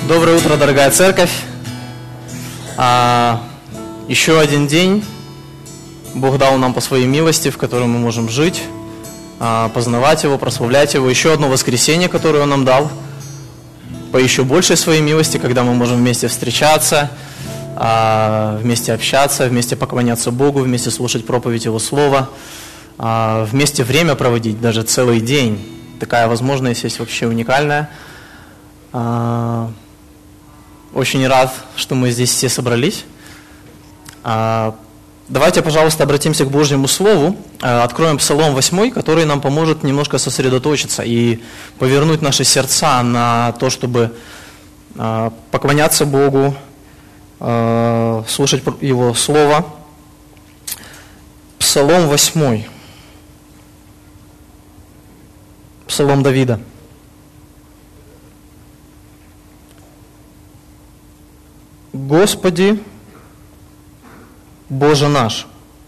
Доброе утро, дорогая церковь. Еще один день Бог дал нам по своей милости, в котором мы можем жить, познавать Его, прославлять Его. Еще одно воскресенье, которое Он нам дал, по еще большей своей милости, когда мы можем вместе встречаться, вместе общаться, вместе поклоняться Богу, вместе слушать проповедь Его Слова, вместе время проводить, даже целый день. Такая возможность есть вообще уникальная. Очень рад, что мы здесь все собрались. Давайте, пожалуйста, обратимся к Божьему Слову. Откроем Псалом 8, который нам поможет немножко сосредоточиться и повернуть наши сердца на то, чтобы поклоняться Богу, слушать Его Слово. Псалом 8. Псалом Давида. Господи, Боже наш,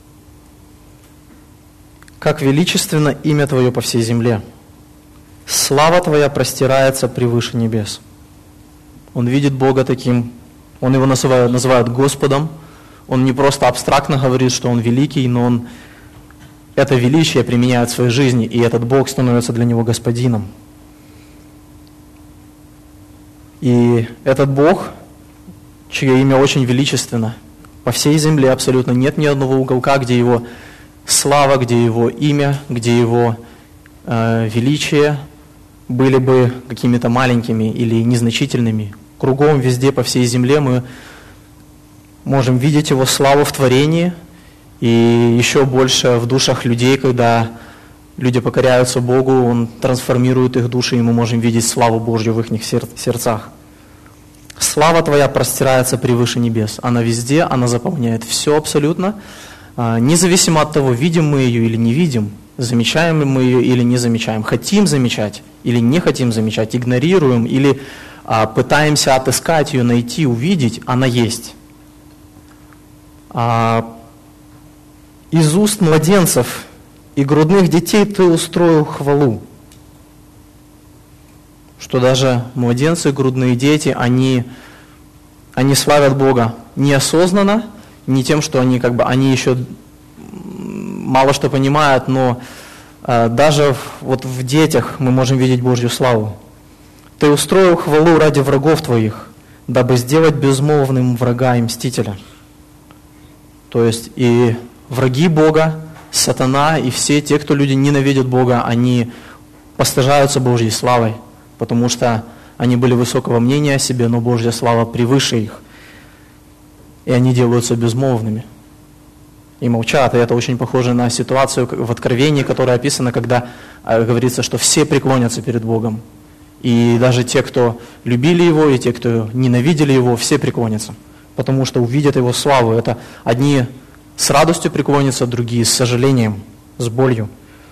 как величественно имя Твое по всей земле. Слава Твоя простирается превыше небес. Он видит Бога таким, он Его называет Господом. Он не просто абстрактно говорит, что Он великий, но Он это величие применяет в своей жизни, и этот Бог становится для Него Господином. И этот Бог, чье имя очень величественно, по всей земле абсолютно нет ни одного уголка, где Его слава, где Его имя, где Его величие были бы какими-то маленькими или незначительными. Кругом, везде, по всей земле мы можем видеть Его славу в творении, и еще больше в душах людей, когда люди покоряются Богу, Он трансформирует их души, и мы можем видеть славу Божью в их сердцах. Слава Твоя простирается превыше небес. Она везде, она заполняет все абсолютно. Независимо от того, видим мы ее или не видим, замечаем ли мы ее или не замечаем, хотим замечать или не хотим замечать, игнорируем или пытаемся отыскать ее, найти, увидеть, она есть. Из уст младенцев и грудных детей Ты устроил хвалу. Что даже младенцы, грудные дети, они славят Бога неосознанно, не тем, что они еще мало что понимают, но даже вот в детях мы можем видеть Божью славу. Ты устроил хвалу ради врагов Твоих, дабы сделать безмолвным врага и мстителя. То есть и враги Бога, сатана и все те, кто люди ненавидят Бога, они постыжаются Божьей славой, потому что они были высокого мнения о себе, но Божья слава превыше их. И они делаются безмолвными. И молчат. И это очень похоже на ситуацию в Откровении, которая описана, когда говорится, что все преклонятся перед Богом. И даже те, кто любили Его, и те, кто ненавидели Его, все преклонятся. Потому что увидят Его славу. Это одни с радостью преклонятся, другие с сожалением, с болью.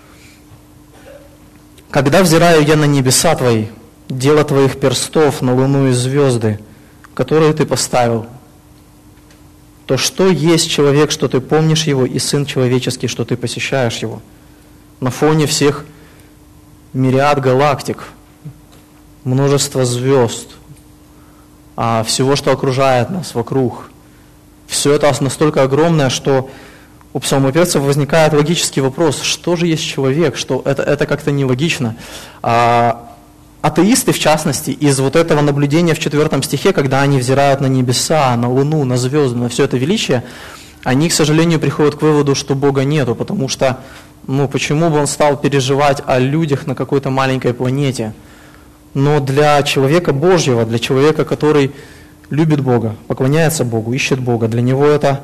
Когда взираю я на небеса Твои, дело Твоих перстов, на луну и звезды, которые Ты поставил, то что есть человек, что Ты помнишь его, и сын человеческий, что Ты посещаешь его? На фоне всех мириад галактик, множество звезд, всего, что окружает нас вокруг. Все это настолько огромное, что у псалмопевцев возникает логический вопрос, что же есть человек, что это как-то нелогично. Атеисты, в частности, из вот этого наблюдения в 4 стихе, когда они взирают на небеса, на луну, на звезды, на все это величие, они, к сожалению, приходят к выводу, что Бога нету, потому что, почему бы Он стал переживать о людях на какой-то маленькой планете? Но для человека Божьего, для человека, который любит Бога, поклоняется Богу, ищет Бога, для него это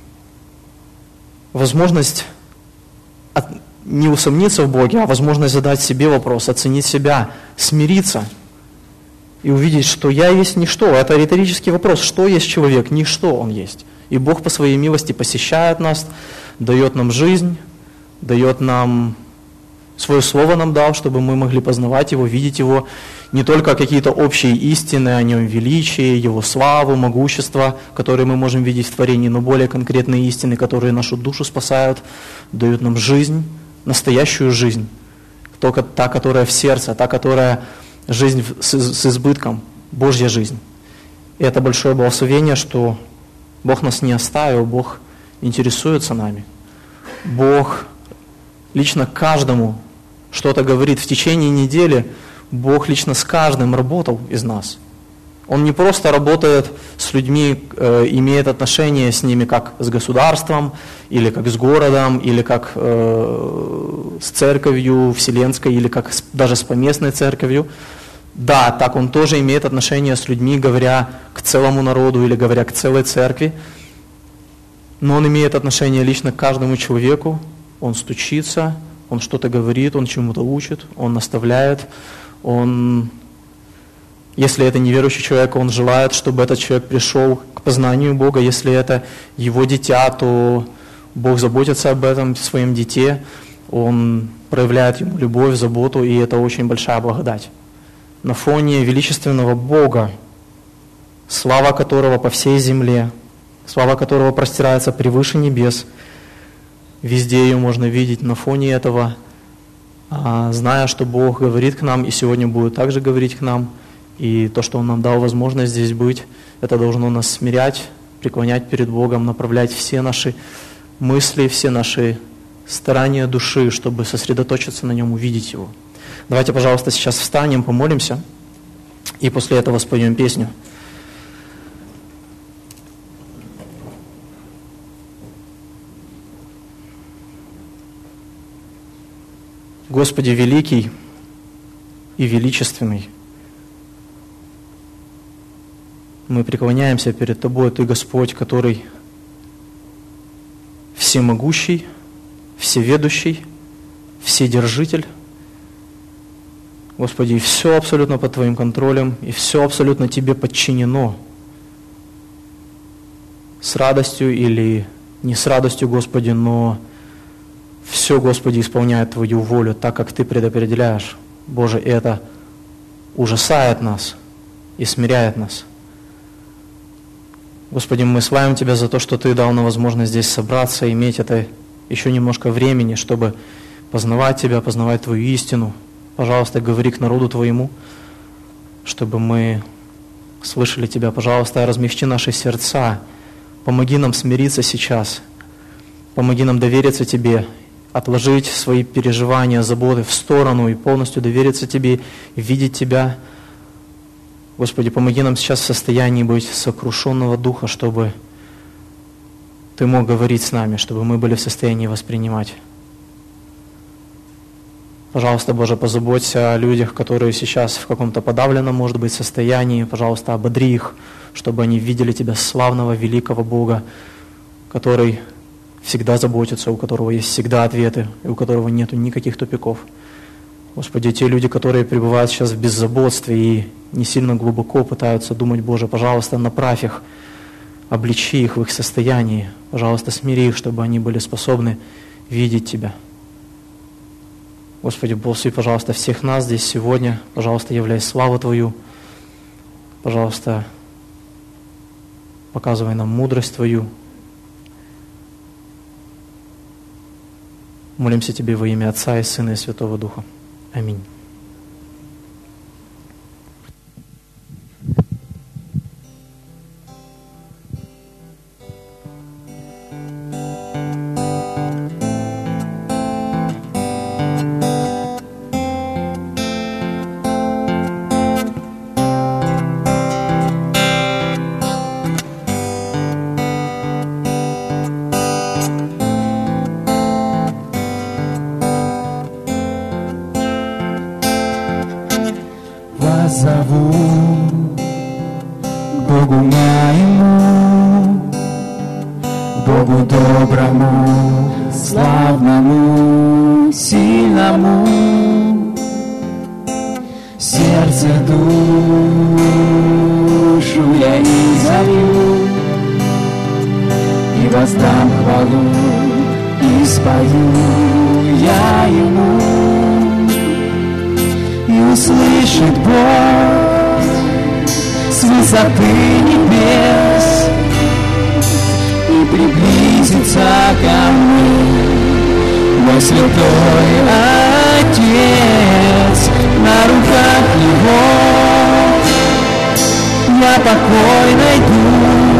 возможность не усомниться в Боге, а возможность задать себе вопрос, оценить себя, смириться и увидеть, что я есть ничто. Это риторический вопрос, что есть человек, ничто он есть. И Бог по своей милости посещает нас, дает нам жизнь, дает нам свое слово нам дал, чтобы мы могли познавать Его, видеть Его, не только какие-то общие истины о Нем, величие, Его славу, могущество, которые мы можем видеть в творении, но более конкретные истины, которые нашу душу спасают, дают нам жизнь, настоящую жизнь, только та, которая в сердце, та, которая жизнь с избытком, Божья жизнь. И это большое благословение, что Бог нас не оставил, Бог интересуется нами. Бог лично каждому что-то говорит. В течение недели Бог лично с каждым работал из нас. Он не просто работает с людьми, имеет отношения с ними как с государством, или как с городом, или как с церковью вселенской, или как даже с поместной церковью. Да, так Он тоже имеет отношения с людьми, говоря к целому народу или говоря к целой церкви. Но Он имеет отношение лично к каждому человеку. Он стучится, Он что-то говорит, Он чему-то учит, Он наставляет, Он... Если это неверующий человек, он желает, чтобы этот человек пришел к познанию Бога. Если это его дитя, то Бог заботится об этом своем дите. Он проявляет ему любовь, заботу, и это очень большая благодать. На фоне величественного Бога, слава которого по всей земле, слава которого простирается превыше небес, везде ее можно видеть. На фоне этого, зная, что Бог говорит к нам и сегодня будет также говорить к нам, и то, что Он нам дал возможность здесь быть, это должно нас смирять, преклонять перед Богом, направлять все наши мысли, все наши старания души, чтобы сосредоточиться на Нем, увидеть Его. Давайте, пожалуйста, сейчас встанем, помолимся, и после этого споем песню. Господи великий и величественный, мы преклоняемся перед Тобой, Ты, Господь, который всемогущий, всеведущий, вседержитель. Господи, и все абсолютно под Твоим контролем, и все абсолютно Тебе подчинено. С радостью или не с радостью, Господи, но все, Господи, исполняет Твою волю, так как Ты предопределяешь. Боже, это ужасает нас и смиряет нас. Господи, мы славим Тебя за то, что Ты дал нам возможность здесь собраться, иметь это еще немножко времени, чтобы познавать Тебя, познавать Твою истину. Пожалуйста, говори к народу Твоему, чтобы мы слышали Тебя. Пожалуйста, размягчи наши сердца. Помоги нам смириться сейчас. Помоги нам довериться Тебе, отложить свои переживания, заботы в сторону и полностью довериться Тебе, видеть Тебя. Господи, помоги нам сейчас в состоянии быть сокрушенного духа, чтобы Ты мог говорить с нами, чтобы мы были в состоянии воспринимать. Пожалуйста, Боже, позаботься о людях, которые сейчас в каком-то подавленном, может быть, состоянии. Пожалуйста, ободри их, чтобы они видели Тебя, славного, великого Бога, который всегда заботится, у которого есть всегда ответы, и у которого нет никаких тупиков. Господи, те люди, которые пребывают сейчас в беззаботстве и не сильно глубоко пытаются думать, Боже, пожалуйста, направь их, обличи их в их состоянии. Пожалуйста, смири их, чтобы они были способны видеть Тебя. Господи, благослови, пожалуйста, всех нас здесь сегодня. Пожалуйста, являй славу Твою. Пожалуйста, показывай нам мудрость Твою. Молимся Тебе во имя Отца и Сына и Святого Духа. Аминь. Зову к Богу моему, к Богу доброму, славному, сильному. Сердце, душу я изолью, и воздам хвалу, и спою я Ему. И услышит Бог с высоты небес и приблизится ко мне мой святой Отец. На руках Его я покой найду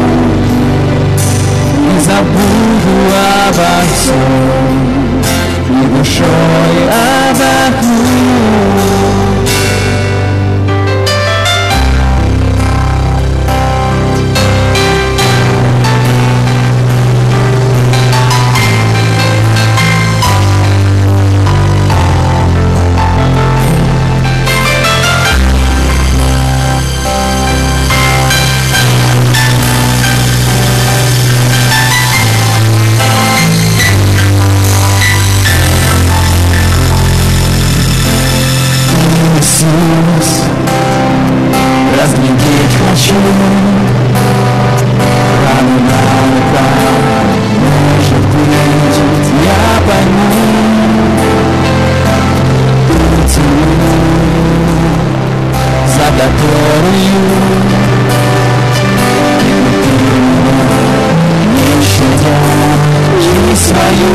и забуду обо всем, и душой отдохну. Разглядеть хочу рано может быть, я пойму ту цену, за которую не щадя жизнь свою.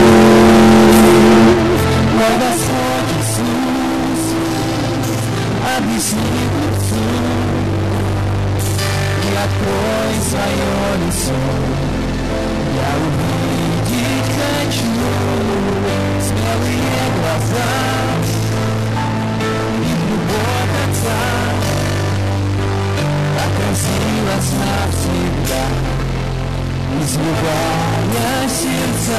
Мой Господь Иисус, объясни Отцу и открой свое лицо. Я увидеть хочу смелые глаза и любовь Отца отразилась навсегда, изливая сердца.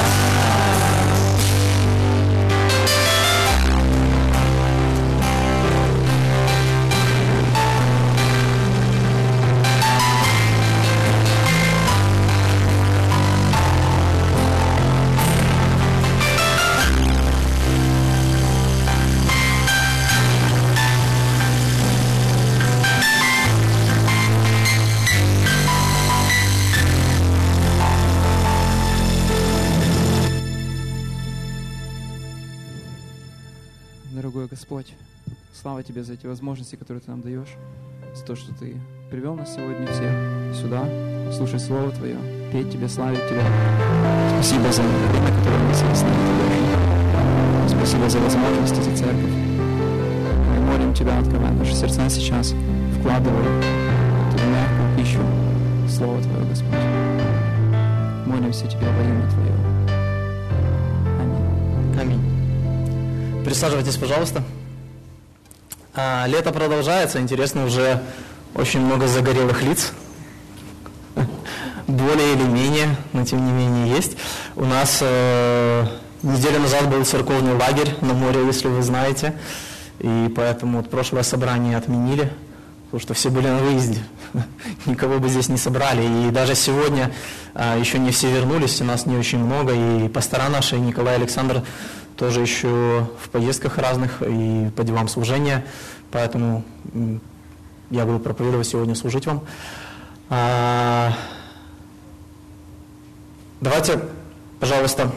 Дорогой Господь, слава Тебе за эти возможности, которые Ты нам даешь, за то, что Ты привел нас сегодня всех сюда, слушать Слово Твое, петь Тебе, славить Тебя. Спасибо за время, которое у нас есть на этой. Спасибо за возможности, за церковь. Мы молим Тебя, открывай наши сердца сейчас, вкладывай эту мягкую пищу, Слово Твое, Господь. Молимся Тебе во имя Твое. Аминь. Аминь. Присаживайтесь, пожалуйста. Лето продолжается. Интересно, уже очень много загорелых лиц. Более или менее, но тем не менее есть. У нас неделю назад был церковный лагерь на море, если вы знаете. И поэтому прошлое собрание отменили, потому что все были на выезде. Никого бы здесь не собрали. И даже сегодня еще не все вернулись, и нас не очень много. И пастора наши, Николай и Александр, тоже еще в поездках разных и по делам служения, поэтому я буду проповедовать сегодня, служить вам. Давайте, пожалуйста,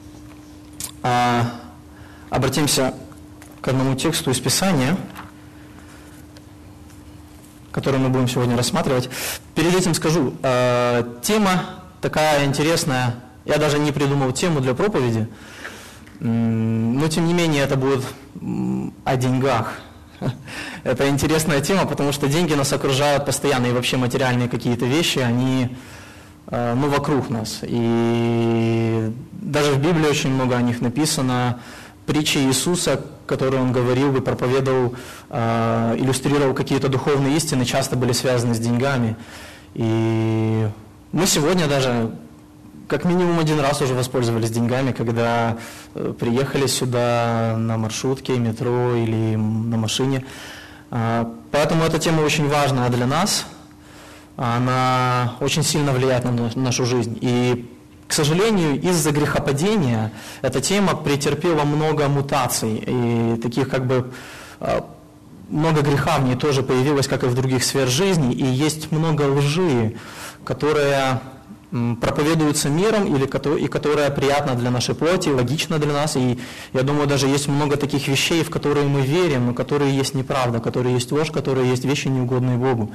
обратимся к одному тексту из Писания, который мы будем сегодня рассматривать. Перед этим скажу, тема такая интересная, я даже не придумал тему для проповеди, но, тем не менее, это будет о деньгах. Это интересная тема, потому что деньги нас окружают постоянно, и вообще материальные какие-то вещи, они вокруг нас. И даже в Библии очень много о них написано. Притчи Иисуса, которые Он говорил и проповедовал, иллюстрировал какие-то духовные истины, часто были связаны с деньгами. И мы сегодня даже как минимум один раз уже воспользовались деньгами, когда приехали сюда на маршрутке, метро или на машине. Поэтому эта тема очень важная для нас. Она очень сильно влияет на нашу жизнь. И, к сожалению, из-за грехопадения эта тема претерпела много мутаций. И таких много греха в ней тоже появилось, как и в других сфер жизни. И есть много лжи, которая проповедуется миром, и которая приятна для нашей плоти, логична для нас. И я думаю, даже есть много таких вещей, в которые мы верим, но которые есть неправда, которые есть ложь, которые есть вещи, неугодные Богу.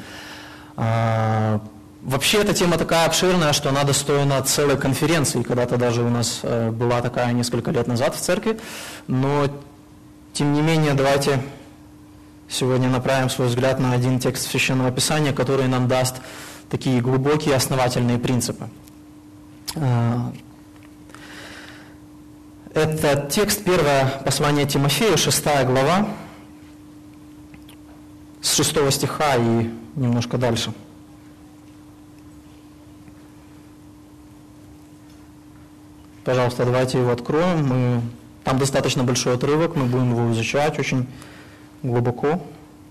Вообще эта тема такая обширная, что она достойна целой конференции. Когда-то даже у нас была такая несколько лет назад в церкви. Но, тем не менее, давайте сегодня направим свой взгляд на один текст Священного Писания, который нам даст такие глубокие основательные принципы. Это текст, первое послание Тимофею, 6 глава, с 6 стиха и немножко дальше. Пожалуйста, давайте его откроем. Там достаточно большой отрывок, мы будем его изучать очень глубоко.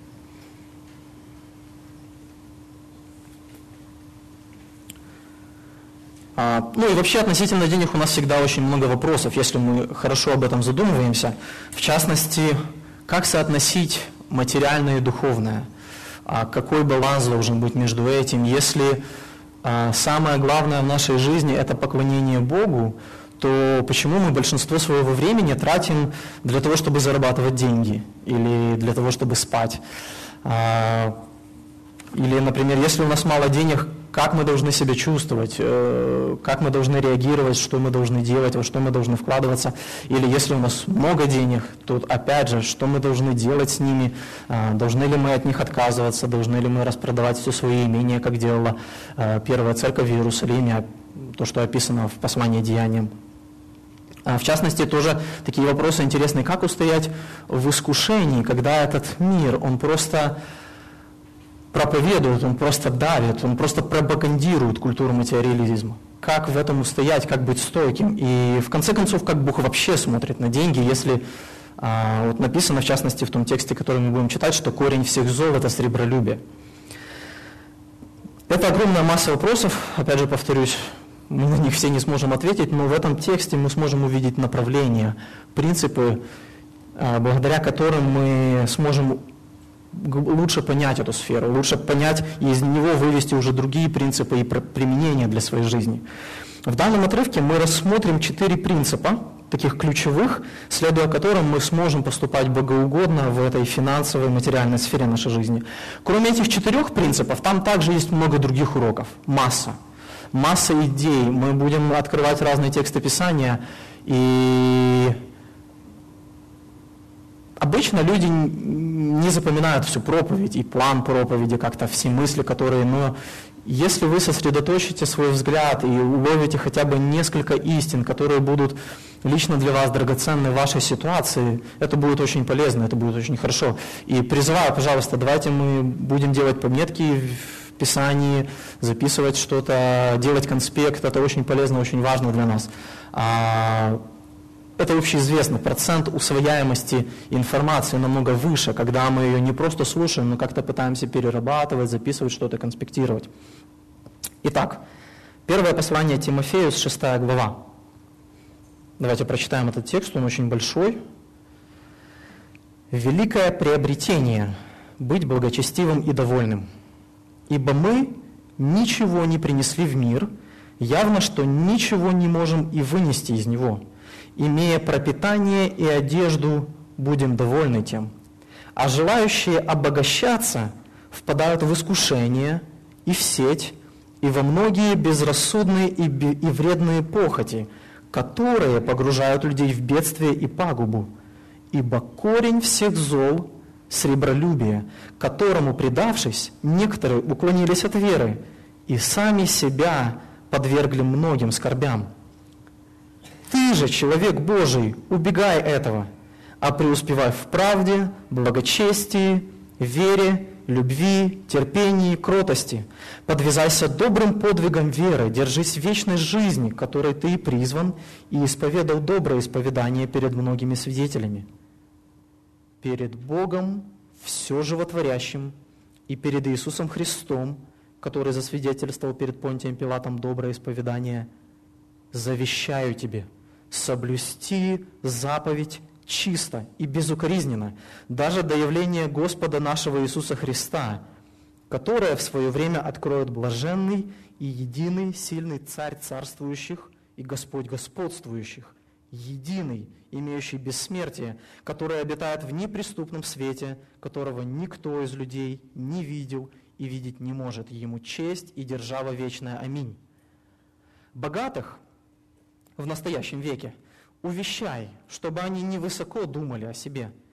Ну и вообще относительно денег у нас всегда очень много вопросов, если мы хорошо об этом задумываемся. В частности, как соотносить материальное и духовное? Какой баланс должен быть между этим? Если самое главное в нашей жизни – это поклонение Богу, то почему мы большинство своего времени тратим для того, чтобы зарабатывать деньги или для того, чтобы спать? Или, например, если у нас мало денег, как мы должны себя чувствовать, как мы должны реагировать, что мы должны делать, во что мы должны вкладываться. Или если у нас много денег, то опять же, что мы должны делать с ними, должны ли мы от них отказываться, должны ли мы распродавать все свои имения, как делала первая церковь в Иерусалиме, то, что описано в послании Деяниям. В частности, тоже такие вопросы интересные, как устоять в искушении, когда этот мир, он просто проповедует, он просто давит, он просто пропагандирует культуру материализма. Как в этом устоять, как быть стойким? И в конце концов, как Бог вообще смотрит на деньги, если вот написано, в частности, в том тексте, который мы будем читать, что корень всех зол – это сребролюбие. Это огромная масса вопросов, опять же повторюсь, мы на них все не сможем ответить, но в этом тексте мы сможем увидеть направления, принципы, благодаря которым мы сможем лучше понять эту сферу, лучше понять и из него вывести уже другие принципы и применения для своей жизни. В данном отрывке мы рассмотрим 4 принципа, таких ключевых, следуя которым мы сможем поступать богоугодно в этой финансовой, материальной сфере нашей жизни. Кроме этих 4 принципов, там также есть много других уроков, масса идей. Мы будем открывать разные тексты Писания, и обычно люди не запоминают всю проповедь и план проповеди, как-то все мысли, которые... Но если вы сосредоточите свой взгляд и уловите хотя бы несколько истин, которые будут лично для вас драгоценны в вашей ситуации, это будет очень полезно, это будет очень хорошо. И призываю, пожалуйста, давайте мы будем делать пометки в Писании, записывать что-то, делать конспект, это очень полезно, очень важно для нас. Это общеизвестно, процент усвояемости информации намного выше, когда мы ее не просто слушаем, но как-то пытаемся перерабатывать, записывать что-то, конспектировать. Итак, первое послание Тимофею, 6 глава. Давайте прочитаем этот текст, он очень большой. «Великое приобретение – быть благочестивым и довольным. Ибо мы ничего не принесли в мир, явно, что ничего не можем и вынести из него. Имея пропитание и одежду, будем довольны тем. А желающие обогащаться впадают в искушение и в сеть, и во многие безрассудные и вредные похоти, которые погружают людей в бедствие и пагубу. Ибо корень всех зол – сребролюбие, которому, предавшись, некоторые уклонились от веры и сами себя подвергли многим скорбям. Ты же, человек Божий, убегай этого, а преуспевай в правде, благочестии, вере, любви, терпении, кротости. Подвязайся добрым подвигом веры, держись вечной жизни, которой ты и призван, и исповедал доброе исповедание перед многими свидетелями. Перед Богом, все животворящим, и перед Иисусом Христом, который засвидетельствовал перед Понтием Пилатом доброе исповедание, завещаю тебе соблюсти заповедь чисто и безукоризненно, даже до явления Господа нашего Иисуса Христа, которое в свое время откроет блаженный и единый сильный Царь царствующих и Господь господствующих, единый, имеющий бессмертие, который обитает в неприступном свете, которого никто из людей не видел и видеть не может. Ему честь и держава вечная. Аминь. Богатых в настоящем веке увещай, чтобы они невысоко думали о себе,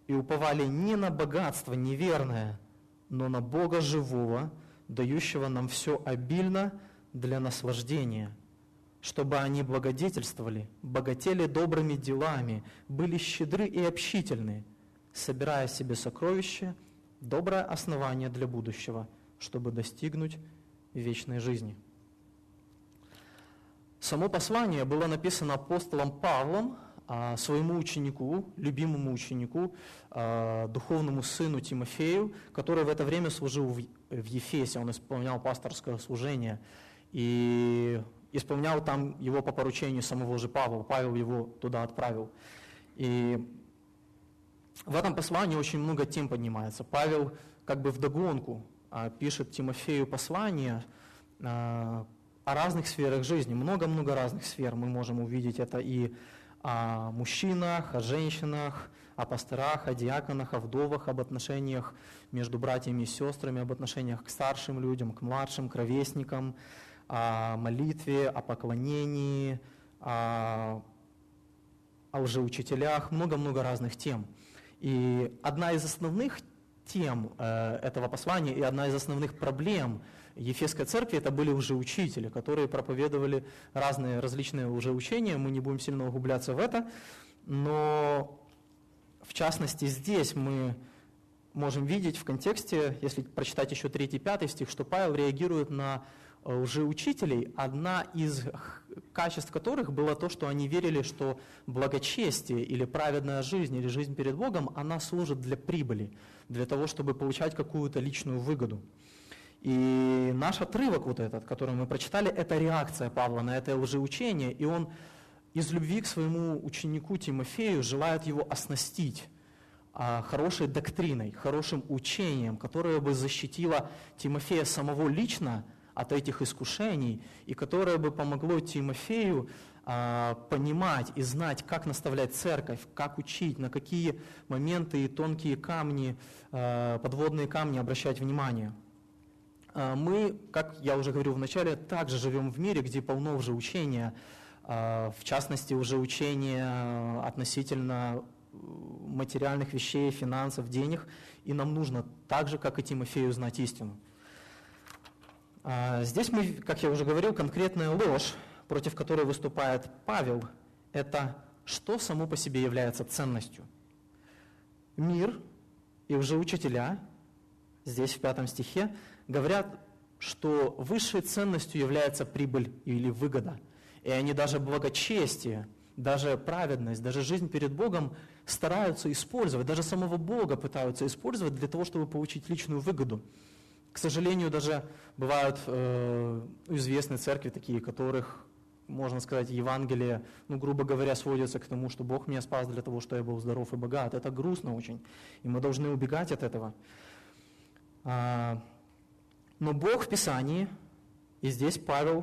и уповали не на богатство неверное, но на Бога живого, дающего нам все обильно для наслаждения, чтобы они благодетельствовали, богатели добрыми делами, были щедры и общительны, собирая себе сокровища, доброе основание для будущего, чтобы достигнуть вечной жизни». Само послание было написано апостолом Павлом своему ученику, любимому ученику, духовному сыну Тимофею, который в это время служил в Ефесе, он исполнял пасторское служение и исполнял там его по поручению самого же Павла. Павел его туда отправил. И в этом послании очень много тем поднимается. Павел как бы вдогонку пишет Тимофею послание о разных сферах жизни. Много-много разных сфер мы можем увидеть. Это и о мужчинах, о женщинах, о пасторах, о диаконах, о вдовах, об отношениях между братьями и сестрами, об отношениях к старшим людям, к младшим, к ровесникам, о молитве, о поклонении, о лжеучителях, много-много разных тем. И одна из основных тем этого послания и одна из основных проблем Ефесской церкви — это были лжеучители, которые проповедовали различные лжеучения. Мы не будем сильно углубляться в это, но в частности здесь мы можем видеть в контексте, если прочитать еще 3-5 стих, что Павел реагирует на лжеучителей, одна из качеств которых было то, что они верили, что благочестие или праведная жизнь, или жизнь перед Богом, она служит для прибыли, для того, чтобы получать какую-то личную выгоду. И наш отрывок вот этот, который мы прочитали, это реакция Павла на это лжеучение, и он из любви к своему ученику Тимофею желает его оснастить хорошей доктриной, хорошим учением, которое бы защитило Тимофея самого лично от этих искушений, и которое бы помогло Тимофею понимать и знать, как наставлять церковь, как учить, на какие моменты и тонкие камни, подводные камни обращать внимание. Мы, как я уже говорил в начале, также живем в мире, где полно лжеучения, в частности, лжеучения относительно материальных вещей, финансов, денег, и нам нужно так же, как и Тимофею, знать истину. Здесь мы, как я уже говорил, конкретная ложь, против которой выступает Павел, это что само по себе является ценностью. Мир и лжеучителя, здесь в 5 стихе, говорят, что высшей ценностью является прибыль или выгода. И они даже благочестие, даже праведность, даже жизнь перед Богом стараются использовать, даже самого Бога пытаются использовать для того, чтобы получить личную выгоду. К сожалению, даже бывают известные церкви такие, которых, можно сказать, Евангелие, грубо говоря, сводится к тому, что Бог меня спас для того, чтобы я был здоров и богат. Это грустно очень, и мы должны убегать от этого. Но Бог в Писании, и здесь Павел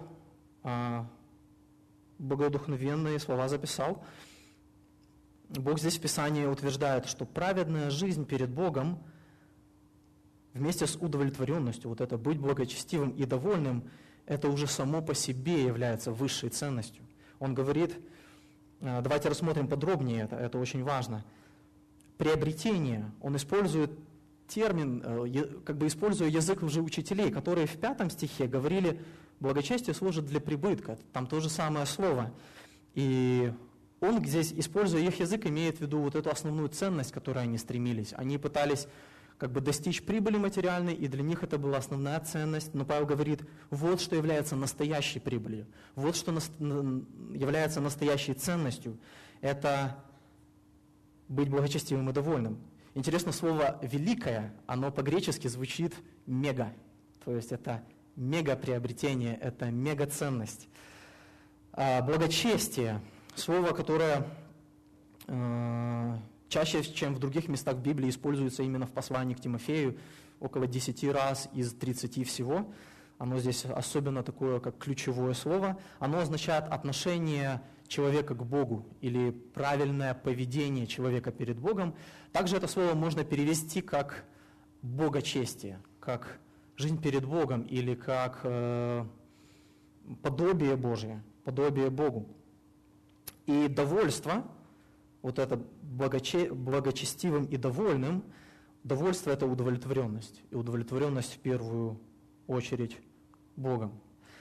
богодухновенные слова записал, Бог здесь в Писании утверждает, что праведная жизнь перед Богом вместе с удовлетворенностью, вот это быть благочестивым и довольным, это уже само по себе является высшей ценностью. Он говорит, давайте рассмотрим подробнее это очень важно. Приобретение, он использует термин, как бы используя язык лжеучителей, которые в 5 стихе говорили, благочестие служит для прибытка, там то же самое слово. И он здесь, используя их язык, имеет в виду вот эту основную ценность, к которой они стремились. Они пытались как бы достичь прибыли материальной, и для них это была основная ценность. Но Павел говорит, вот что является настоящей прибылью, вот что является настоящей ценностью. Это быть благочестивым и довольным. Интересно, слово «великое», оно по-гречески звучит «мега». То есть это мега-приобретение, это мега-ценность. Благочестие, слово, которое чаще, чем в других местах в Библии, используется именно в послании к Тимофею, около 10 раз из 30 всего. Оно здесь особенно такое, как ключевое слово. Оно означает отношение человека к Богу или правильное поведение человека перед Богом. Также это слово можно перевести как богочестие, как жизнь перед Богом или как подобие Божие, подобие Богу. И довольство вот это благочестивым и довольным, довольство – это удовлетворенность. И удовлетворенность в первую очередь Богом.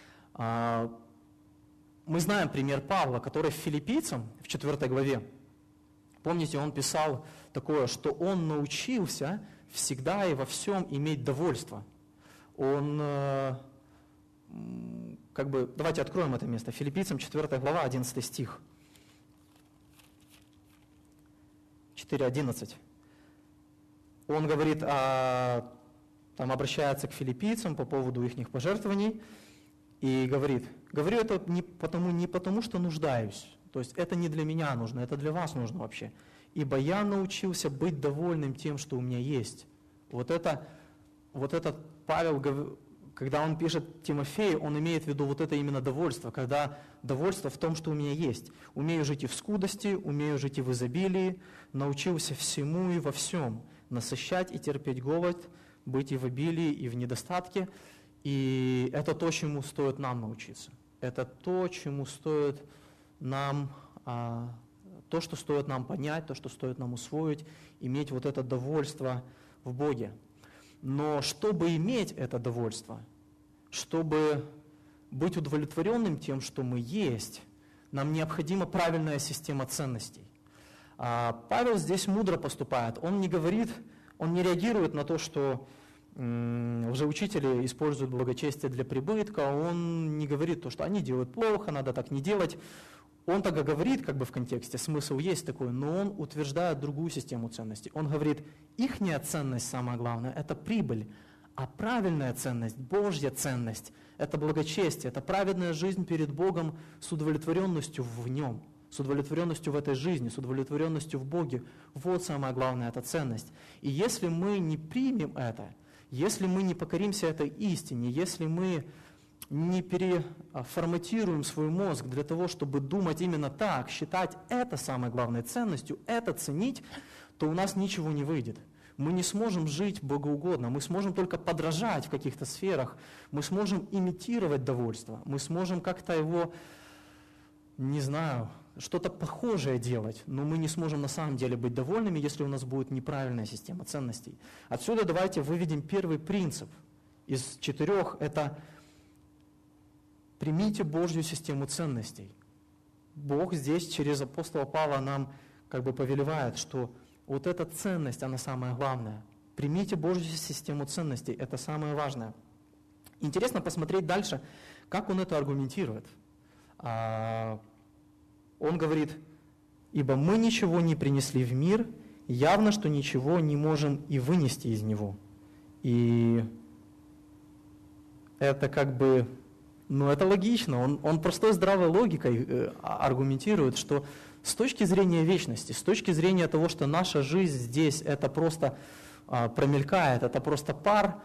Мы знаем пример Павла, который Филиппийцам в 4 главе, помните, он писал такое, что он научился всегда и во всем иметь довольство. Он, давайте откроем это место. Филиппийцам 4 глава, 11 стих. 4:11. Он говорит, там обращается к филиппийцам по поводу их пожертвований и говорит, говорю это не потому, что нуждаюсь, то есть это не для меня нужно, это для вас нужно вообще, ибо я научился быть довольным тем, что у меня есть. Вот это Павел, когда он пишет Тимофею, он имеет в виду вот это именно довольство, когда довольство в том, что у меня есть. Умею жить и в скудости, умею жить и в изобилии, научился всему и во всем, насыщать и терпеть голод, быть и в обилии, и в недостатке. И это то, чему стоит нам научиться. Это то, чему стоит нам, то, что стоит нам понять, то, что стоит нам усвоить, иметь вот это довольство в Боге. Но чтобы иметь это довольство, чтобы быть удовлетворенным тем, что мы есть, нам необходима правильная система ценностей. Павел здесь мудро поступает. Он не говорит, он не реагирует на то, что лжеучители используют благочестие для прибытка, он не говорит то, что они делают плохо, надо так не делать. Он так говорит, в контексте, смысл есть такой, но он утверждает другую систему ценностей. Он говорит, ихняя ценность, самое главное, это прибыль, а правильная ценность, Божья ценность, это благочестие, это праведная жизнь перед Богом с удовлетворенностью в Нем, с удовлетворенностью в этой жизни, с удовлетворенностью в Боге. Вот самое главное, это ценность. И если мы не примем это, если мы не покоримся этой истине, если мы не переформатируем свой мозг для того, чтобы думать именно так, считать это самой главной ценностью, это ценить, то у нас ничего не выйдет. Мы не сможем жить богоугодно, мы сможем только подражать в каких-то сферах, мы сможем имитировать довольство, мы сможем как-то его, не знаю, что-то похожее делать, но мы не сможем на самом деле быть довольными, если у нас будет неправильная система ценностей. Отсюда давайте выведем первый принцип из 4, это примите Божью систему ценностей. Бог здесь через апостола Павла нам повелевает, что вот эта ценность, она самая главная. Примите Божью систему ценностей, это самое важное. Интересно посмотреть дальше, как он это аргументирует. Он говорит, ибо мы ничего не принесли в мир, явно, что ничего не можем и вынести из него. И это это логично, он простой здравой логикой аргументирует, что с точки зрения вечности, с точки зрения того, что наша жизнь здесь, это просто промелькает, это просто пар,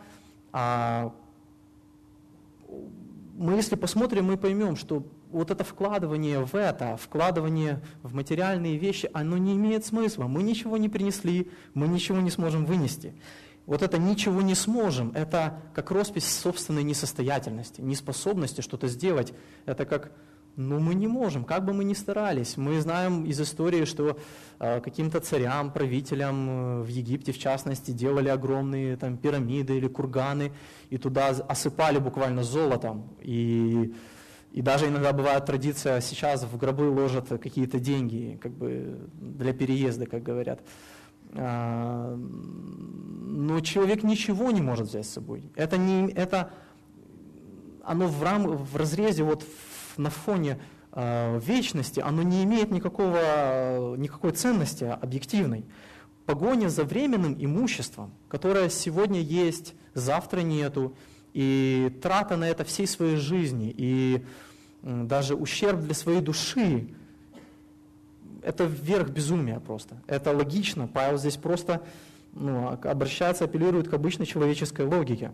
мы если посмотрим, мы поймем, что вот это вкладывание в материальные вещи, оно не имеет смысла, мы ничего не принесли, мы ничего не сможем вынести. Вот это ничего не сможем, это как роспись собственной несостоятельности, неспособности что-то сделать. Это мы не можем, как бы мы ни старались. Мы знаем из истории, что каким-то царям, правителям в Египте, в частности, делали огромные пирамиды или курганы, и туда осыпали буквально золотом. И даже иногда бывает традиция, сейчас в гробы ложат какие-то деньги, для переезда, как говорят. Но человек ничего не может взять с собой. Оно в разрезе, на фоне вечности, оно не имеет никакой ценности объективной. Погоня за временным имуществом, которое сегодня есть, завтра нету, и трата на это всей своей жизни, и даже ущерб для своей души, это верх безумия просто. Это логично. Павел здесь просто обращается, апеллирует к обычной человеческой логике.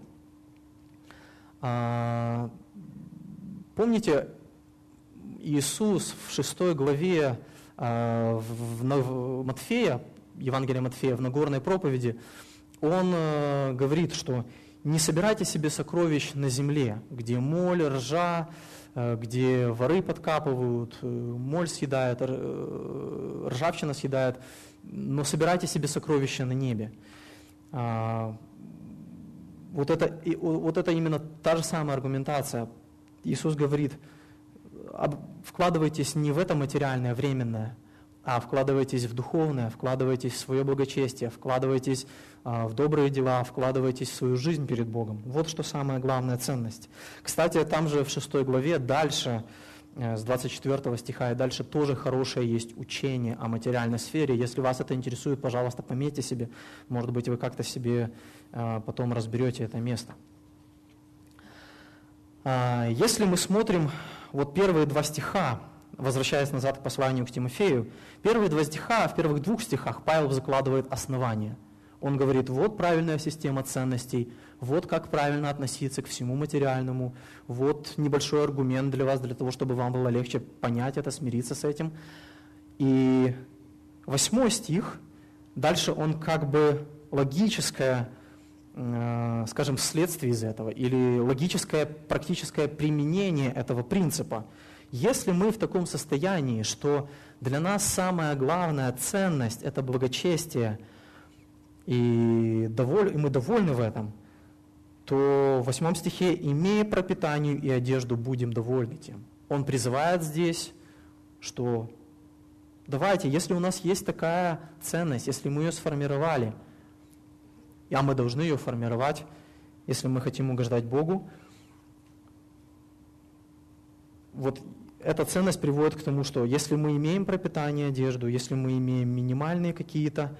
Помните, Иисус в 6 главе в Матфея, Евангелие Матфея, в Нагорной проповеди, Он говорит, что не собирайте себе сокровищ на земле, где моль, ржа, где воры подкапывают, моль съедает, ржавчина съедает, но собирайте себе сокровища на небе. Вот это именно та же самая аргументация. Иисус говорит, вкладывайтесь не в это материальное, временное, а вкладывайтесь в духовное, вкладывайтесь в свое благочестие, вкладывайтесь в добрые дела, вкладывайтесь в свою жизнь перед Богом. Вот что самая главная ценность. Кстати, там же в 6 главе дальше, с 24 стиха и дальше тоже хорошее есть учение о материальной сфере. Если вас это интересует, пожалуйста, пометьте себе. Может быть, вы как-то себе потом разберете это место. Если мы смотрим вот первые 2 стиха, возвращаясь назад к посланию к Тимофею, первые 2 стиха, в первых 2 стихах Павел закладывает основание. Он говорит, вот правильная система ценностей, вот как правильно относиться к всему материальному, вот небольшой аргумент для вас, для того, чтобы вам было легче понять это, смириться с этим. И 8 стих, дальше он как бы логическое, скажем, следствие из этого, или логическое практическое применение этого принципа. Если мы в таком состоянии, что для нас самая главная ценность – это благочестие, и мы довольны в этом, то в 8 стихе, имея пропитание и одежду, будем довольны тем. Он призывает здесь, что давайте, если у нас есть такая ценность, если мы ее сформировали, а мы должны ее формировать, если мы хотим угождать Богу, вот эта ценность приводит к тому, что если мы имеем пропитание, одежду, если мы имеем минимальные какие-то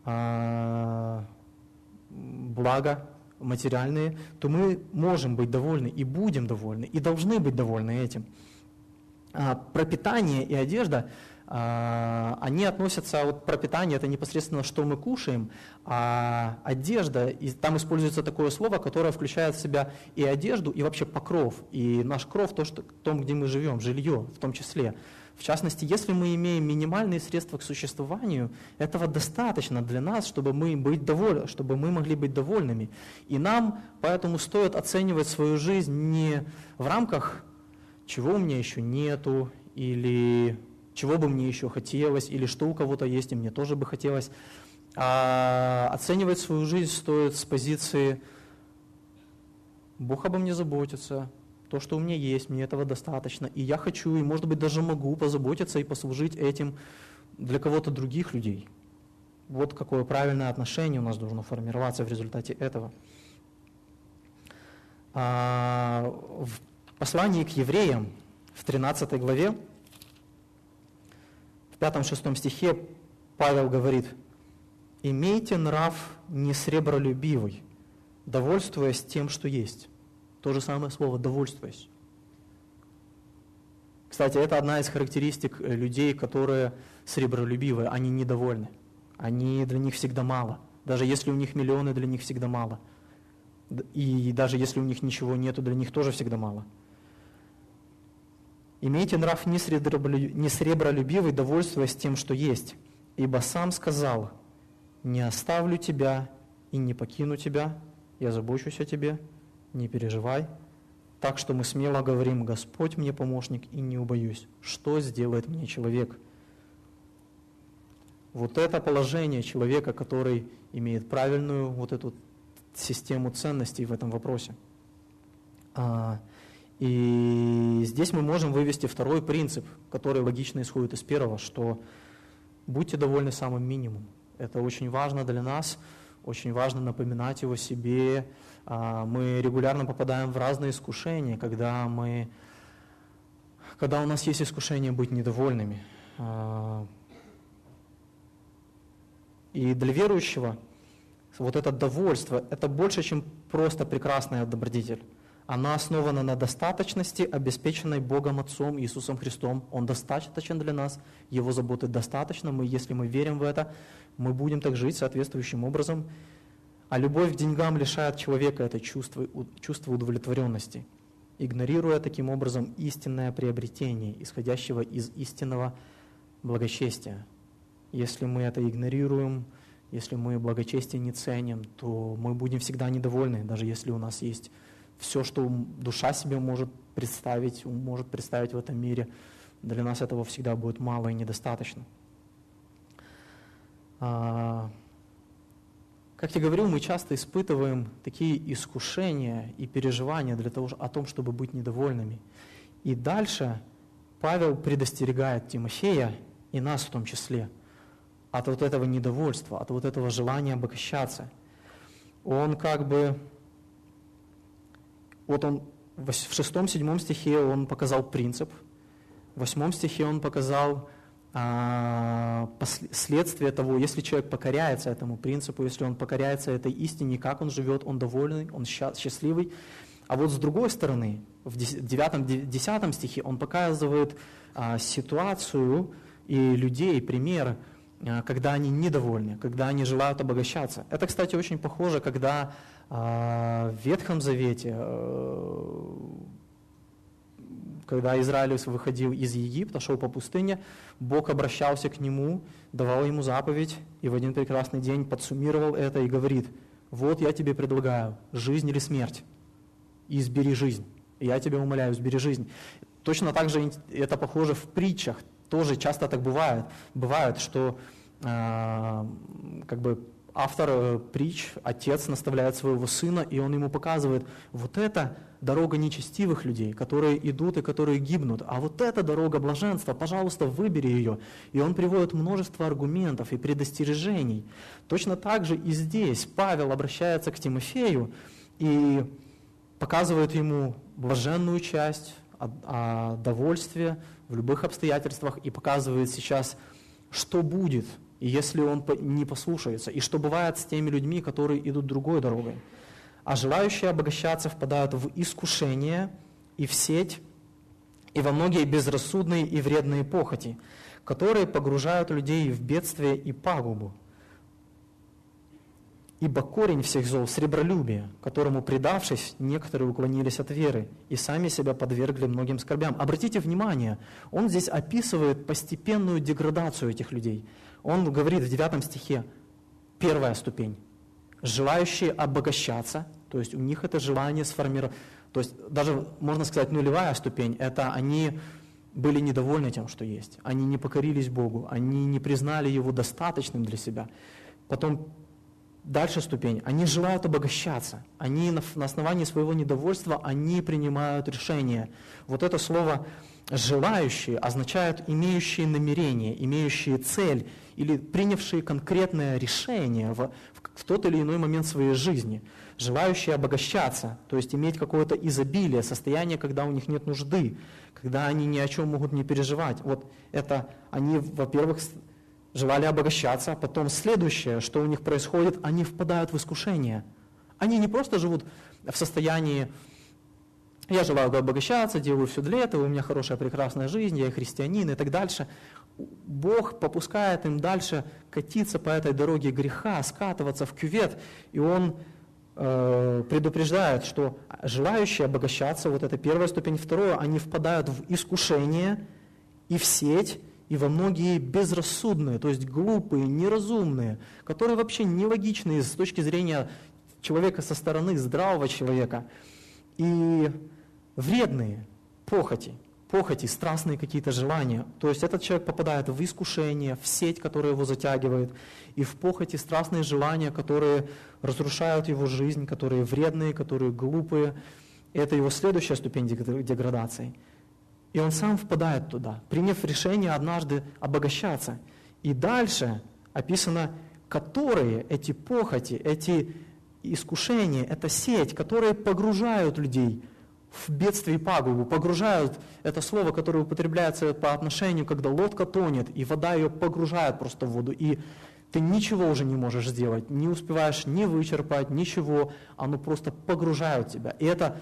блага материальные, то мы можем быть довольны и будем довольны, и должны быть довольны этим. Пропитание и одежда, они относятся, вот пропитание это непосредственно, что мы кушаем, а одежда, и там используется такое слово, которое включает в себя и одежду, и вообще покров, и наш кров, в том, где мы живем, жилье в том числе. В частности, если мы имеем минимальные средства к существованию, этого достаточно для нас, чтобы мы могли быть довольными. И нам поэтому стоит оценивать свою жизнь не в рамках чего у меня еще нету, или чего бы мне еще хотелось, или что у кого-то есть, и мне тоже бы хотелось. А оценивать свою жизнь стоит с позиции «Бог обо мне заботится, то, что у меня есть, мне этого достаточно, и я хочу, и, может быть, даже могу позаботиться и послужить этим для кого-то других людей». Вот какое правильное отношение у нас должно формироваться в результате этого. В послании к евреям в 13 главе, в 5-6 стихе Павел говорит: «Имейте нрав несребролюбивый, довольствуясь тем, что есть». То же самое слово «довольствуясь». Кстати, это одна из характеристик людей, которые сребролюбивые, они недовольны. Для них всегда мало. Даже если у них миллионы, для них всегда мало. И даже если у них ничего нету, для них тоже всегда мало. «Имейте нрав несребролюбивый, довольствуясь тем, что есть. Ибо сам сказал: не оставлю тебя и не покину тебя, я забочусь о тебе, не переживай». Так что мы смело говорим: Господь мне помощник, и не убоюсь. Что сделает мне человек? Вот это положение человека, который имеет правильную вот эту систему ценностей в этом вопросе. И здесь мы можем вывести второй принцип, который логично исходит из первого, что будьте довольны самым минимумом. Это очень важно для нас, очень важно напоминать его себе. Мы регулярно попадаем в разные искушения, когда у нас есть искушение быть недовольными. И для верующего вот это довольство, это больше, чем просто прекрасная добродетель. Она основана на достаточности, обеспеченной Богом Отцом Иисусом Христом. Он достаточен для нас, Его заботы достаточно. Если мы верим в это, мы будем так жить соответствующим образом. А любовь к деньгам лишает человека это чувство удовлетворенности, игнорируя таким образом истинное приобретение, исходящего из истинного благочестия. Если мы это игнорируем, если мы благочестие не ценим, то мы будем всегда недовольны, даже если у нас есть все, что душа себе может представить в этом мире. Для нас этого всегда будет мало и недостаточно. Как я говорил, мы часто испытываем такие искушения и переживания о том, чтобы быть недовольными. И дальше Павел предостерегает Тимофея, и нас в том числе, от вот этого недовольства, от вот этого желания обогащаться. Он в 6-7 стихе он показал принцип, в 8 стихе он показал следствие того, если человек покоряется этому принципу, если он покоряется этой истине, как он живет, он довольный, он счастливый. А вот с другой стороны, в 9-10 стихе он показывает ситуацию и людей, пример, когда они недовольны, когда они желают обогащаться. Это, кстати, очень похоже, когда в Ветхом Завете, когда Израиль выходил из Египта, шел по пустыне, Бог обращался к нему, давал ему заповедь, и в один прекрасный день подсуммировал это и говорит: вот я тебе предлагаю жизнь или смерть, и избери жизнь. Я тебя умоляю, избери жизнь. Точно так же это похоже в притчах. Тоже часто так бывает. Бывает, что автор притч, отец наставляет своего сына, и он ему показывает: вот это дорога нечестивых людей, которые идут и которые гибнут, а вот эта дорога блаженства, пожалуйста, выбери ее. И он приводит множество аргументов и предостережений. Точно так же и здесь Павел обращается к Тимофею и показывает ему блаженную часть, о довольстве в любых обстоятельствах, и показывает сейчас, что будет, если он не послушается, и что бывает с теми людьми, которые идут другой дорогой. А желающие обогащаться впадают в искушение и в сеть, и во многие безрассудные и вредные похоти, которые погружают людей в бедствие и пагубу. Ибо корень всех зол – сребролюбие, которому, предавшись, некоторые уклонились от веры и сами себя подвергли многим скорбям. Обратите внимание, он здесь описывает постепенную деградацию этих людей. Он говорит в 9 стихе, первая ступень – желающие обогащаться, то есть у них это желание сформировать, то есть даже, можно сказать, нулевая ступень – это они были недовольны тем, что есть, они не покорились Богу, они не признали Его достаточным для себя. Потом дальше ступень. Они желают обогащаться. Они на основании своего недовольства, они принимают решение. Вот это слово «желающие» означает имеющие намерение, имеющие цель или принявшие конкретное решение в тот или иной момент своей жизни. Желающие обогащаться, то есть иметь какое-то изобилие, состояние, когда у них нет нужды, когда они ни о чем могут не переживать. Вот это они, во-первых, желали обогащаться, а потом следующее, что у них происходит, они впадают в искушение. Они не просто живут в состоянии «я желаю обогащаться, делаю все для этого, у меня хорошая, прекрасная жизнь, я христианин» и так дальше. Бог попускает им дальше катиться по этой дороге греха, скатываться в кювет, и Он предупреждает, что желающие обогащаться, вот это первая ступень, второе, они впадают в искушение и в сеть, и во многие безрассудные, то есть глупые, неразумные, которые вообще нелогичные с точки зрения человека со стороны, здравого человека, и вредные похоти, страстные какие-то желания. То есть этот человек попадает в искушение, в сеть, которая его затягивает, и в похоти страстные желания, которые разрушают его жизнь, которые вредные, которые глупые. Это его следующая ступень деградации. И он сам впадает туда, приняв решение однажды обогащаться. И дальше описано, которые эти похоти, эти искушения, эта сеть, которые погружают людей в бедствие и пагубу, погружают, это слово, которое употребляется по отношению, когда лодка тонет, и вода ее погружает просто в воду, и ты ничего уже не можешь сделать, не успеваешь ни вычерпать, ничего, оно просто погружает тебя. И это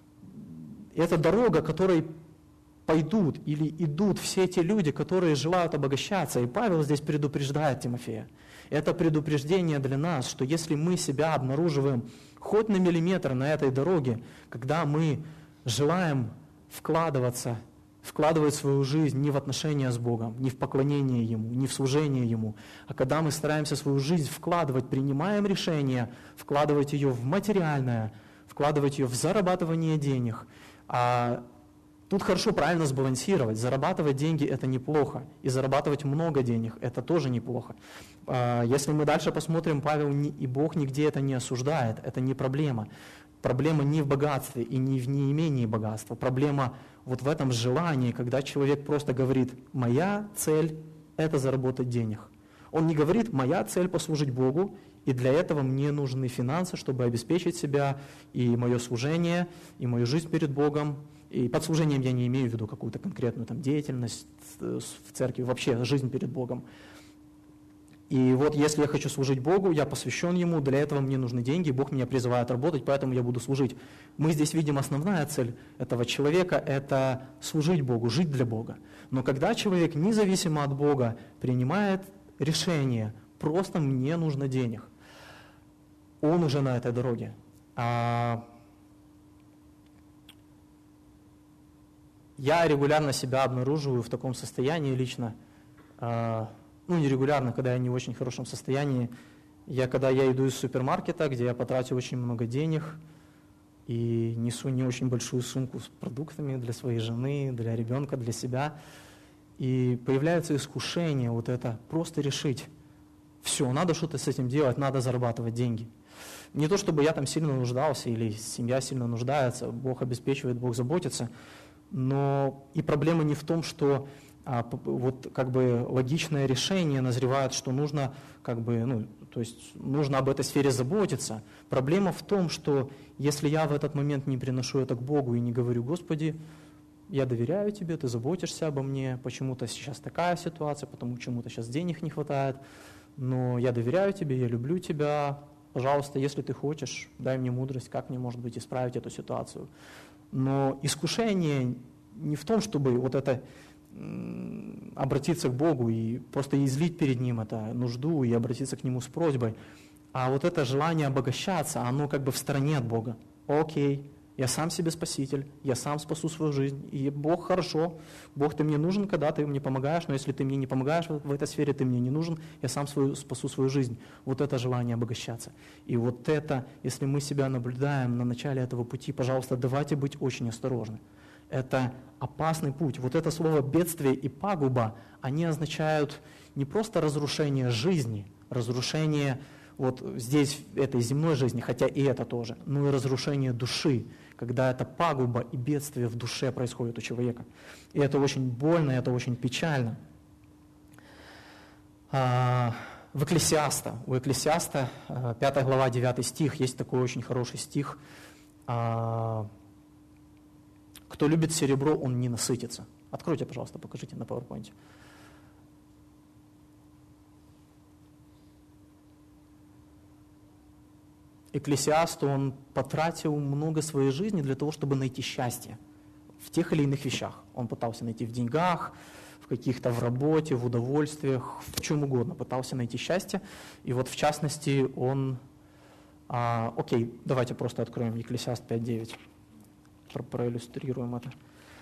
дорога, которой пойдут или идут все те люди, которые желают обогащаться. И Павел здесь предупреждает Тимофея. Это предупреждение для нас, что если мы себя обнаруживаем хоть на миллиметр на этой дороге, когда мы желаем вкладывать свою жизнь не в отношения с Богом, не в поклонение Ему, не в служение Ему, а когда мы стараемся свою жизнь вкладывать, принимаем решение, вкладывать ее в материальное, в вкладывать ее в зарабатывание денег. Тут хорошо правильно сбалансировать. Зарабатывать деньги – это неплохо. И зарабатывать много денег – это тоже неплохо. Если мы дальше посмотрим, Павел и Бог нигде это не осуждает, это не проблема. Проблема не в богатстве и не в неимении богатства. Проблема вот в этом желании, когда человек просто говорит: «Моя цель – это заработать денег». Он не говорит: «Моя цель – послужить Богу, и для этого мне нужны финансы, чтобы обеспечить себя и мое служение, и мою жизнь перед Богом». И под служением я не имею в виду какую-то конкретную там деятельность в церкви, вообще жизнь перед Богом. И вот если я хочу служить Богу, я посвящен Ему, для этого мне нужны деньги, Бог меня призывает работать, поэтому я буду служить. Мы здесь видим основная цель этого человека – это служить Богу, жить для Бога. Но когда человек, независимо от Бога, принимает решение: просто мне нужно денег, он уже на этой дороге. Я регулярно себя обнаруживаю в таком состоянии лично, не регулярно, когда я не в очень хорошем состоянии. Когда я иду из супермаркета, где я потратил очень много денег и несу не очень большую сумку с продуктами для своей жены, для ребенка, для себя, и появляется искушение вот это просто решить: все, надо что-то с этим делать, надо зарабатывать деньги. Не то чтобы я там сильно нуждался или семья сильно нуждается, Бог обеспечивает, Бог заботится, но и проблема не в том, что вот как бы логичное решение назревает, что нужно нужно об этой сфере заботиться. Проблема в том, что если я в этот момент не приношу это к Богу и не говорю: «Господи, я доверяю Тебе, Ты заботишься обо мне, почему-то сейчас такая ситуация, почему-то сейчас денег не хватает, но я доверяю Тебе, я люблю Тебя, пожалуйста, если Ты хочешь, дай мне мудрость, как мне, может быть, исправить эту ситуацию». Но искушение не в том, чтобы вот это обратиться к Богу и просто излить перед Ним эту нужду и обратиться к Нему с просьбой, а вот это желание обогащаться, оно как бы в стороне от Бога. Окей, я сам себе спаситель, я сам спасу свою жизнь, и Бог хорошо, Бог, Ты мне нужен, когда Ты мне помогаешь, но если Ты мне не помогаешь в этой сфере, Ты мне не нужен, я сам спасу свою жизнь. Вот это желание обогащаться. И вот это, если мы себя наблюдаем на начале этого пути, пожалуйста, давайте быть очень осторожны. Это опасный путь. Вот это слово «бедствие» и «пагуба», они означают не просто разрушение жизни, разрушение вот здесь, этой земной жизни, хотя и это тоже, но и разрушение души, когда это пагуба и бедствие в душе происходит у человека. И это очень больно, это очень печально. У Экклесиаста, 5 глава, 9 стих, есть такой очень хороший стих: «Кто любит серебро, он не насытится». Откройте, пожалуйста, покажите на PowerPoint. Экклесиаст, он потратил много своей жизни для того, чтобы найти счастье в тех или иных вещах. Он пытался найти в деньгах, в каких-то в работе, в удовольствиях, в чем угодно пытался найти счастье. И вот в частности он... Окей, давайте просто откроем Екклесиаст 5.9, проиллюстрируем это.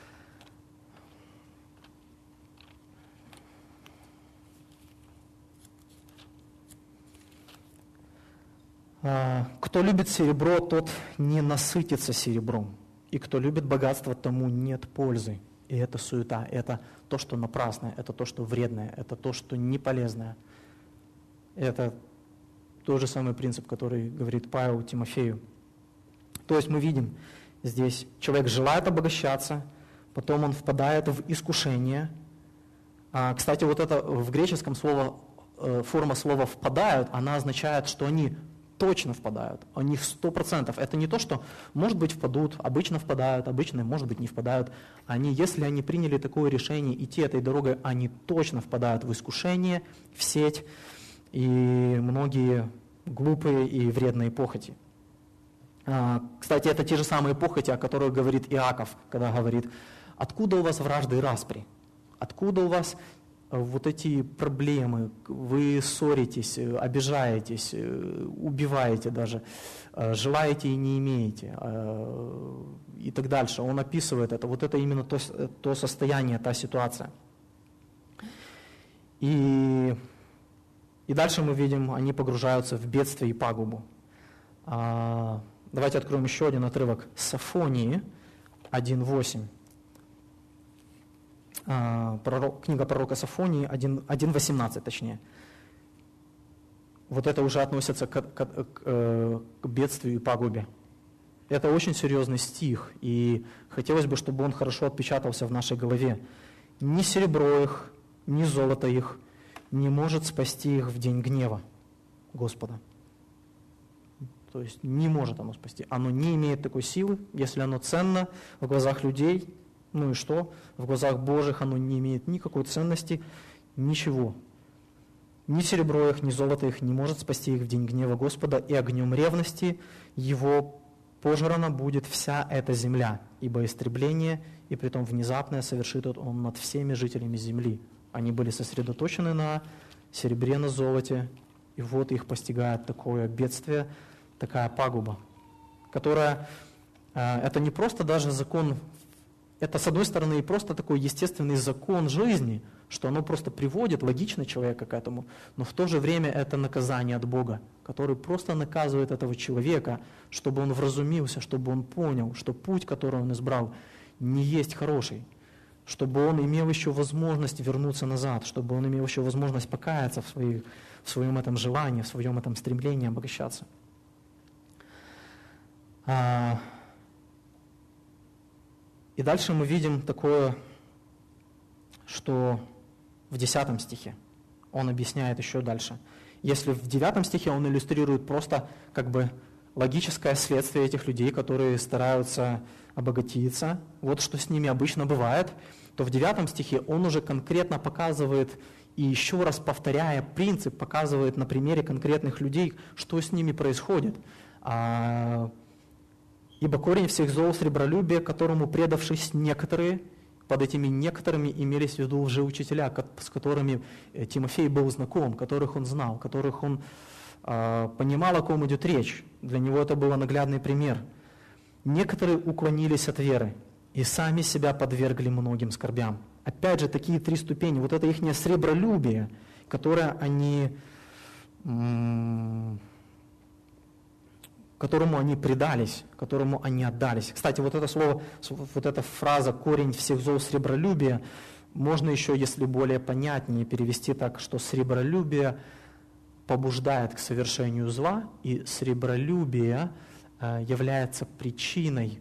«Кто любит серебро, тот не насытится серебром, и кто любит богатство, тому нет пользы». И это суета, это то, что напрасное, это то, что вредное, это то, что не полезное. Это тот же самый принцип, который говорит Павел Тимофею. То есть мы видим, здесь человек желает обогащаться, потом он впадает в искушение. Кстати, вот это в греческом форма слова «впадают», она означает, что они точно впадают, они 100%. Это не то, что, может быть, впадут, обычно, может быть, не впадают. Если они приняли такое решение идти этой дорогой, они точно впадают в искушение, в сеть и многие глупые и вредные похоти. Кстати, это те же самые похоти, о которых говорит Иаков, когда говорит: «Откуда у вас вражды и распри? Откуда у вас вот эти проблемы, вы ссоритесь, обижаетесь, убиваете даже, желаете и не имеете», и так дальше. Он описывает это. Вот это именно то состояние, та ситуация. И дальше мы видим, они погружаются в бедствие и пагубу. Давайте откроем еще один отрывок. Софонии 1:8. Книга пророка Софонии 1:18, точнее. Вот это уже относится к бедствию и пагубе. Это очень серьезный стих, и хотелось бы, чтобы он хорошо отпечатался в нашей голове. Ни серебро их, ни золото их не может спасти их в день гнева Господа. То есть не может оно спасти. Оно не имеет такой силы, если оно ценно в глазах людей. Ну и что? В глазах Божьих оно не имеет никакой ценности, ничего. Ни серебро их, ни золото их не может спасти их в день гнева Господа, и огнем ревности его пожрана будет вся эта земля, ибо истребление, и притом внезапное, совершит он над всеми жителями земли. Они были сосредоточены на серебре, на золоте, и вот их постигает такое бедствие, такая пагуба, которая, это не просто даже закон, это, с одной стороны, и просто такой естественный закон жизни, что оно просто приводит логично человека к этому, но в то же время это наказание от Бога, который просто наказывает этого человека, чтобы он вразумился, чтобы он понял, что путь, который он избрал, не есть хороший, чтобы он имел еще возможность вернуться назад, чтобы он имел еще возможность покаяться в своем этом желании, в своем этом стремлении обогащаться. И дальше мы видим такое, что в 10 стихе он объясняет еще дальше. Если в 9 стихе он иллюстрирует просто как бы логическое следствие этих людей, которые стараются обогатиться, вот что с ними обычно бывает, то в 9 стихе он уже конкретно показывает и еще раз повторяя принцип, показывает на примере конкретных людей, что с ними происходит. Ибо корень всех зол сребролюбие, которому предавшись некоторые, под этими некоторыми имелись в виду лжеучителя, с которыми Тимофей был знаком, которых он знал, которых он понимал, о ком идет речь. Для него это был наглядный пример. Некоторые уклонились от веры и сами себя подвергли многим скорбям. Опять же, такие 3 ступени. Вот это их сребролюбие, которое они... которому они предались, которому они отдались. Кстати, вот это слово, вот эта фраза «корень всех зол сребролюбия» можно еще, если более понятнее, перевести так, что сребролюбие побуждает к совершению зла, и сребролюбие является причиной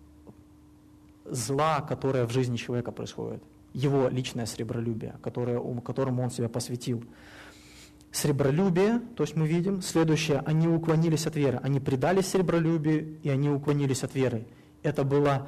зла, которое в жизни человека происходит. Его личное сребролюбие, которому он себя посвятил. Сребролюбие, то есть мы видим, следующее, они уклонились от веры. Они предались сребролюбию, и они уклонились от веры. Это было,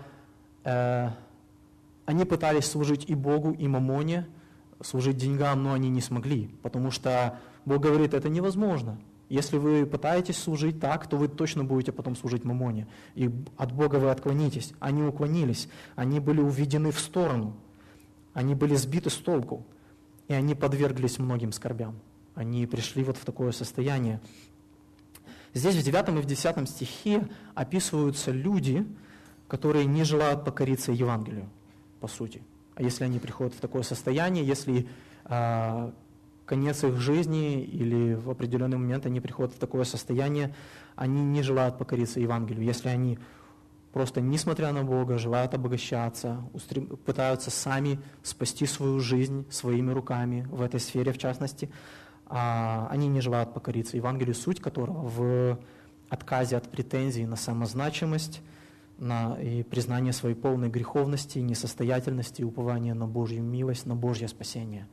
они пытались служить и Богу, и мамоне, служить деньгам, но они не смогли, потому что Бог говорит, это невозможно. Если вы пытаетесь служить так, то вы точно будете потом служить мамоне, и от Бога вы отклонитесь. Они уклонились, они были уведены в сторону, они были сбиты с толку, и они подверглись многим скорбям. Они пришли вот в такое состояние. Здесь в 9 и в 10 стихе описываются люди, которые не желают покориться Евангелию, по сути. А если они приходят в такое состояние, если конец их жизни или в определенный момент они приходят в такое состояние, они не желают покориться Евангелию. Если они просто, несмотря на Бога, желают обогащаться, пытаются сами спасти свою жизнь своими руками, в этой сфере в частности, они не желают покориться Евангелию, суть которого в отказе от претензий на самозначимость, и признание своей полной греховности, несостоятельности, упования на Божью милость, на Божье спасение.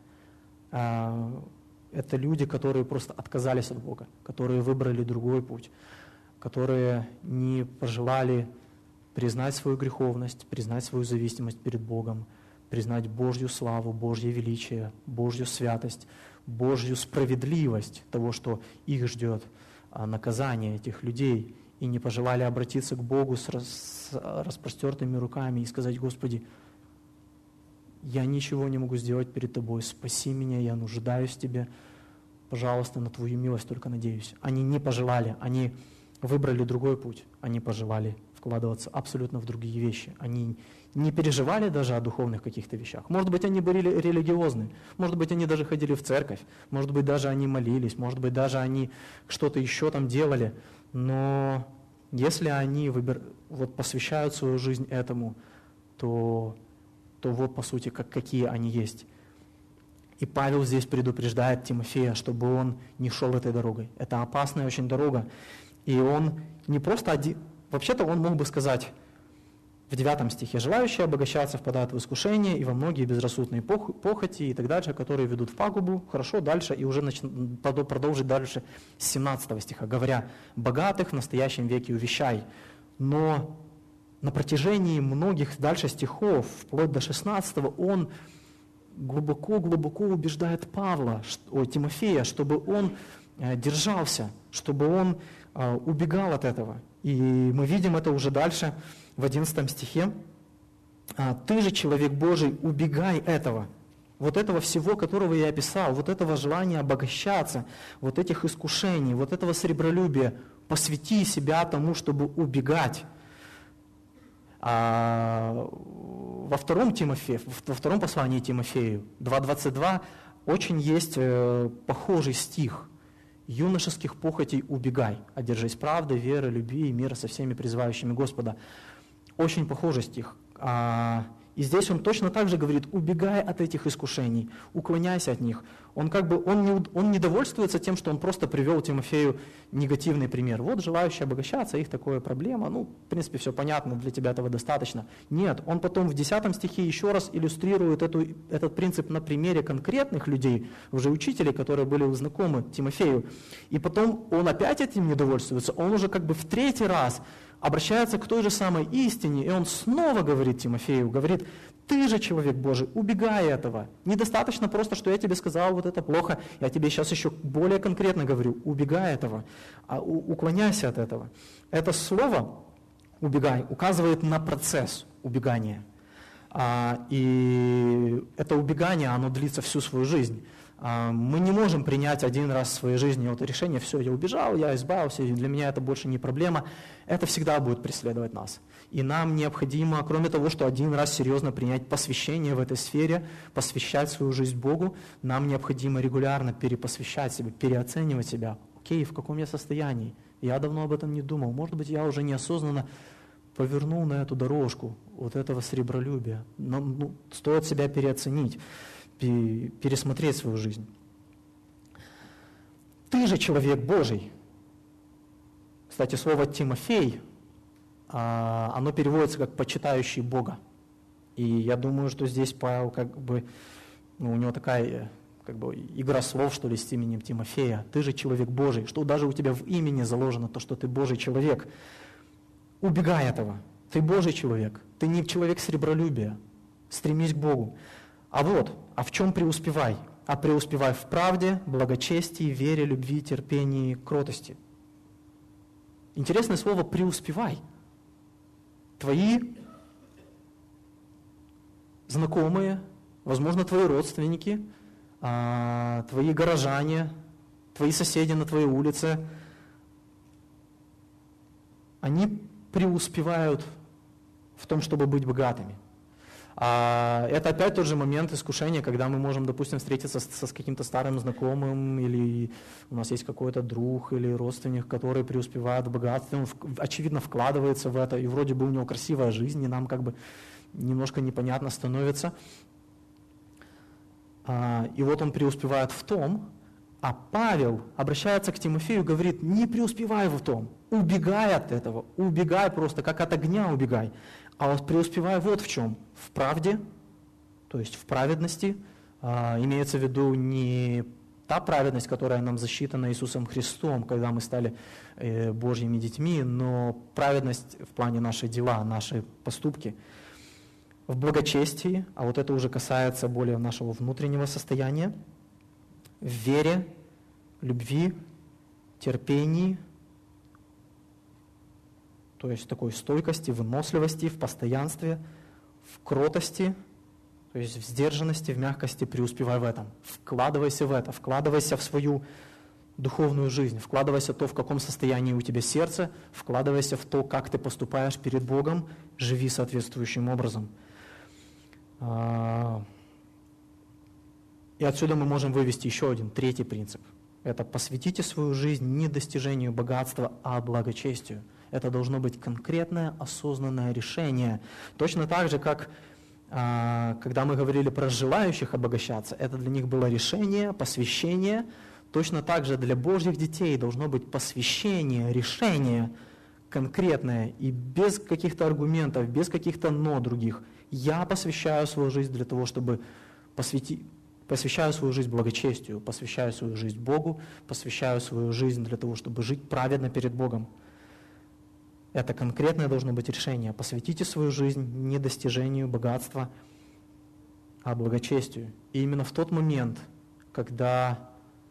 Это люди, которые просто отказались от Бога, которые выбрали другой путь, которые не пожелали признать свою греховность, признать свою зависимость перед Богом, признать Божью славу, Божье величие, Божью святость, Божью справедливость того, что их ждет, наказание этих людей, и не пожелали обратиться к Богу с распростертыми руками и сказать: Господи, я ничего не могу сделать перед Тобой, спаси меня, я нуждаюсь в Тебе, пожалуйста, на Твою милость только надеюсь. Они не пожелали, они выбрали другой путь, они пожелали вкладываться абсолютно в другие вещи. Они не переживали даже о духовных каких-то вещах. Может быть, они были религиозны, может быть, они даже ходили в церковь, может быть, даже они молились, может быть, даже они что-то еще там делали, но если они вот посвящают свою жизнь этому, то вот по сути, какие они есть. И Павел здесь предупреждает Тимофея, чтобы он не шел этой дорогой. Это опасная очень дорога. И он не просто один... Вообще-то он мог бы сказать в 9 стихе: «Желающие обогащаться впадают в искушение и во многие безрассудные похоти и так дальше, которые ведут в пагубу». Хорошо, дальше, и уже продолжить дальше с 17 стиха, говоря: «Богатых в настоящем веке увещай». Но на протяжении многих дальше стихов, вплоть до 16, он глубоко-глубоко убеждает Тимофея, чтобы он держался, чтобы он убегал от этого. И мы видим это уже дальше в 11 стихе. «Ты же, человек Божий, убегай этого». Вот этого всего, которого я описал, вот этого желания обогащаться, вот этих искушений, вот этого сребролюбия. Посвяти себя тому, чтобы убегать. Во втором послании Тимофею, 2:22, очень есть похожий стих. «Юношеских похотей убегай, одержись правды, веры, любви и мира со всеми призывающими Господа». Очень похожий стих. И здесь он точно так же говорит: убегай от этих искушений, уклоняйся от них. Он не довольствуется тем, что он просто привел Тимофею негативный пример. Вот желающие обогащаться, их такая проблема, в принципе, все понятно, для тебя этого достаточно. Нет, он потом в 10 стихе еще раз иллюстрирует этот принцип на примере конкретных людей, уже учителей, которые были знакомы Тимофею. И потом он опять этим не довольствуется, он уже в 3-й раз обращается к той же самой истине, и он снова говорит Тимофею, говорит: ты же, человек Божий, убегай этого. Недостаточно просто, что я тебе сказал, вот это плохо, я тебе сейчас еще более конкретно говорю: убегай этого, уклоняйся от этого. Это слово «убегай» указывает на процесс убегания. И это убегание, оно длится всю свою жизнь. Мы не можем принять один раз в своей жизни решение: все, я убежал, я избавился, и для меня это больше не проблема. Это всегда будет преследовать нас. И нам необходимо, кроме того, что один раз серьезно принять посвящение в этой сфере, посвящать свою жизнь Богу, нам необходимо регулярно перепосвящать себя, переоценивать себя. Окей, в каком я состоянии? Я давно об этом не думал. Может быть, я уже неосознанно повернул на эту дорожку вот этого сребролюбия. Нам стоит себя переоценить, пересмотреть свою жизнь. Ты же человек Божий. Кстати, слово «Тимофей», оно переводится как «почитающий Бога». И я думаю, что здесь Павел у него такая игра слов, что ли, с именем Тимофея. Ты же человек Божий, что даже у тебя в имени заложено то, что ты Божий человек. Убегай этого. Ты Божий человек. Ты не человек сребролюбия. Стремись к Богу. А в чем преуспевай? А преуспевай в правде, благочестии, вере, любви, терпении, кротости. Интересное слово «преуспевай». Твои знакомые, возможно, твои родственники, твои горожане, твои соседи на твоей улице, они преуспевают в том, чтобы быть богатыми. Это опять тот же момент искушения, когда мы можем, допустим, встретиться с каким-то старым знакомым, или у нас есть какой-то друг или родственник, который преуспевает в богатстве, он, очевидно, вкладывается в это, и вроде бы у него красивая жизнь, и нам немножко непонятно становится. И вот он преуспевает в том, а Павел обращается к Тимофею и говорит: не преуспевай в том, убегай от этого, убегай просто, как от огня убегай. А вот преуспевай вот в чем: в правде, то есть в праведности, имеется в виду не та праведность, которая нам засчитана Иисусом Христом, когда мы стали Божьими детьми, но праведность в плане наши дела, наши поступки. В благочестии, а вот это уже касается более нашего внутреннего состояния, в вере, любви, терпении, то есть такой стойкости, выносливости, в постоянстве, в кротости, то есть в сдержанности, в мягкости, преуспевай в этом. Вкладывайся в это, вкладывайся в свою духовную жизнь, вкладывайся в то, в каком состоянии у тебя сердце, вкладывайся в то, как ты поступаешь перед Богом, живи соответствующим образом. И отсюда мы можем вывести еще один, третий принцип. Это посвятите свою жизнь не достижению богатства, а благочестию. Это должно быть конкретное, осознанное решение. Точно так же, как когда мы говорили про желающих обогащаться, это для них было решение, посвящение. Точно так же для Божьих детей должно быть посвящение, решение конкретное и без каких-то аргументов, без каких-то «но» других. Я посвящаю свою жизнь для того, чтобы посвящаю свою жизнь благочестию, посвящаю свою жизнь Богу, посвящаю свою жизнь для того, чтобы жить праведно перед Богом. Это конкретное должно быть решение. Посвятите свою жизнь не достижению богатства, а благочестию. И именно в тот момент, когда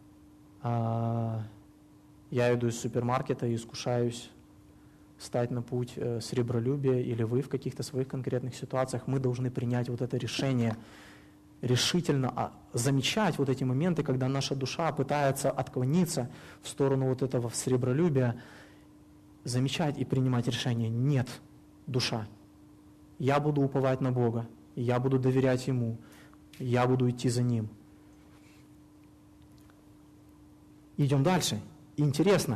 я иду из супермаркета и искушаюсь стать на путь сребролюбия, или вы в каких-то своих конкретных ситуациях, мы должны принять вот это решение, решительно замечать вот эти моменты, когда наша душа пытается отклониться в сторону вот этого сребролюбия, замечать и принимать решение. Нет, душа, я буду уповать на Бога, я буду доверять Ему, я буду идти за Ним. Идем дальше. Интересно.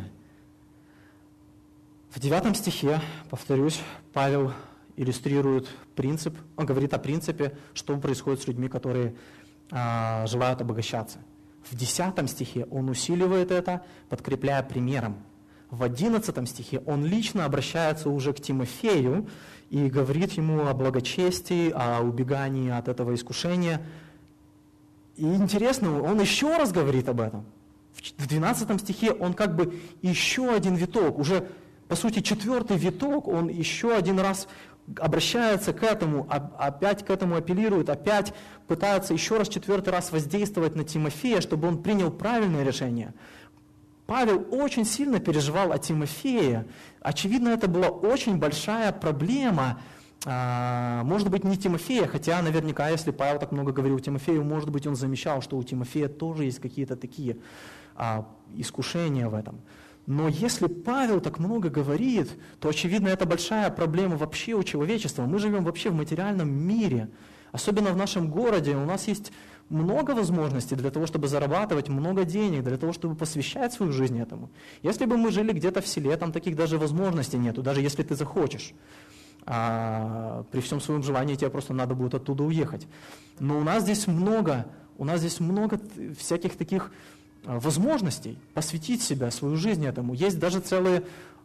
В 9 стихе, повторюсь, Павел иллюстрирует принцип, он говорит о принципе, что происходит с людьми, которые желают обогащаться. В 10 стихе он усиливает это, подкрепляя примером. В 11 стихе он лично обращается уже к Тимофею и говорит ему о благочестии, о убегании от этого искушения. И интересно, он еще раз говорит об этом. В 12 стихе он как бы еще один виток, уже по сути 4-й виток, он еще один раз обращается к этому, опять к этому апеллирует, опять пытается еще раз 4-й раз воздействовать на Тимофея, чтобы он принял правильное решение. Павел очень сильно переживал о Тимофее. Очевидно, это была очень большая проблема. Может быть, не Тимофея, хотя наверняка, если Павел так много говорил Тимофею, может быть, он замечал, что у Тимофея тоже есть какие-то такие искушения в этом. Но если Павел так много говорит, то, очевидно, это большая проблема вообще у человечества. Мы живем вообще в материальном мире, особенно в нашем городе. У нас есть много возможностей для того, чтобы зарабатывать много денег, для того, чтобы посвящать свою жизнь этому. Если бы мы жили где-то в селе, там таких даже возможностей нету, даже если ты захочешь. При всем своем желании тебе просто надо будет оттуда уехать. Но у нас здесь много всяких таких возможностей посвятить себя, свою жизнь этому. Есть даже целые,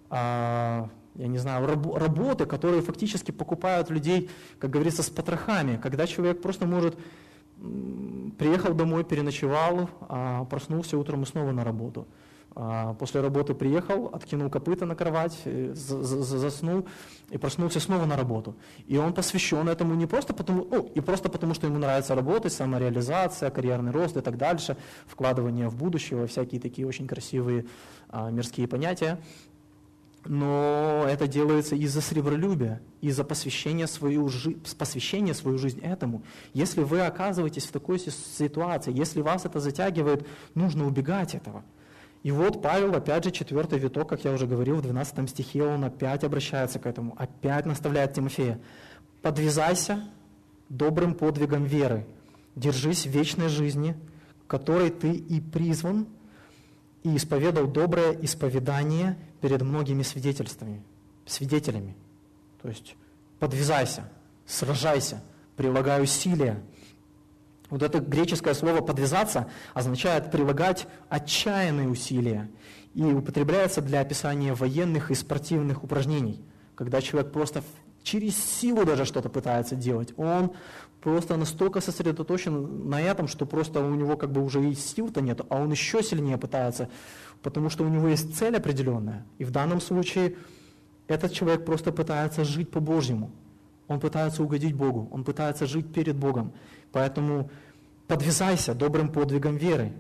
работы, которые фактически покупают людей, как говорится, с потрохами, когда человек просто может, приехал домой, переночевал, проснулся утром и снова на работу. После работы приехал, откинул копыта на кровать, заснул и проснулся снова на работу. И он посвящен этому не просто потому, что ему нравится работать, самореализация, карьерный рост и так дальше, вкладывание в будущее, всякие такие очень красивые мирские понятия. Но это делается из-за сребролюбия, из-за посвящения свою жизнь этому. Если вы оказываетесь в такой ситуации, если вас это затягивает, нужно убегать от этого. И вот Павел, опять же, 4-й виток, как я уже говорил, в 12 стихе он опять обращается к этому, опять наставляет Тимофея. «Подвязайся добрым подвигом веры, держись вечной жизни, которой ты и призван, и исповедал доброе исповедание перед многими свидетелями». То есть подвязайся, сражайся, прилагай усилия. Вот это греческое слово «подвязаться» означает прилагать отчаянные усилия и употребляется для описания военных и спортивных упражнений, когда человек просто через силу даже что-то пытается делать. Он просто настолько сосредоточен на этом, что просто у него как бы уже и сил-то нет, а он еще сильнее пытается, потому что у него есть цель определенная. И в данном случае этот человек просто пытается жить по-божьему. Он пытается угодить Богу, он пытается жить перед Богом. Поэтому подвязайся добрым подвигом веры.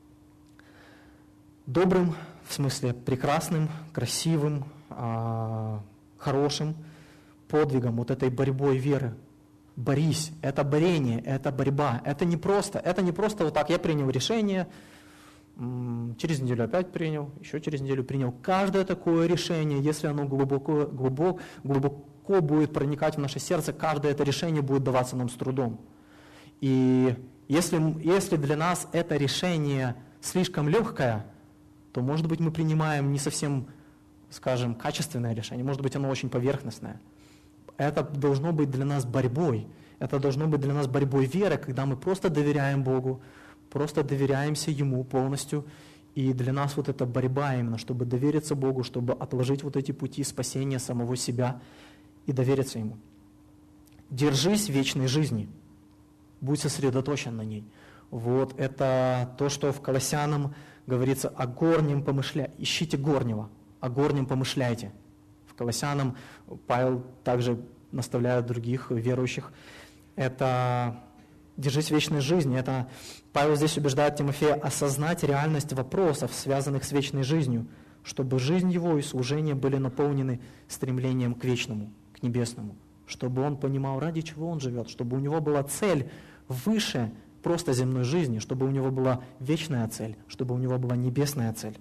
Добрым, в смысле прекрасным, красивым, хорошим подвигом, вот этой борьбой веры. Борись, это борение, это борьба. Это не просто вот так, я принял решение, через неделю опять принял, еще через неделю принял. Каждое такое решение, если оно глубоко будет проникать в наше сердце, каждое это решение будет даваться нам с трудом. И если для нас это решение слишком легкое, то, может быть, мы принимаем не совсем скажем, качественное решение, может быть, оно очень поверхностное. Это должно быть для нас борьбой. Это должно быть для нас борьбой веры, когда мы просто доверяем Богу, просто доверяемся Ему полностью. И для нас вот эта борьба именно, чтобы довериться Богу, чтобы отложить вот эти пути спасения самого себя и довериться Ему. Держись вечной жизни. Будь сосредоточен на ней. Вот это то, что в Колоссянам говорится о горнем помышляйте. Ищите горнего, о горнем помышляйте. В Колоссянам Павел также наставляет других верующих. Это держись вечной жизни. Это Павел здесь убеждает Тимофея осознать реальность вопросов, связанных с вечной жизнью, чтобы жизнь его и служение были наполнены стремлением к вечному, к небесному. Чтобы он понимал, ради чего он живет, чтобы у него была цель выше просто земной жизни, чтобы у него была вечная цель, чтобы у него была небесная цель.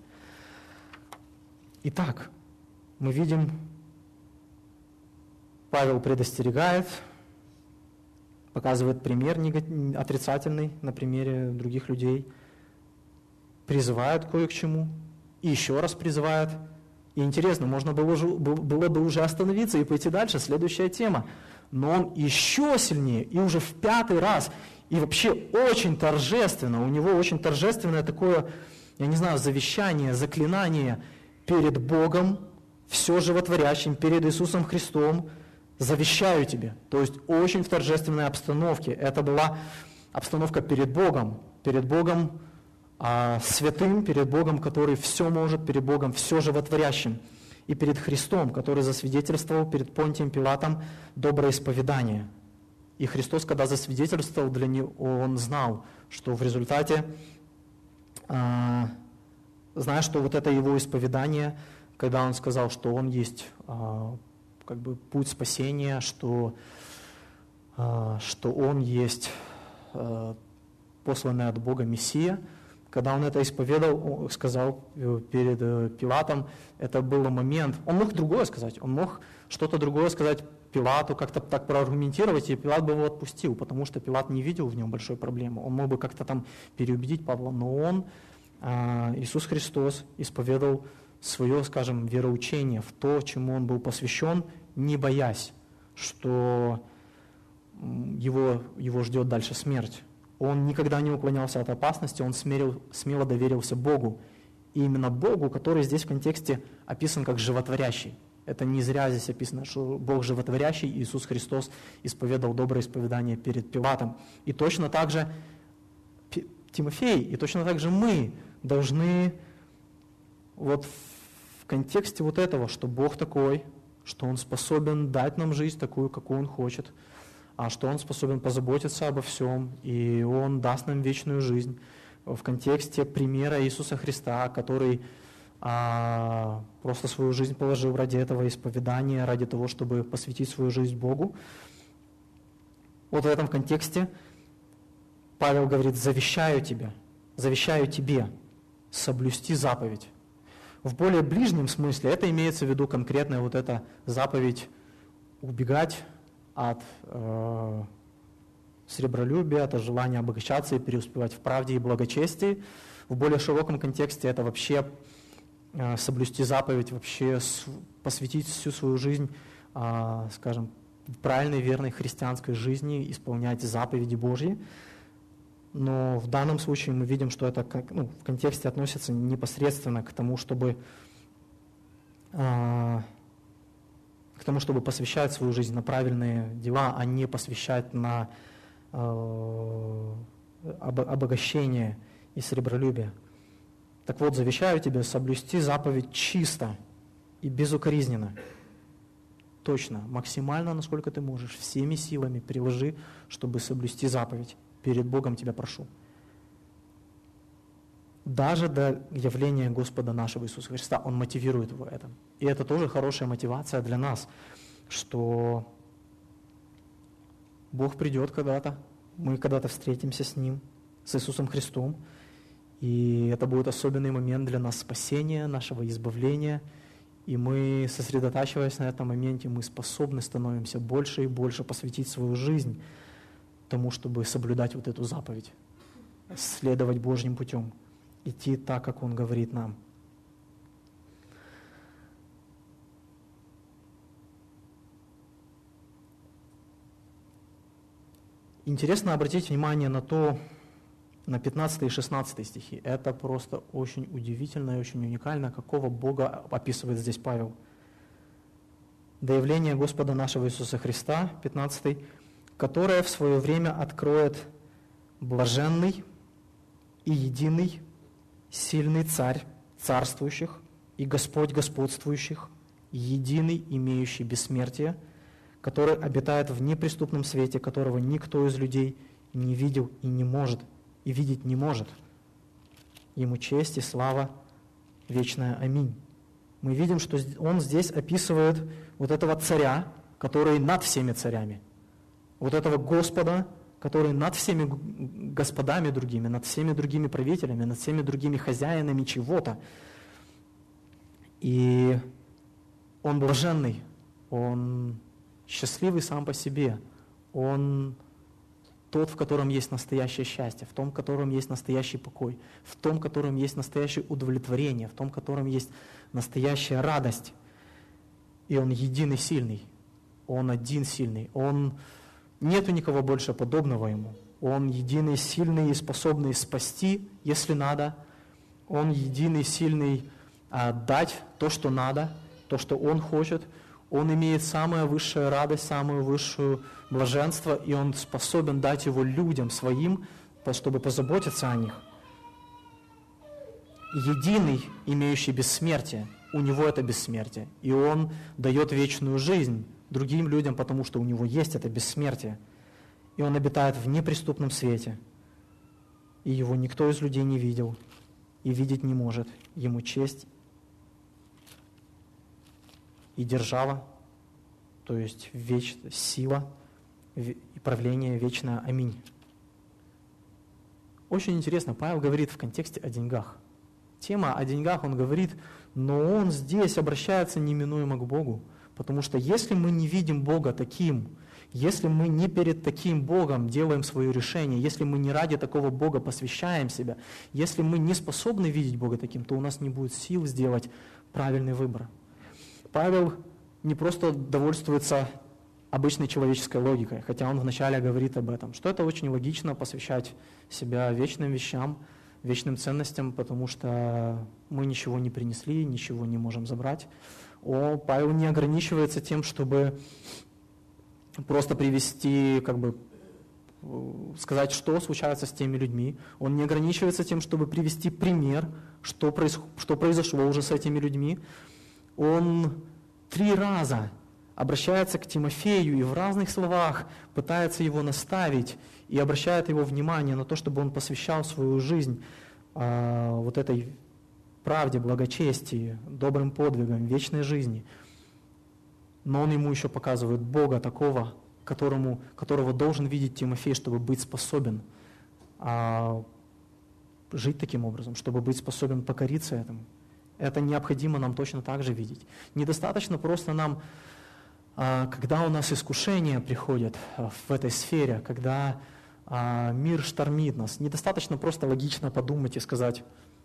Итак, мы видим, Павел предостерегает, показывает пример отрицательный на примере других людей, призывает кое к чему, и еще раз призывает. И интересно, можно было бы уже остановиться и пойти дальше, следующая тема. Но он еще сильнее, и уже в 5-й раз, и вообще очень торжественно, у него очень торжественное такое, я не знаю, завещание, заклинание перед Богом, все животворящим, перед Иисусом Христом, завещаю тебе. То есть очень в торжественной обстановке. Это была обстановка перед Богом святым, перед Богом, который все может, перед Богом все животворящим, и перед Христом, который засвидетельствовал перед Понтием Пилатом доброе исповедание. И Христос, когда засвидетельствовал для него, он знал, что в результате, зная, что вот это его исповедание, когда он сказал, что он есть как бы путь спасения, что он есть посланный от Бога Мессия. Когда он это исповедовал, он сказал перед Пилатом, это был момент, он мог другое сказать, он мог что-то другое сказать Пилату, как-то так проаргументировать, и Пилат бы его отпустил, потому что Пилат не видел в нем большой проблемы. Он мог бы как-то там переубедить Павла, но он, Иисус Христос, исповедовал свое, скажем, вероучение в то, чему он был посвящен, не боясь, что его ждет дальше смерть. Он никогда не уклонялся от опасности, он смело доверился Богу. И именно Богу, который здесь в контексте описан как животворящий. Это не зря здесь описано, что Бог животворящий, Иисус Христос исповедовал доброе исповедание перед Пилатом. И точно так же Тимофей, и точно так же мы должны вот в контексте вот этого, что Бог такой, что Он способен дать нам жизнь такую, какую Он хочет, а что Он способен позаботиться обо всем, и Он даст нам вечную жизнь. В контексте примера Иисуса Христа, который просто свою жизнь положил ради этого исповедания, ради того, чтобы посвятить свою жизнь Богу. Вот в этом контексте Павел говорит: завещаю тебе соблюсти заповедь. В более ближнем смысле это имеется в виду конкретная вот эта заповедь убегать от сребролюбия, от желания обогащаться и преуспевать в правде и благочестии. В более широком контексте это вообще соблюсти заповедь, вообще посвятить всю свою жизнь, скажем, правильной, верной христианской жизни, исполнять заповеди Божьи. Но в данном случае мы видим, что это в контексте относится непосредственно к тому, чтобы посвящать свою жизнь на правильные дела, а не посвящать на обогащение и сребролюбие. Так вот, завещаю тебе соблюсти заповедь чисто и безукоризненно. Точно, максимально, насколько ты можешь, всеми силами приложи, чтобы соблюсти заповедь. Перед Богом тебя прошу. Даже до явления Господа нашего Иисуса Христа Он мотивирует его этим. И это тоже хорошая мотивация для нас, что Бог придет когда-то, мы когда-то встретимся с Ним, с Иисусом Христом, и это будет особенный момент для нас спасения, нашего избавления, и мы, сосредотачиваясь на этом моменте, мы способны становимся больше и больше посвятить свою жизнь тому, чтобы соблюдать вот эту заповедь, следовать Божьим путем, идти так, как Он говорит нам. Интересно обратить внимание на 15 и 16 стихи. Это просто очень удивительно и очень уникально, какого Бога описывает здесь Павел. До явления Господа нашего Иисуса Христа, 15, которое в свое время откроет блаженный и единый, сильный Царь царствующих и Господь господствующих, единый, имеющий бессмертие, который обитает в неприступном свете, которого никто из людей не видел и не может, и видеть не может. Ему честь и слава вечная. Аминь. Мы видим, что он здесь описывает вот этого царя, который над всеми царями, вот этого Господа, который над всеми господами другими, над всеми другими правителями, над всеми другими хозяинами чего-то. И он блаженный, он счастливый сам по себе, он тот, в котором есть настоящее счастье, в том, в котором есть настоящий покой, в том, в котором есть настоящее удовлетворение, в том, в котором есть настоящая радость. И он единый сильный, он один сильный, нету никого больше подобного ему. Он единый сильный и способный спасти, если надо. Он единый сильный дать то, что надо, то, что он хочет. Он имеет самую высшую радость, самую высшую блаженство, и он способен дать его людям своим, чтобы позаботиться о них. Единый, имеющий бессмертие, у него это бессмертие, и он дает вечную жизнь другим людям, потому что у него есть это бессмертие. И он обитает в неприступном свете, и его никто из людей не видел и видеть не может. Ему честь и держава, то есть сила и правление вечное. Аминь. Очень интересно, Павел говорит в контексте о деньгах. Тема о деньгах он говорит, но он здесь обращается неминуемо к Богу, потому что если мы не видим Бога таким, если мы не перед таким Богом делаем свое решение, если мы не ради такого Бога посвящаем себя, если мы не способны видеть Бога таким, то у нас не будет сил сделать правильный выбор. Павел не просто довольствуется обычной человеческой логикой, хотя он вначале говорит об этом, что это очень логично посвящать себя вечным вещам, вечным ценностям, потому что мы ничего не принесли, ничего не можем забрать. Павел не ограничивается тем, чтобы просто привести, сказать, что случается с теми людьми. Он не ограничивается тем, чтобы привести пример, что произошло уже с этими людьми. Он 3 раза обращается к Тимофею и в разных словах пытается его наставить и обращает его внимание на то, чтобы он посвящал свою жизнь вот этой правде, благочестии, добрым подвигам, вечной жизни. Но он ему еще показывает Бога такого, которого должен видеть Тимофей, чтобы быть способен жить таким образом, чтобы быть способен покориться этому. Это необходимо нам точно так же видеть. Недостаточно просто нам, когда у нас искушения приходят в этой сфере, когда мир штормит нас, недостаточно просто логично подумать и сказать,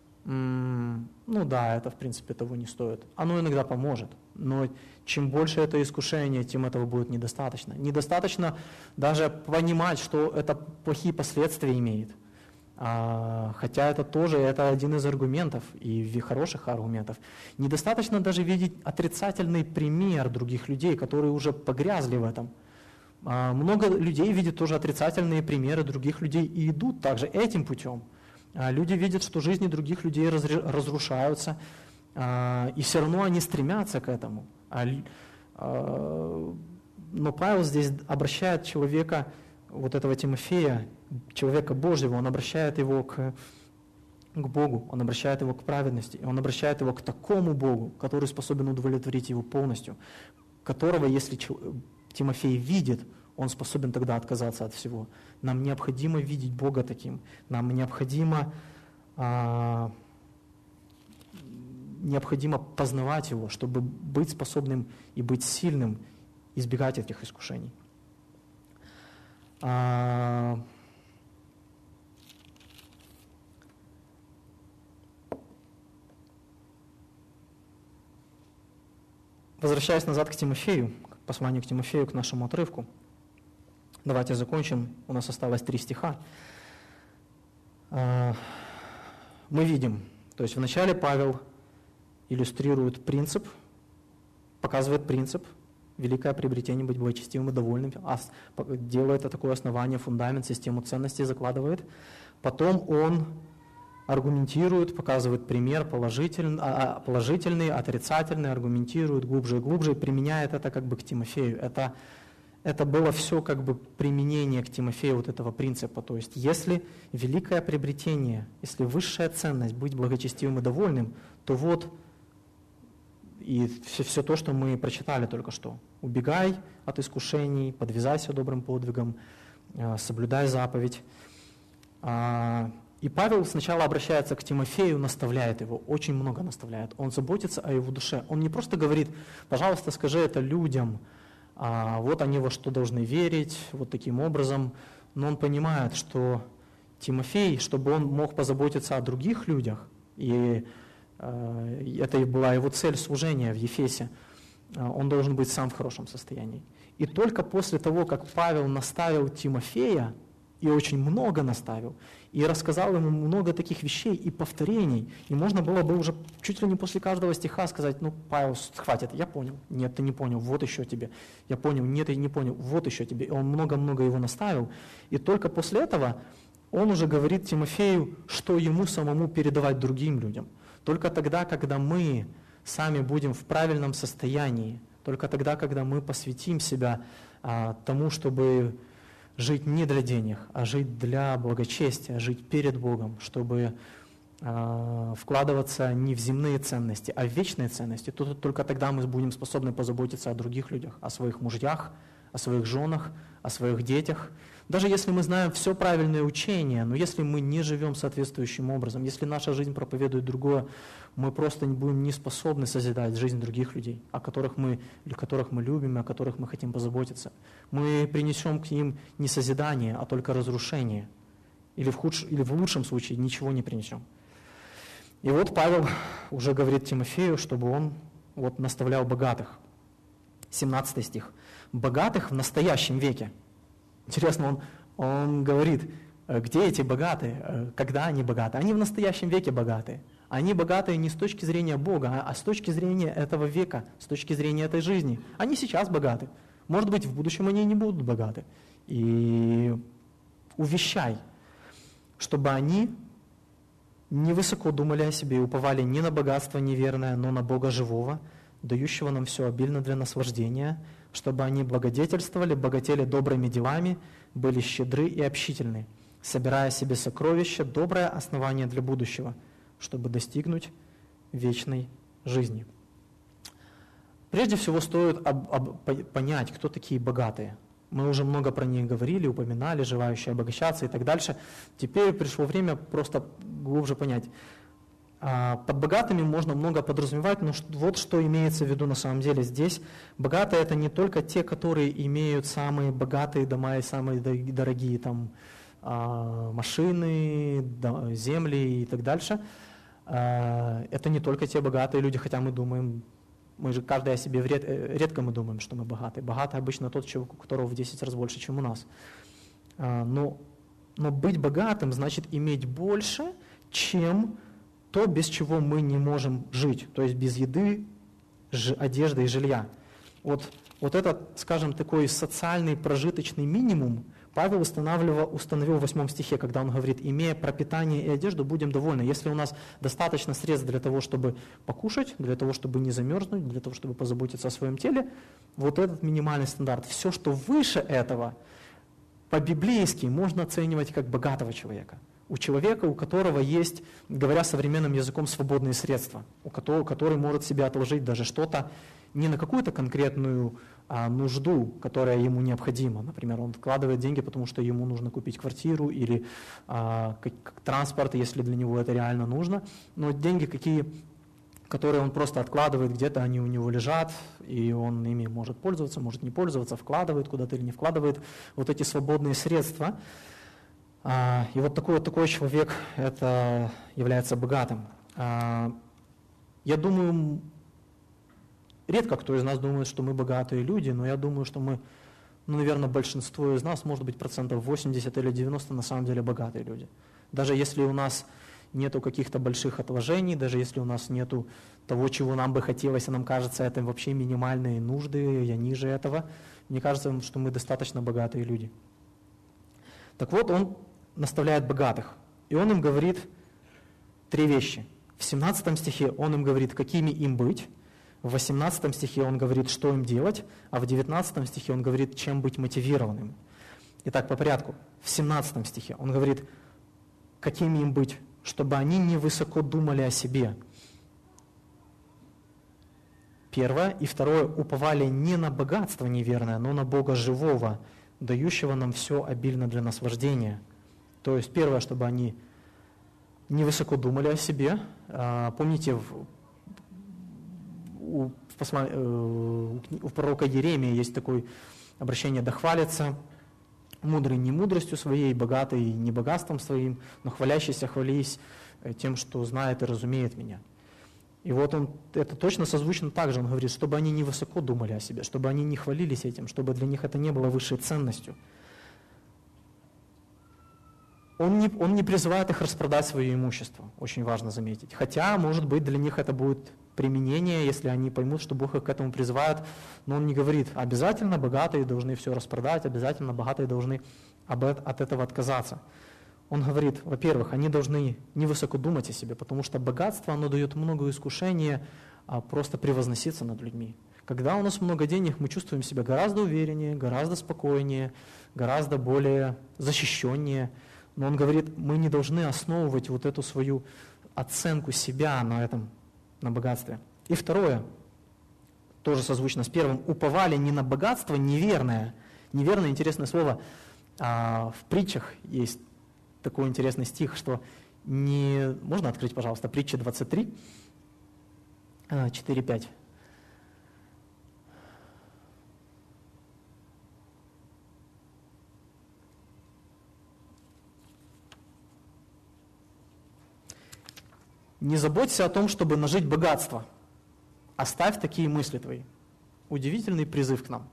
это в принципе того не стоит. Оно иногда поможет, но чем больше это искушение, тем этого будет недостаточно. Недостаточно даже понимать, что это плохие последствия имеет. Хотя это один из аргументов, и хороших аргументов. Недостаточно даже видеть отрицательный пример других людей, которые уже погрязли в этом. Много людей видят тоже отрицательные примеры других людей и идут также этим путем. Люди видят, что жизни других людей разрушаются, и все равно они стремятся к этому. Но Павел здесь обращает человека, вот этого Тимофея, человека Божьего, он обращает его к Богу, он обращает его к праведности, он обращает его к такому Богу, который способен удовлетворить его полностью, которого, если Тимофей видит, он способен тогда отказаться от всего. Нам необходимо видеть Бога таким, нам необходимо познавать Его, чтобы быть способным и быть сильным, избегать этих искушений. Возвращаясь назад к Тимофею, к посланию к Тимофею, к нашему отрывку, Давайте закончим. У нас осталось 3 стиха. Мы видим, то есть вначале Павел иллюстрирует принцип, показывает принцип, великое приобретение быть благочестивым и довольным, делает это такое основание, фундамент, систему ценностей закладывает. Потом он аргументирует, показывает пример положительный, отрицательный, аргументирует глубже и глубже, и применяет это как бы к Тимофею. Это было все как бы применение к Тимофею вот этого принципа. То есть если великое приобретение, если высшая ценность быть благочестивым и довольным, то вот и все то, что мы прочитали только что. Убегай от искушений, подвязайся добрым подвигом, соблюдай заповедь. И Павел сначала обращается к Тимофею, наставляет его, очень много наставляет. Он заботится о его душе. Он не просто говорит: пожалуйста, скажи это людям, вот они во что должны верить, вот таким образом. Но он понимает, что Тимофей, чтобы он мог позаботиться о других людях, и это и была его цель служения в Ефесе, он должен быть сам в хорошем состоянии. И только после того, как Павел наставил Тимофея, и очень много наставил, и рассказал ему много таких вещей и повторений, и можно было бы уже чуть ли не после каждого стиха сказать: ну, Павел, хватит, я понял, нет, ты не понял, вот еще тебе, я понял, нет, я не понял, вот еще тебе. И он много-много его наставил, и только после этого он уже говорит Тимофею, что ему самому передавать другим людям. Только тогда, когда мы сами будем в правильном состоянии, только тогда, когда мы посвятим себя тому, чтобы жить не для денег, а жить для благочестия, жить перед Богом, чтобы вкладываться не в земные ценности, а в вечные ценности, то только тогда мы будем способны позаботиться о других людях, о своих мужьях, о своих женах, о своих детях. Даже если мы знаем все правильное учение, но если мы не живем соответствующим образом, если наша жизнь проповедует другое, мы просто не будем не способны созидать жизнь других людей, которых мы любим и о которых мы хотим позаботиться. Мы принесем к ним не созидание, а только разрушение. Или в лучшем случае ничего не принесем. И вот Павел уже говорит Тимофею, чтобы он наставлял богатых. 17 стих. Богатых в настоящем веке. Интересно, он говорит, где эти богатые, когда они богаты? Они в настоящем веке богатые. Они богатые не с точки зрения Бога, а с точки зрения этого века, с точки зрения этой жизни. Они сейчас богаты. Может быть, в будущем они не будут богаты. И увещай, чтобы они невысоко думали о себе и уповали не на богатство неверное, но на Бога живого, дающего нам все обильно для наслаждения, чтобы они благодетельствовали, богатели добрыми делами, были щедры и общительны, собирая себе сокровища, доброе основание для будущего, чтобы достигнуть вечной жизни. Прежде всего стоит понять, кто такие богатые. Мы уже много про них говорили, упоминали, желающие обогащаться и так дальше. Теперь пришло время просто глубже понять. Под богатыми можно много подразумевать, но вот что имеется в виду на самом деле здесь. Богатые — это не только те, которые имеют самые богатые дома и самые дорогие машины, земли и так дальше. Это не только те богатые люди, хотя мы думаем, мы же каждый о себе редко мы думаем, что мы богатые. Богатый обычно тот, у которого в 10 раз больше, чем у нас. Но быть богатым значит иметь больше, чем то, без чего мы не можем жить, то есть без еды, одежды и жилья. Вот этот, скажем, такой социальный прожиточный минимум Павел установил в 8 стихе, когда он говорит: имея пропитание и одежду, будем довольны. Если у нас достаточно средств для того, чтобы покушать, для того, чтобы не замерзнуть, для того, чтобы позаботиться о своем теле, вот этот минимальный стандарт. Все, что выше этого, по-библейски можно оценивать как богатого человека. У человека, у которого есть, говоря современным языком, свободные средства, который может себе отложить даже что-то, не на какую-то конкретную нужду, которая ему необходима. Например, он вкладывает деньги, потому что ему нужно купить квартиру или как транспорт, если для него это реально нужно. Но деньги, которые он просто откладывает где-то, они у него лежат, и он ими может пользоваться, может не пользоваться, вкладывает куда-то или не вкладывает. Вот эти свободные средства. И вот такой человек это является богатым. Я думаю, редко кто из нас думает, что мы богатые люди, но я думаю, что мы наверное, большинство из нас, может быть, 80% или 90% на самом деле богатые люди. Даже если у нас нету каких-то больших отложений, даже если у нас нету того, чего нам бы хотелось, и нам кажется, это вообще минимальные нужды, я ниже этого, мне кажется, что мы достаточно богатые люди. Так вот, он наставляет богатых, и он им говорит 3 вещи. В 17 стихе он им говорит, какими им быть, в 18 стихе он говорит, что им делать, а в 19 стихе он говорит, чем быть мотивированным. Итак, по порядку. В 17 стихе он говорит, какими им быть, чтобы они не высоко думали о себе. Первое. И второе, уповали не на богатство неверное, но на Бога живого, дающего нам все обильно для наслаждения. То есть первое, чтобы они не высоко думали о себе. Помните, у пророка Еремии есть такое обращение «да хвалится мудрый не мудростью своей, богатый не богатством своим, но хвалящийся хвались тем, что знает и разумеет меня». И вот он, это точно созвучно так же, он говорит, чтобы они не высоко думали о себе, чтобы они не хвалились этим, чтобы для них это не было высшей ценностью. Он не призывает их распродать свое имущество, очень важно заметить. Хотя, может быть, для них это будет применение, если они поймут, что Бог их к этому призывает, но он не говорит, обязательно богатые должны все распродать, обязательно богатые должны от этого отказаться. Он говорит, во-первых, они должны невысоко думать о себе, потому что богатство, оно дает много искушения просто превозноситься над людьми. Когда у нас много денег, мы чувствуем себя гораздо увереннее, гораздо спокойнее, гораздо более защищеннее. Но он говорит, мы не должны основывать вот эту свою оценку себя на этом, на богатстве. И второе, тоже созвучно с первым, уповали не на богатство неверное. Неверное, интересное слово. В притчах есть такой интересный стих, что не... Можно открыть, пожалуйста, притча 23, 4-5. «Не заботься о том, чтобы нажить богатство. Оставь такие мысли твои». Удивительный призыв к нам.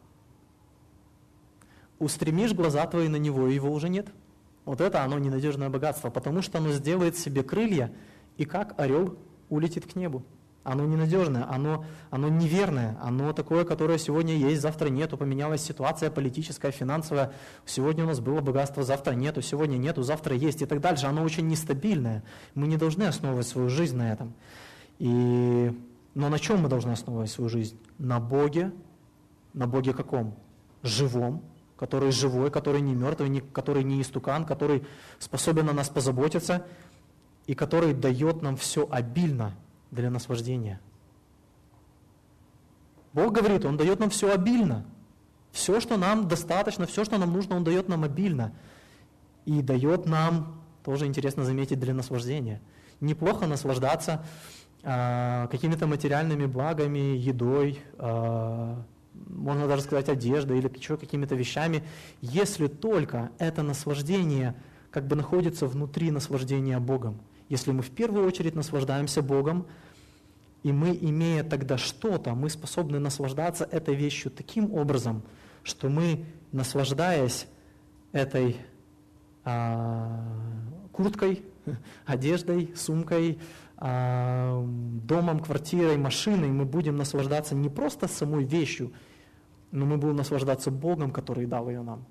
«Устремишь глаза твои на него, и его уже нет». Вот это оно ненадежное богатство, потому что оно сделает себе крылья, и как орел улетит к небу. Оно ненадежное, оно неверное, оно такое, которое сегодня есть, завтра нету. Поменялась ситуация политическая, финансовая. Сегодня у нас было богатство, завтра нету, сегодня нету, завтра есть и так дальше. Оно очень нестабильное. Мы не должны основывать свою жизнь на этом. Но на чем мы должны основывать свою жизнь? На Боге. На Боге каком? Живом, который живой, который не мертвый, который не истукан, который способен о нас позаботиться и который дает нам все обильно для наслаждения. Бог говорит, Он дает нам все обильно. Все, что нам достаточно, все, что нам нужно, Он дает нам обильно. И дает нам, тоже интересно заметить, для наслаждения. Неплохо наслаждаться какими-то материальными благами, едой, можно даже сказать одеждой или еще какими-то вещами, если только это наслаждение как бы находится внутри наслаждения Богом. Если мы в первую очередь наслаждаемся Богом, и мы, имея тогда что-то, мы способны наслаждаться этой вещью таким образом, что мы, наслаждаясь этой курткой, одеждой, сумкой, домом, квартирой, машиной, мы будем наслаждаться не просто самой вещью, но мы будем наслаждаться Богом, который дал ее нам.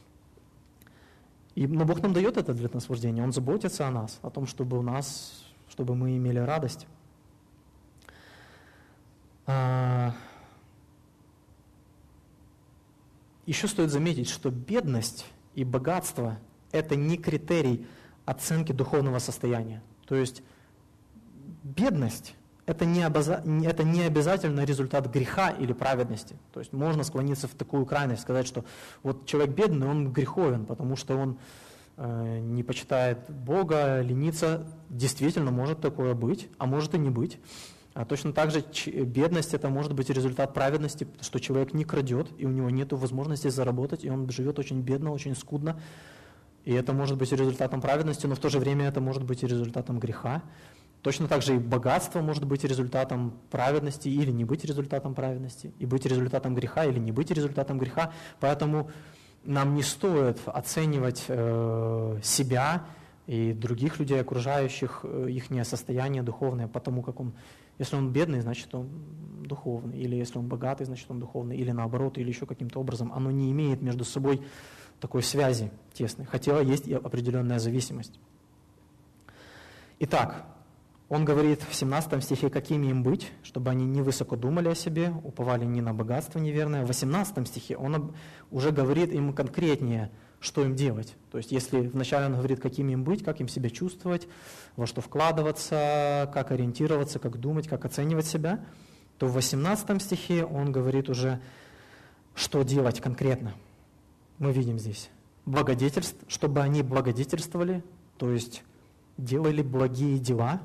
Но Бог нам дает это для наслаждения. Он заботится о нас, о том, чтобы мы имели радость. Еще стоит заметить, что бедность и богатство – это не критерий оценки духовного состояния. То есть бедность – это не обязательно результат греха или праведности. То есть можно склониться в такую крайность, сказать, что вот человек бедный, он греховен, потому что он не почитает Бога, ленится. Действительно, может такое быть, а может и не быть. А точно так же бедность – это может быть результат праведности, что человек не крадет, и у него нет возможности заработать, и он живет очень бедно, очень скудно. И это может быть результатом праведности, но в то же время это может быть и результатом греха. Точно так же и богатство может быть результатом праведности или не быть результатом праведности, и быть результатом греха или не быть результатом греха. Поэтому нам не стоит оценивать себя и других людей, окружающих, их состояние духовное, потому как если он бедный, значит он духовный, или если он богатый, значит он духовный, или наоборот, или еще каким-то образом. Оно не имеет между собой такой связи тесной, хотя есть и определенная зависимость. Итак, он говорит в 17 стихе, какими им быть, чтобы они не высоко думали о себе, уповали не на богатство неверное. В 18 стихе он уже говорит им конкретнее, что им делать. То есть если вначале он говорит, какими им быть, как им себя чувствовать, во что вкладываться, как ориентироваться, как думать, как оценивать себя, то в 18 стихе он говорит уже, что делать конкретно. Мы видим здесь чтобы они благодетельствовали, то есть делали благие дела,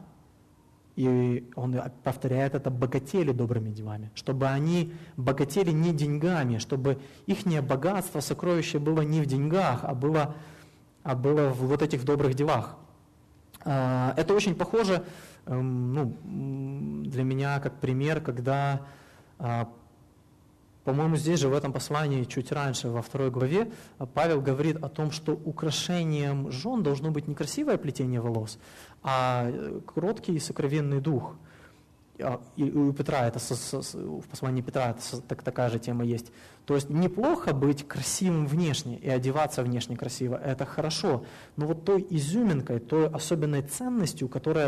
и он повторяет это, богатели добрыми делами, чтобы они богатели не деньгами, чтобы их богатство, сокровище было не в деньгах, а было в вот этих добрых делах. Это очень похоже, для меня как пример, когда, по-моему, здесь же в этом послании, чуть раньше, во 2 главе, Павел говорит о том, что украшением жен должно быть не красивое плетение волос, а кроткий и сокровенный дух. И у Петра, в послании Петра такая же тема есть. То есть неплохо быть красивым внешне и одеваться внешне красиво, это хорошо, но вот той изюминкой, той особенной ценностью, которая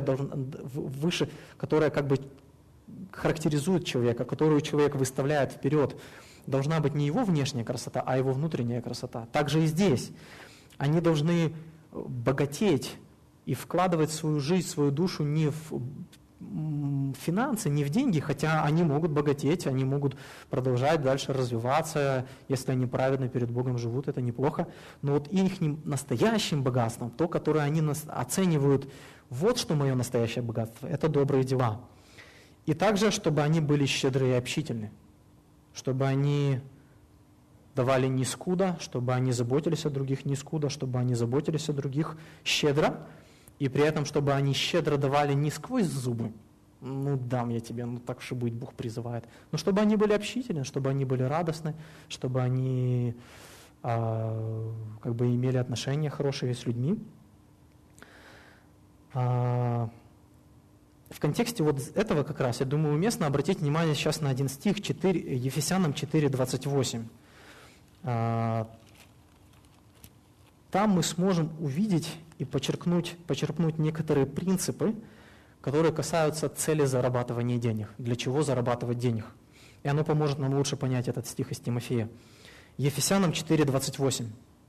как бы характеризует человека, которую человек выставляет вперед, должна быть не его внешняя красота, а его внутренняя красота. Также и здесь. Они должны богатеть и вкладывать свою жизнь, свою душу не в финансы, не в деньги, хотя они могут богатеть, они могут продолжать дальше развиваться, если они праведно перед Богом живут, это неплохо. Но вот их настоящим богатством, то, которое они оценивают, вот что мое настоящее богатство, это добрые дела. И также, чтобы они были щедры и общительны, чтобы они давали не скудо, чтобы они заботились о других не скудо, чтобы они заботились о других щедро, и при этом, чтобы они щедро давали не сквозь зубы, дам я тебе, так уж и быть, Бог призывает, но чтобы они были общительны, чтобы они были радостны, чтобы они имели отношения хорошие с людьми. В контексте вот этого как раз, я думаю, уместно обратить внимание сейчас на один стих, Ефесянам 4:28. Там мы сможем увидеть и почерпнуть некоторые принципы, которые касаются цели зарабатывания денег, для чего зарабатывать денег. И оно поможет нам лучше понять этот стих из Тимофея. Ефесянам 4:28.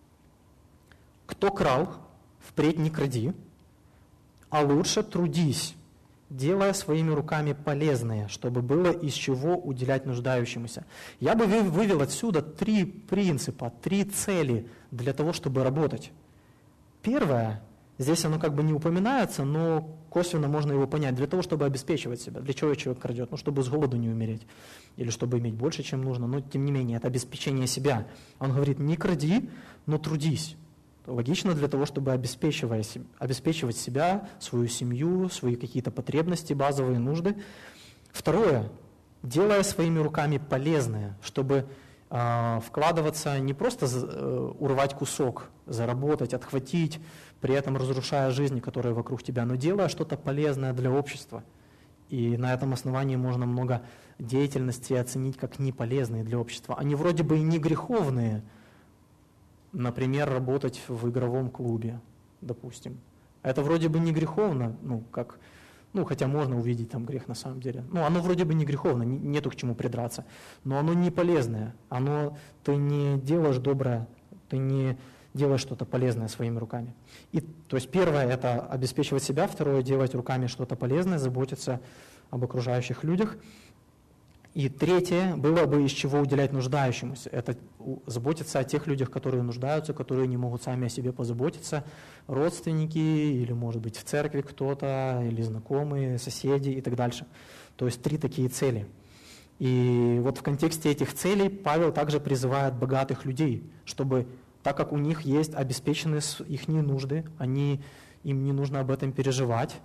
«Кто крал, впредь не кради, а лучше трудись, делая своими руками полезное, чтобы было из чего уделять нуждающемуся». Я бы вывел отсюда 3 принципа, 3 цели для того, чтобы работать. Первое, здесь оно как бы не упоминается, но косвенно можно его понять, для того, чтобы обеспечивать себя. Для чего человек крадет? Чтобы с голоду не умереть, или чтобы иметь больше, чем нужно, но тем не менее, это обеспечение себя. Он говорит, не кради, но трудись. Логично для того, чтобы обеспечивать себя, свою семью, свои какие-то потребности, базовые нужды. Второе, делая своими руками полезное, чтобы вкладываться не просто урвать кусок, заработать, отхватить, при этом разрушая жизни, которые вокруг тебя, но делая что-то полезное для общества. И на этом основании можно много деятельности оценить как неполезные для общества. Они вроде бы и не греховные, например, работать в игровом клубе, допустим. Это вроде бы не греховно, хотя можно увидеть там грех на самом деле. Оно вроде бы не греховно, нету к чему придраться, но оно не полезное. Ты не делаешь доброе, ты не делаешь что-то полезное своими руками. То есть первое – это обеспечивать себя, второе – делать руками что-то полезное, заботиться об окружающих людях. И третье, было бы из чего уделять нуждающемуся. Это заботиться о тех людях, которые нуждаются, которые не могут сами о себе позаботиться, родственники, или, может быть, в церкви кто-то, или знакомые, соседи и так дальше. То есть 3 такие цели. И вот в контексте этих целей Павел также призывает богатых людей, чтобы, так как у них есть обеспечены их нужды, им не нужно об этом переживать,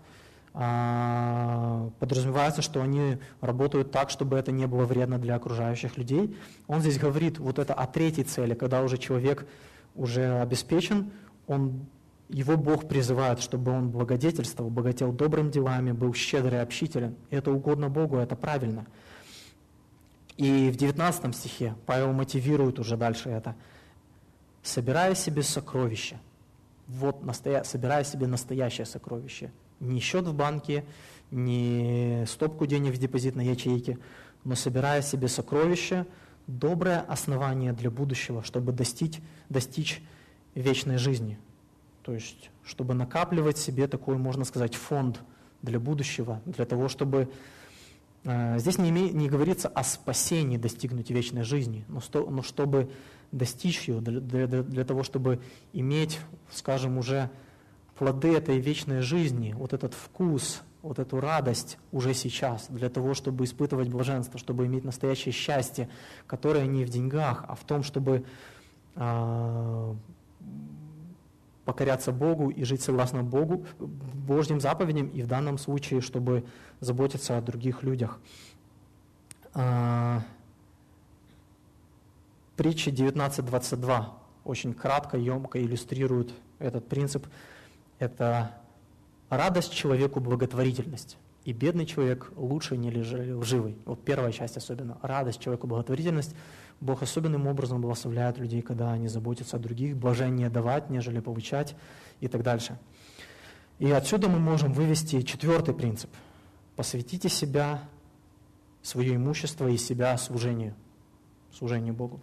подразумевается, что они работают так, чтобы это не было вредно для окружающих людей. Он здесь говорит вот это о третьей цели, когда уже человек уже обеспечен, его Бог призывает, чтобы он благодетельствовал, богател добрыми делами, был щедрый и общителен. И это угодно Богу, это правильно. И в 19 стихе Павел мотивирует уже дальше это. «Собирая себе сокровища». Вот, собирая себе настоящее сокровище. Не счет в банке, не стопку денег в депозитной ячейке, но собирая себе сокровища, доброе основание для будущего, чтобы достичь вечной жизни. То есть, чтобы накапливать себе такой, можно сказать, фонд для будущего, для того, чтобы... Здесь не говорится о спасении достигнуть вечной жизни, но чтобы достичь ее, для того, чтобы иметь, скажем, уже плоды этой вечной жизни, вот этот вкус, вот эту радость уже сейчас, для того, чтобы испытывать блаженство, чтобы иметь настоящее счастье, которое не в деньгах, а в том, чтобы покоряться Богу и жить согласно Богу, Божьим заповедям, и в данном случае, чтобы заботиться о других людях. Притча 19:22 очень кратко, емко иллюстрирует этот принцип. Это радость человеку благотворительность. И бедный человек лучше, нежели лживый. Вот первая часть особенно. Радость человеку благотворительность. Бог особенным образом благословляет людей, когда они заботятся о других. Блажение давать, нежели получать и так дальше. И отсюда мы можем вывести 4-й принцип. Посвятите себя, свое имущество и себя служению Богу.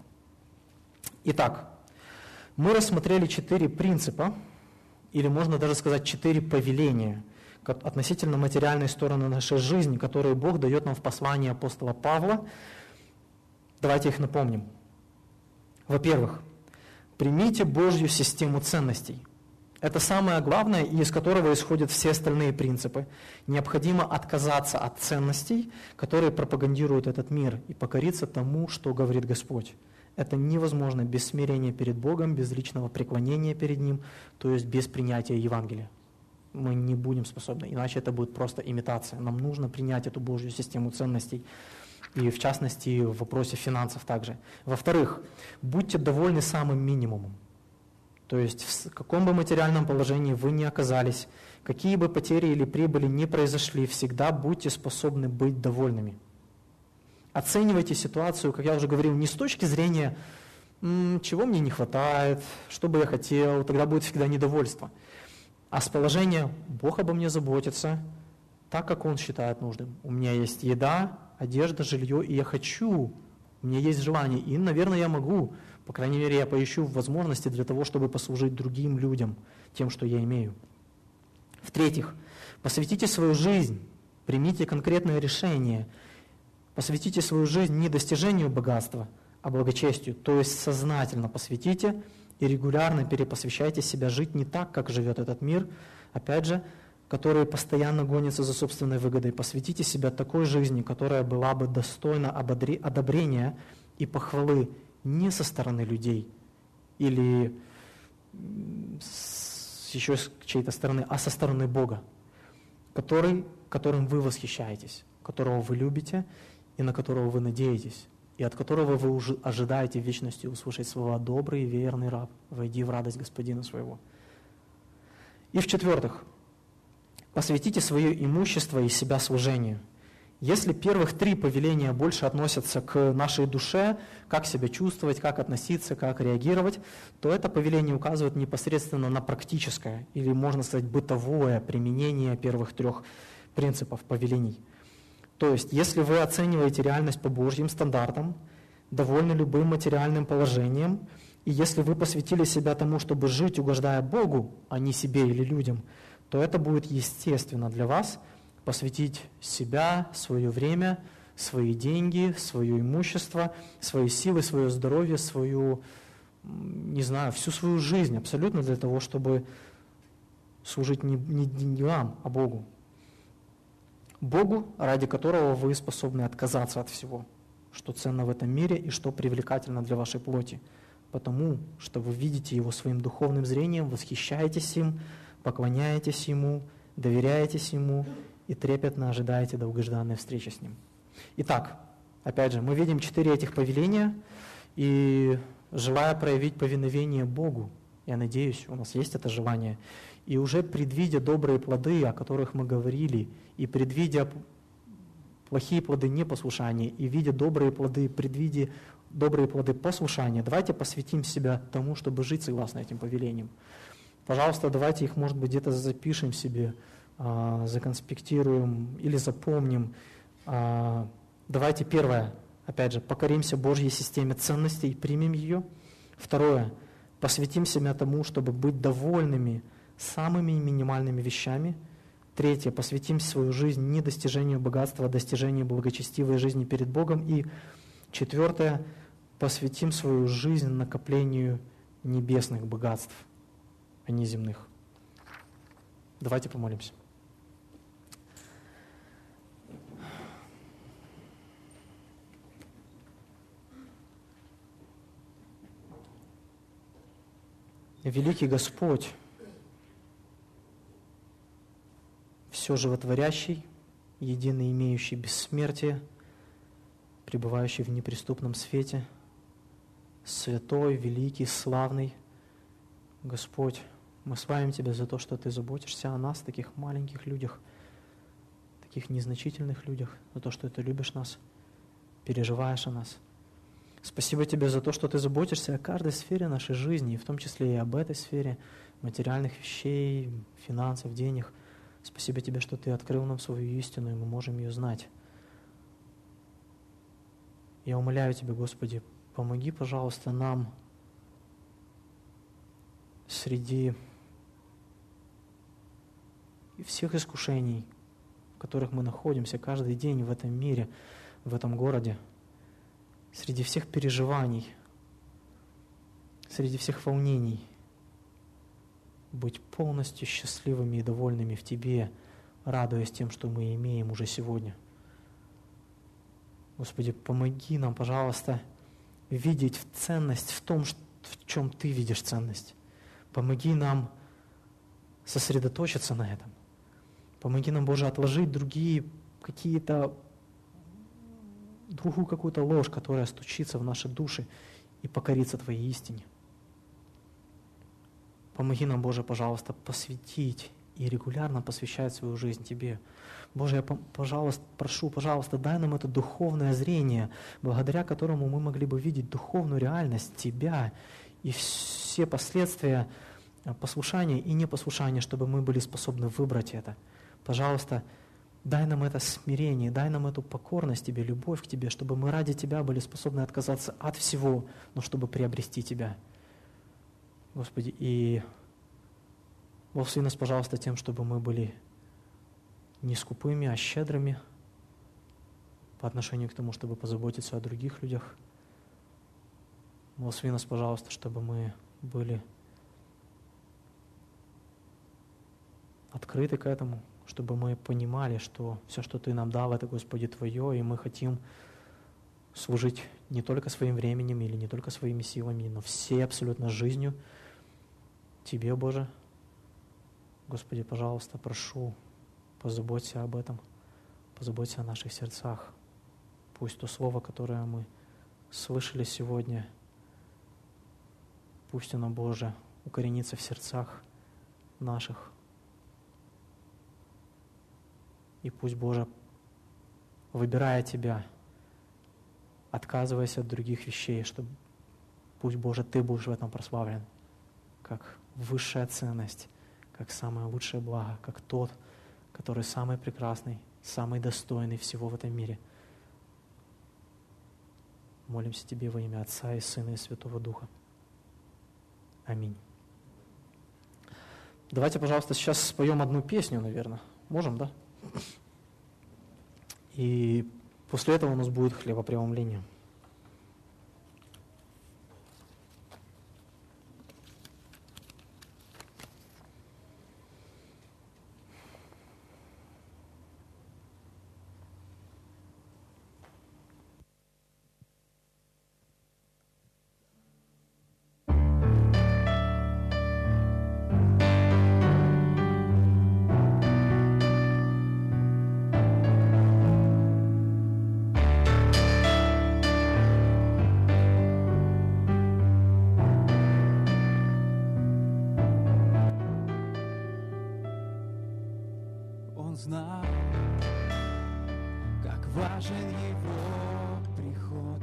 Итак, мы рассмотрели 4 принципа, или можно даже сказать 4 повеления относительно материальной стороны нашей жизни, которые Бог дает нам в послании апостола Павла. Давайте их напомним. Во-первых, примите Божью систему ценностей. Это самое главное, и из которого исходят все остальные принципы. Необходимо отказаться от ценностей, которые пропагандируют этот мир, и покориться тому, что говорит Господь. Это невозможно без смирения перед Богом, без личного преклонения перед Ним, то есть без принятия Евангелия. Мы не будем способны, иначе это будет просто имитация. Нам нужно принять эту Божью систему ценностей, и в частности в вопросе финансов также. Во-вторых, будьте довольны самым минимумом. То есть в каком бы материальном положении вы ни оказались, какие бы потери или прибыли ни произошли, всегда будьте способны быть довольными. Оценивайте ситуацию, как я уже говорил, не с точки зрения, чего мне не хватает, что бы я хотел, тогда будет всегда недовольство. А с положения Бог обо мне заботится так, как Он считает нужным. У меня есть еда, одежда, жилье, и я хочу, у меня есть желание, и, наверное, я могу, по крайней мере, я поищу возможности для того, чтобы послужить другим людям тем, что я имею. В-третьих, посвятите свою жизнь, примите конкретное решение, посвятите свою жизнь не достижению богатства, а благочестию, то есть сознательно посвятите и регулярно перепосвящайте себя жить не так, как живет этот мир, опять же, который постоянно гонится за собственной выгодой. Посвятите себя такой жизни, которая была бы достойна одобрения и похвалы не со стороны людей или еще с чьей-то стороны, а со стороны Бога, которым вы восхищаетесь, которого вы любите и на которого вы надеетесь, и от которого вы уже ожидаете в вечности услышать слова «добрый и верный раб, войди в радость Господина своего». И в-четвертых, посвятите свое имущество и себя служению. Если первых 3 повеления больше относятся к нашей душе, как себя чувствовать, как относиться, как реагировать, то это повеление указывает непосредственно на практическое, или, можно сказать, бытовое применение первых 3 принципов повелений. То есть, если вы оцениваете реальность по Божьим стандартам, довольны любым материальным положением, и если вы посвятили себя тому, чтобы жить, угождая Богу, а не себе или людям, то это будет естественно для вас посвятить себя, свое время, свои деньги, свое имущество, свои силы, свое здоровье, свою, не знаю, всю свою жизнь абсолютно для того, чтобы служить не деньгам, а Богу. Богу, ради которого вы способны отказаться от всего, что ценно в этом мире и что привлекательно для вашей плоти, потому что вы видите Его своим духовным зрением, восхищаетесь им, поклоняетесь Ему, доверяетесь Ему и трепетно ожидаете долгожданной встречи с Ним. Итак, опять же, мы видим 4 этих повеления, и желая проявить повиновение Богу, я надеюсь, у нас есть это желание, и уже предвидя добрые плоды, о которых мы говорили, и предвидя плохие плоды непослушания, и видя добрые плоды, предвидя добрые плоды послушания, давайте посвятим себя тому, чтобы жить согласно этим повелениям. Пожалуйста, давайте их, может быть, где-то запишем себе, законспектируем или запомним. Давайте первое, опять же, покоримся Божьей системе ценностей и примем ее. Второе, посвятим себя тому, чтобы быть довольными самыми минимальными вещами. Третье, посвятим свою жизнь не достижению богатства, а достижению благочестивой жизни перед Богом. И четвертое, посвятим свою жизнь накоплению небесных богатств, а не земных. Давайте помолимся. Великий Господь, все животворящий, единый имеющий бессмертие, пребывающий в неприступном свете, святой, великий, славный Господь, мы славим Тебя за то, что Ты заботишься о нас, таких маленьких людях, таких незначительных людях, за то, что Ты любишь нас, переживаешь о нас. Спасибо Тебе за то, что Ты заботишься о каждой сфере нашей жизни, и в том числе и об этой сфере материальных вещей, финансов, денег. Спасибо Тебе, что Ты открыл нам свою истину, и мы можем ее знать. Я умоляю Тебя, Господи, помоги, пожалуйста, нам среди всех искушений, в которых мы находимся каждый день в этом мире, в этом городе, среди всех переживаний, среди всех волнений, быть полностью счастливыми и довольными в Тебе, радуясь тем, что мы имеем уже сегодня. Господи, помоги нам, пожалуйста, видеть ценность в том, в чем Ты видишь ценность. Помоги нам сосредоточиться на этом. Помоги нам, Боже, отложить другую какую-то ложь, которая стучится в наши души, и покориться Твоей истине. Помоги нам, Боже, пожалуйста, посвятить и регулярно посвящать свою жизнь Тебе. Боже, я, прошу, пожалуйста, дай нам это духовное зрение, благодаря которому мы могли бы видеть духовную реальность Тебя и все последствия послушания и непослушания, чтобы мы были способны выбрать это. Пожалуйста, дай нам это смирение, дай нам эту покорность Тебе, любовь к Тебе, чтобы мы ради Тебя были способны отказаться от всего, но чтобы приобрести Тебя. Господи, и благослови нас, пожалуйста, тем, чтобы мы были не скупыми, а щедрыми по отношению к тому, чтобы позаботиться о других людях. Благослови нас, пожалуйста, чтобы мы были открыты к этому, чтобы мы понимали, что все, что Ты нам дал, это, Господи, Твое, и мы хотим служить не только своим временем или не только своими силами, но всей абсолютно жизнью Тебе, Боже. Господи, пожалуйста, прошу, позаботься об этом, позаботься о наших сердцах. Пусть то слово, которое мы слышали сегодня, пусть оно, Боже, укоренится в сердцах наших. И пусть, Боже, выбирая Тебя, отказываясь от других вещей, чтобы пусть, Боже, Ты будешь в этом прославлен, как высшая ценность, как самое лучшее благо, как тот, который самый прекрасный, самый достойный всего в этом мире. Молимся Тебе во имя Отца и Сына и Святого Духа. Аминь. Давайте, пожалуйста, сейчас споем одну песню, наверное. Можем, да? И после этого у нас будет хлебопреломление. знал, как важен Его приход.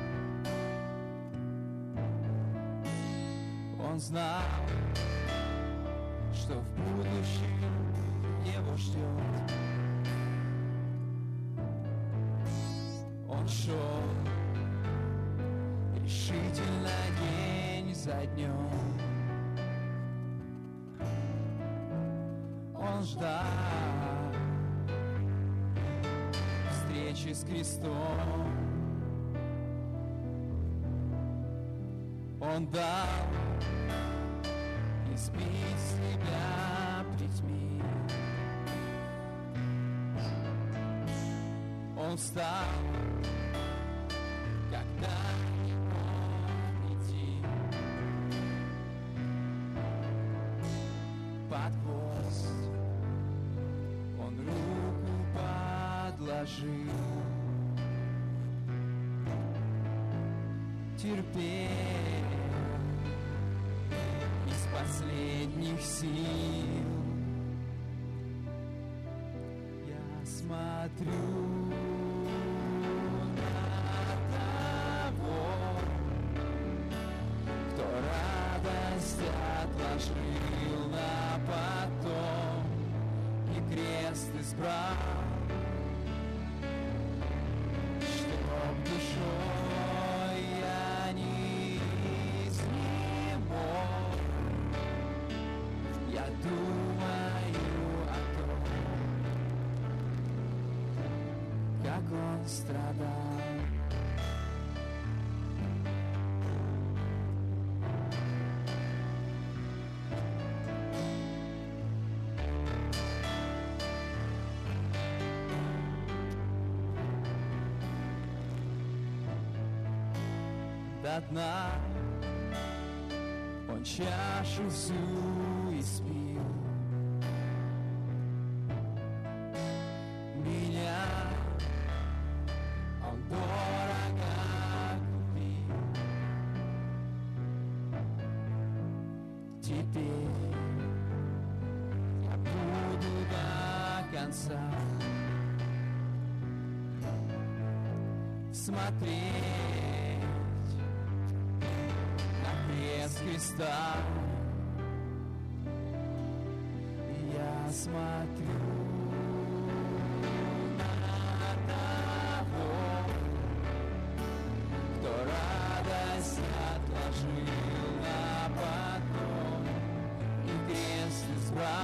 Он знал, что в будущем Его ждет. Он шел решительно день за днем. Он ждал встречи с крестом. Он дал избить себя плетьми. Он встал, когда не мог идти, под гвоздь он руку подложил. Терпел из последних сил. Я смотрю на того, кто радость отложил на потом и крест избрал, чтоб душой я не изнемог. Я думаю о том, как он страдал. До дна он чашу всю испил. Меня он дорого купил. Теперь я буду до конца смотреть крест Христа. Я смотрю на того, кто радость отложил на потом и крест избрал.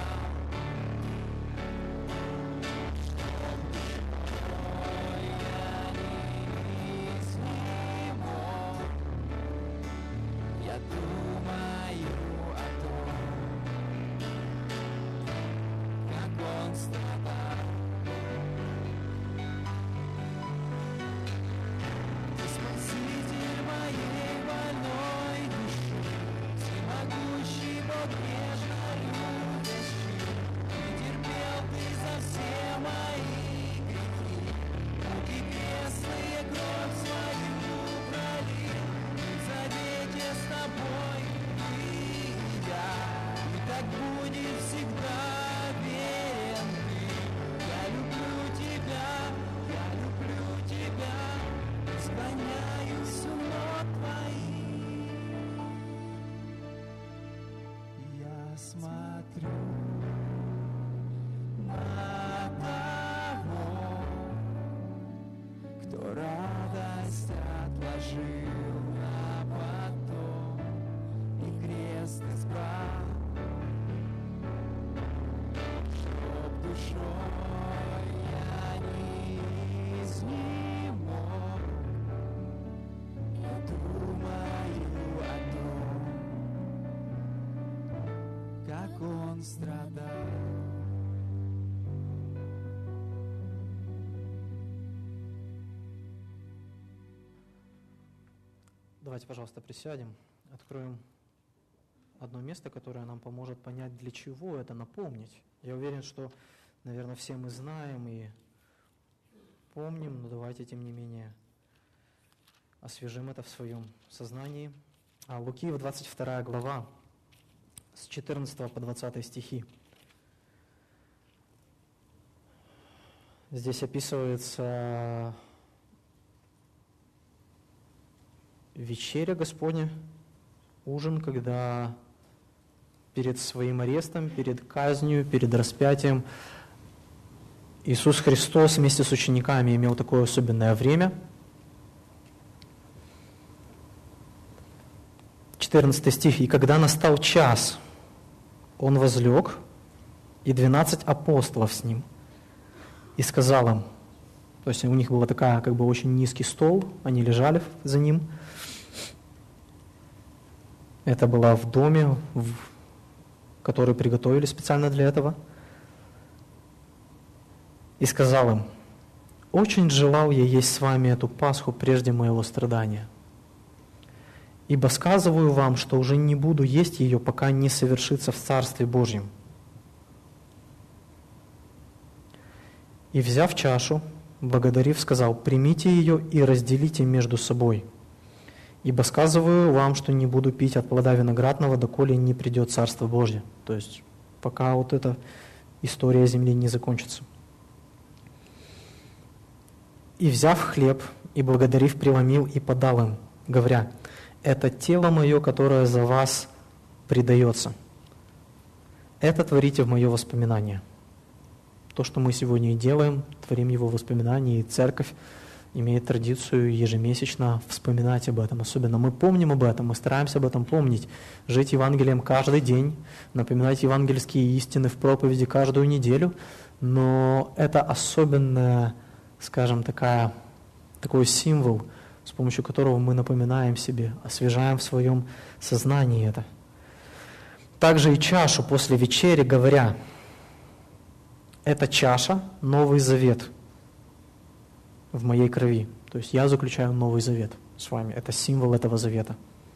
Давайте, пожалуйста, присядем, откроем одно место, которое нам поможет понять, для чего это напомнить. Я уверен, что, наверное, все мы знаем и помним, но давайте, тем не менее, освежим это в своем сознании. Луки, 22 глава, с 14 по 20 стихи. Здесь описывается вечеря Господня, ужин, когда перед своим арестом, перед казнью, перед распятием Иисус Христос вместе с учениками имел такое особенное время. 14 стих. «И когда настал час, Он возлег, и 12 апостолов с Ним, и сказал им», то есть у них был такая, как бы очень низкий стол, они лежали за Ним. Это было в доме, который приготовили специально для этого. И сказал им: «Очень желал я есть с вами эту Пасху прежде моего страдания. Ибо сказываю вам, что уже не буду есть ее, пока не совершится в Царстве Божьем». И, взяв чашу, благодарив, сказал: «Примите ее и разделите между собой. Ибо сказываю вам, что не буду пить от плода виноградного, доколе не придет Царство Божье». То есть, пока вот эта история земли не закончится. И, взяв хлеб, и благодарив, преломил и подал им, говоря: «Это тело мое, которое за вас предается. Это творите в мое воспоминание». То, что мы сегодня и делаем, творим его в воспоминании, и церковь имеет традицию ежемесячно вспоминать об этом. Особенно мы помним об этом, мы стараемся об этом помнить, жить Евангелием каждый день, напоминать евангельские истины в проповеди каждую неделю, но это особенная, скажем, такой символ, с помощью которого мы напоминаем себе, освежаем в своем сознании это. Также и чашу после вечери, говоря: «Это чаша, Новый Завет в моей крови». То есть я заключаю Новый Завет с вами. Это символ этого завета.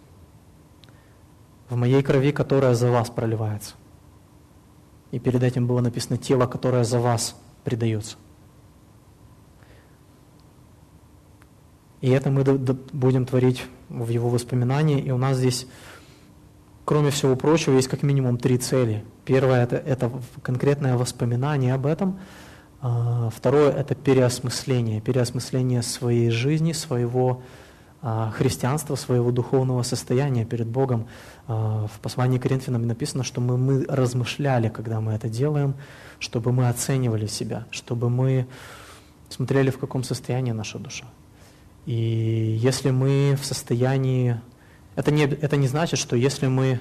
В моей крови, которая за вас проливается. И перед этим было написано: тело, которое за вас предается. И это мы будем творить в его воспоминании. И у нас здесь, кроме всего прочего, есть как минимум 3 цели. Первое – это конкретное воспоминание об этом. Второе – это переосмысление своей жизни, своего христианства, своего духовного состояния перед Богом. В послании к Коринфянам написано, что мы размышляли, когда мы это делаем, чтобы мы оценивали себя, чтобы мы смотрели, в каком состоянии наша душа. И если мы в состоянии... Это не значит, что если мы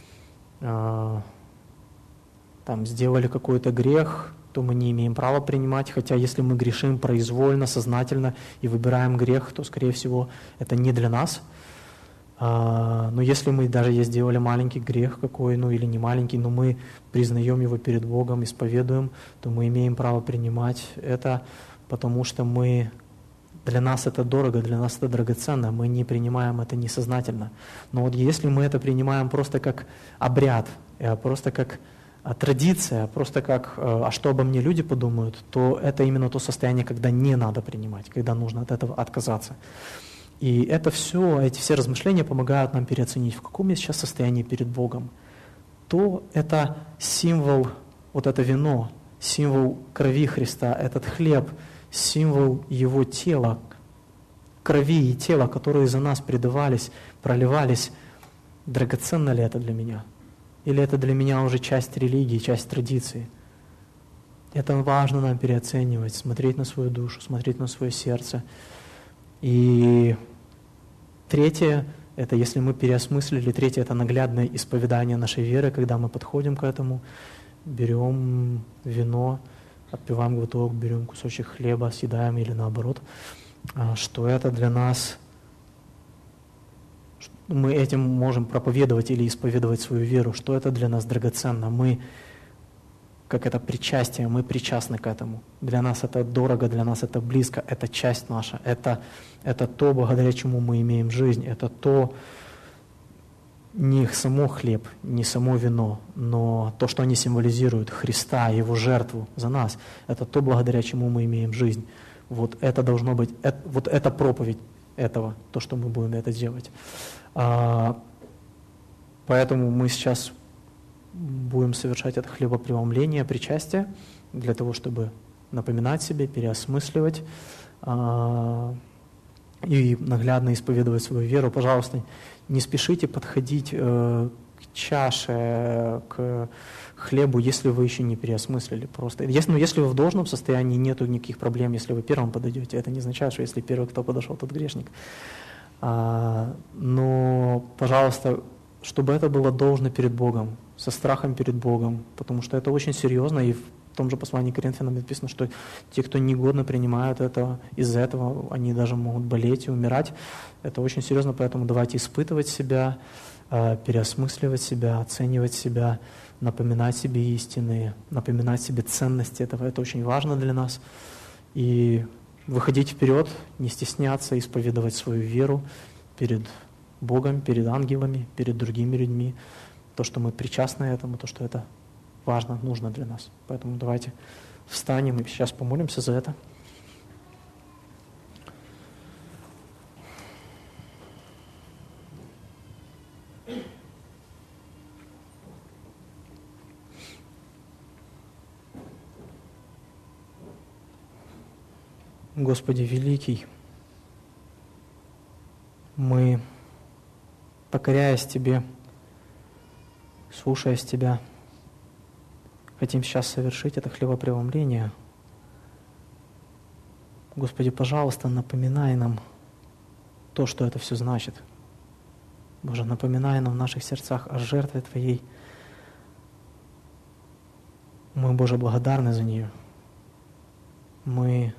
сделали какой-то грех, то мы не имеем права принимать, хотя если мы грешим произвольно, сознательно и выбираем грех, то, скорее всего, это не для нас. Но если мы даже сделали маленький грех какой, или не маленький, но мы признаем его перед Богом, исповедуем, то мы имеем право принимать это, потому что для нас это дорого, для нас это драгоценно, мы не принимаем это несознательно. Но вот если мы это принимаем просто как обряд, просто как традиция, просто как «а что обо мне люди подумают», то это именно то состояние, когда не надо принимать, когда нужно от этого отказаться. И эти все размышления помогают нам переоценить, в каком я сейчас состоянии перед Богом. То это символ, вот это вино, символ крови Христа, этот хлеб, символ Его тела, крови и тела, которые за нас предавались, проливались. Драгоценно ли это для меня? Или это для меня уже часть религии, часть традиции? Это важно нам переоценивать, смотреть на свою душу, смотреть на свое сердце. И третье, это если мы переосмыслили, третье, это наглядное исповедание нашей веры, когда мы подходим к этому, берем вино, отпиваем глоток, берем кусочек хлеба, съедаем или наоборот, что это для нас, мы этим можем проповедовать или исповедовать свою веру, что это для нас драгоценно. Мы, как это причастие, мы причастны к этому. Для нас это дорого, для нас это близко, это часть наша, это то, благодаря чему мы имеем жизнь, это то, не само хлеб, не само вино, но то, что они символизируют, Христа, Его жертву за нас, это то, благодаря чему мы имеем жизнь. Вот это должно быть, вот это проповедь этого, то, что мы будем это делать. Поэтому мы сейчас будем совершать это хлебопреломление, причастие, для того, чтобы напоминать себе, переосмысливать и наглядно исповедовать свою веру. Пожалуйста, не спешите подходить к чаше, к хлебу, если вы еще не переосмыслили. Просто, если вы в должном состоянии, нету никаких проблем, если вы первым подойдете. Это не означает, что если первый, кто подошел, тот грешник. Но, пожалуйста, чтобы это было должно перед Богом, со страхом перед Богом, потому что это очень серьезно, и в том же послании к Коринфянам написано, что те, кто негодно принимают это, из-за этого они даже могут болеть и умирать. Это очень серьезно, поэтому давайте испытывать себя, переосмысливать себя, оценивать себя, напоминать себе истины, напоминать себе ценности этого. Это очень важно для нас. И выходить вперед, не стесняться, исповедовать свою веру перед Богом, перед ангелами, перед другими людьми. То, что мы причастны этому, то, что это важно, нужно для нас. Поэтому давайте встанем и сейчас помолимся за это. Господи великий, мы, покоряясь Тебе, слушаясь Тебя, хотим сейчас совершить это хлебопреломление. Господи, пожалуйста, напоминай нам то, что это все значит. Боже, напоминай нам в наших сердцах о жертве Твоей. Мы, Боже, благодарны за нее. Мы,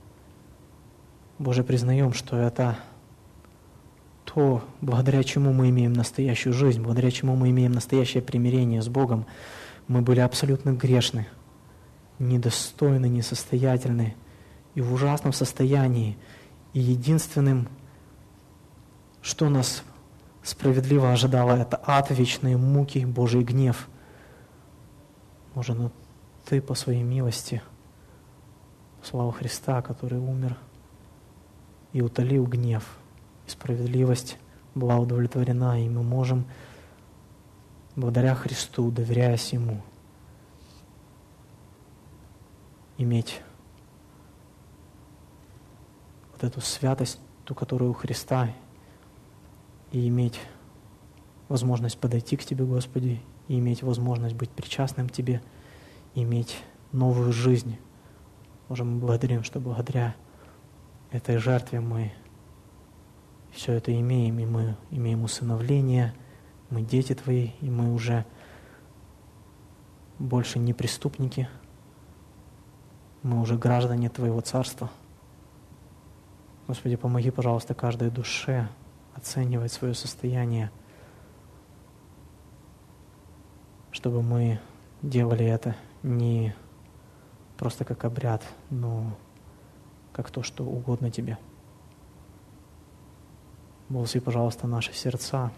Боже, признаем, что это то, благодаря чему мы имеем настоящую жизнь, благодаря чему мы имеем настоящее примирение с Богом. Мы были абсолютно грешны, недостойны, несостоятельны и в ужасном состоянии. И единственным, что нас справедливо ожидало, это ад, вечные муки, Божий гнев. Боже, но Ты по Своей милости, слава Христа, который умер и утолил гнев, и справедливость была удовлетворена, и мы можем, благодаря Христу, доверяясь Ему, иметь вот эту святость, ту, которую у Христа, и иметь возможность подойти к Тебе, Господи, и иметь возможность быть причастным к Тебе, и иметь новую жизнь. Боже, мы благодарим, что благодаря этой жертве мы все это имеем, и мы имеем усыновление, мы дети Твои, и мы уже больше не преступники, мы уже граждане Твоего Царства. Господи, помоги, пожалуйста, каждой душе оценивать свое состояние, чтобы мы делали это не просто как обряд, но как то, что угодно Тебе. Благослови, пожалуйста, наши сердца,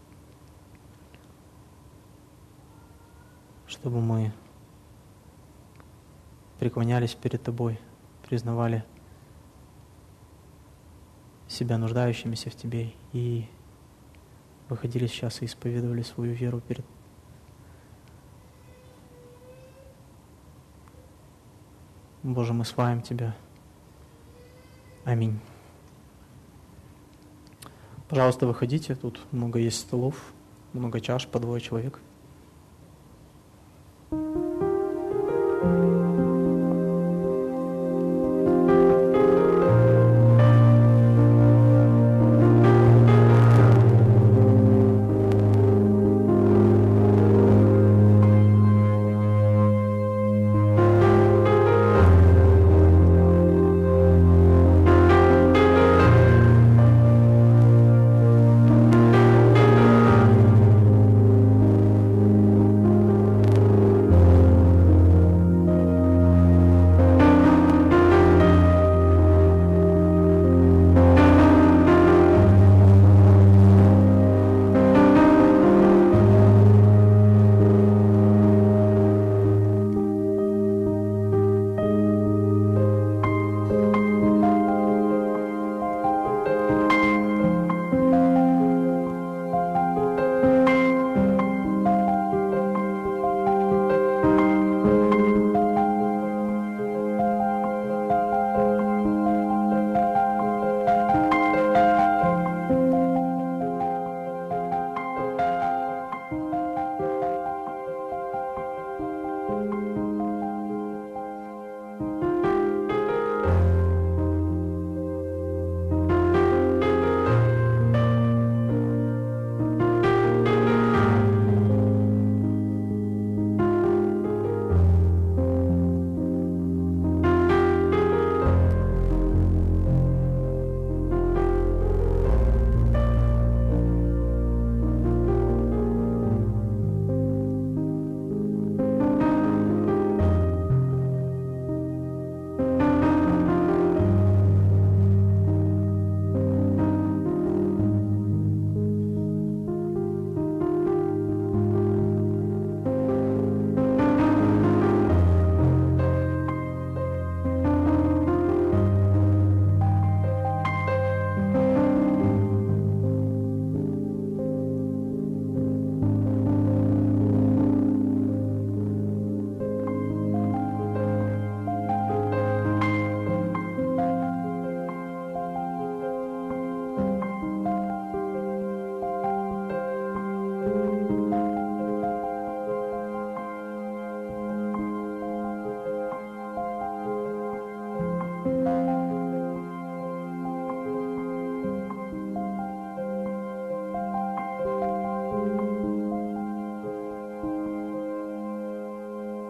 чтобы мы преклонялись перед Тобой, признавали себя нуждающимися в Тебе и выходили сейчас и исповедовали свою веру перед Боже, мы славим Тебя. Аминь. Пожалуйста, выходите, тут много есть столов, много чаш, по 2 человек.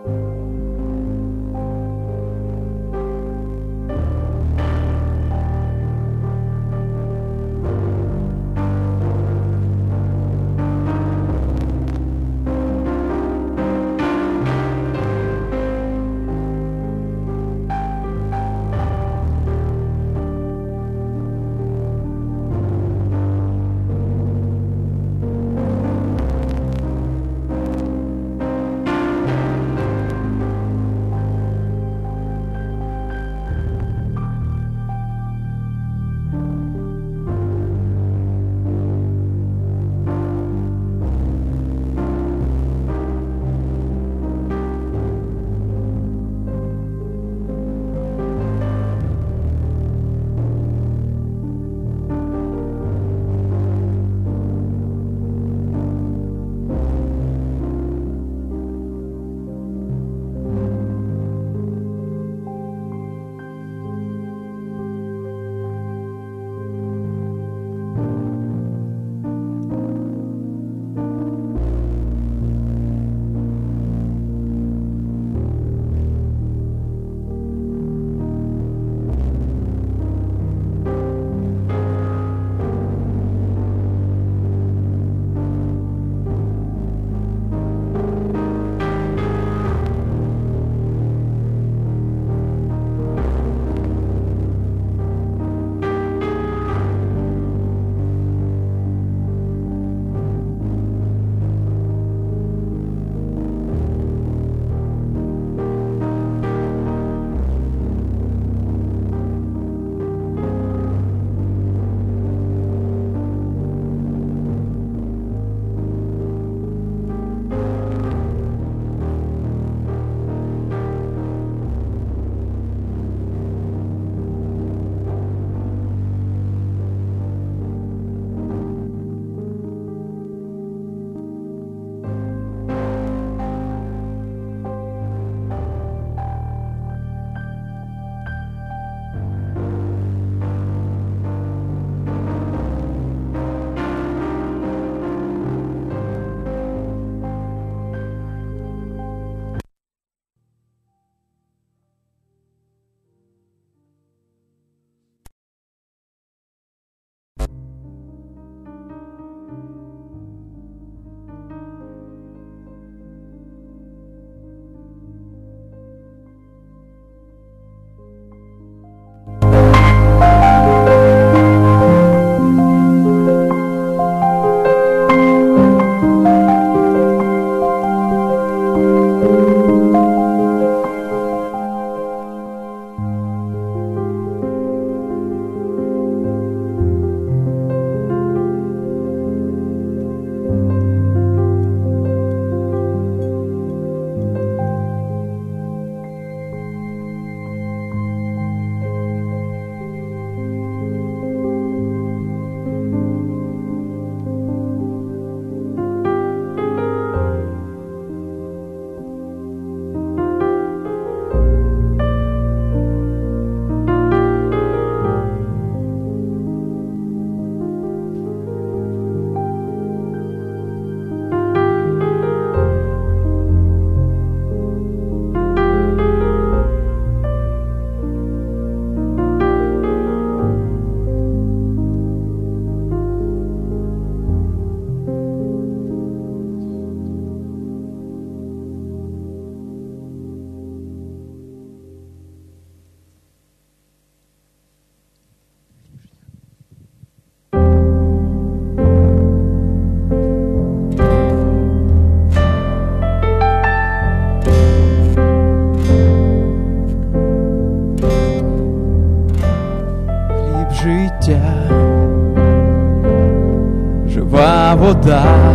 жива вода,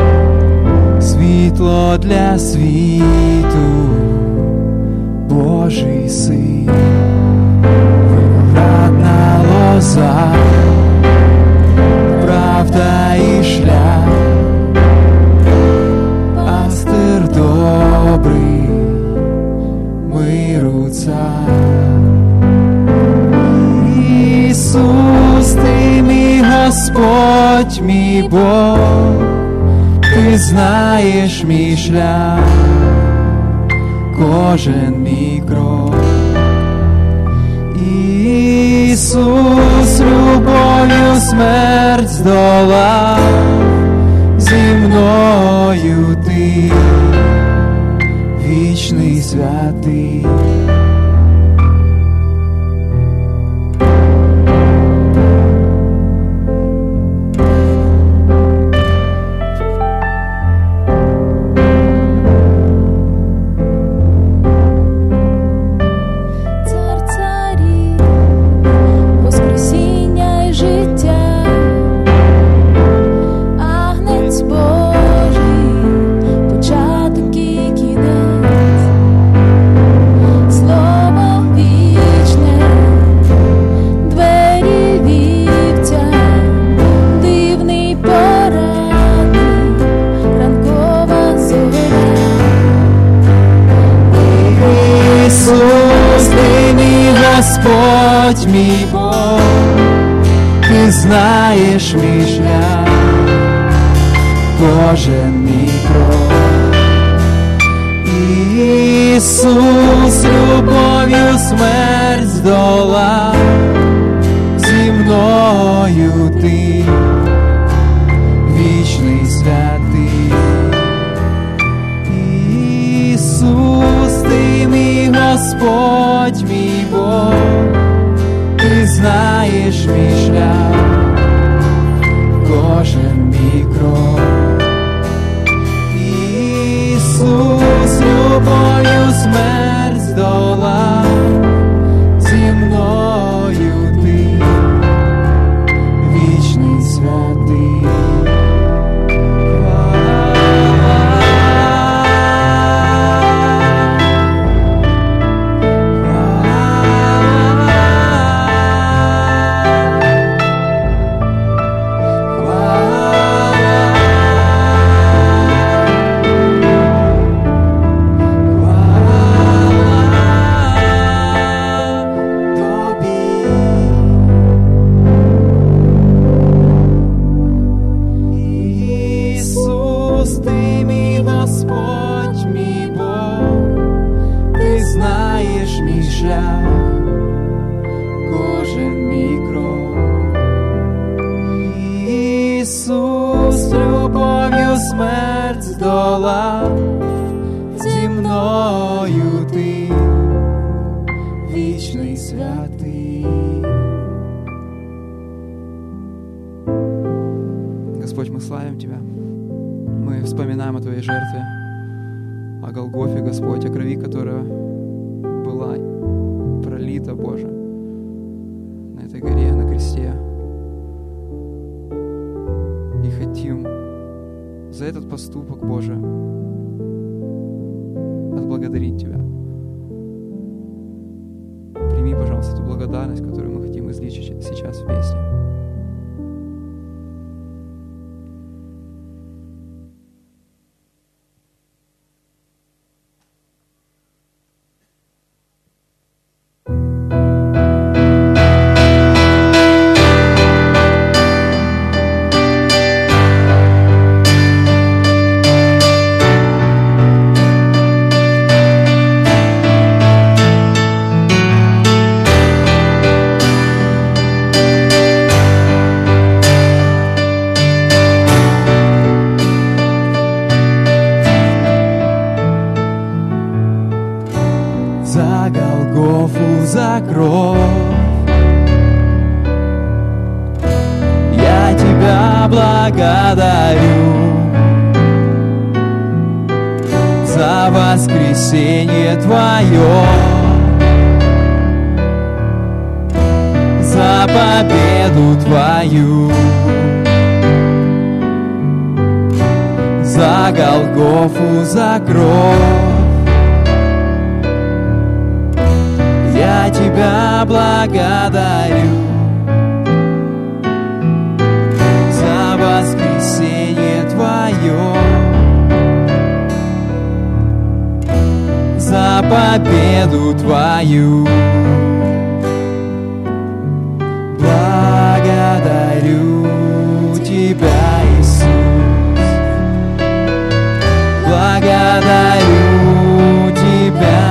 світло для світу, Божий син, виноградна лоза, правда і шлях, пастир добрий, миру цар. Ісус, ти мій Господь, мій Бог, ти знаєш мій шлях, кожен мій крок. Ісус любов'ю смерть здолав, зі мною ти, вічний святий. Господь мій Бог, ти знаєш мій шлях, кожен мій крок. Ісус любов'ю смерть здолав, зі мною ти, вічний святий. Ісус, ти мій Господь, мій Бог, ти знаєш мій шлях, кожен мій крок. Ісус любов'ю смерть здолав, зі мною ти, вічний святий. Зі мною ти, вічний святий. Господь, мы славим Тебя. Мы вспоминаем о Твоей жертве, о Голгофе, Господь, о крови, которая была пролита, Боже, на этой горе, на кресте. И хотим за этот поступок, Боже, отблагодарить Тебя. Прими, пожалуйста, эту благодарность, которую мы хотим излить сейчас в песне. За кровь я Тебя благодарю, за воскресение Твое, за победу Твою, за Голгофу, за кровь. Я Тебя благодарю за воскресение Твое, за победу Твою. Благодарю Тебя, Иисус, благодарю Тебя,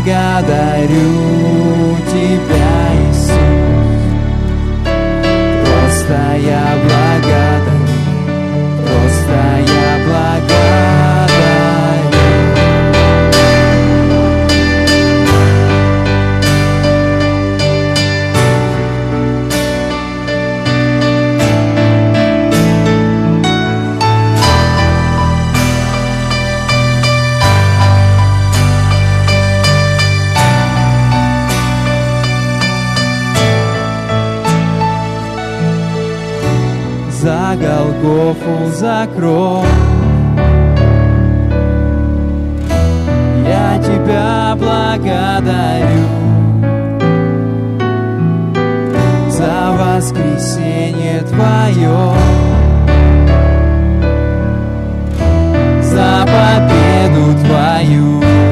благодарю Тебя, Иисус. Просто я благодарю, просто я благодарю. За Голгофу, за кровь я Тебя благодарю, за воскресенье Твое, за победу Твою.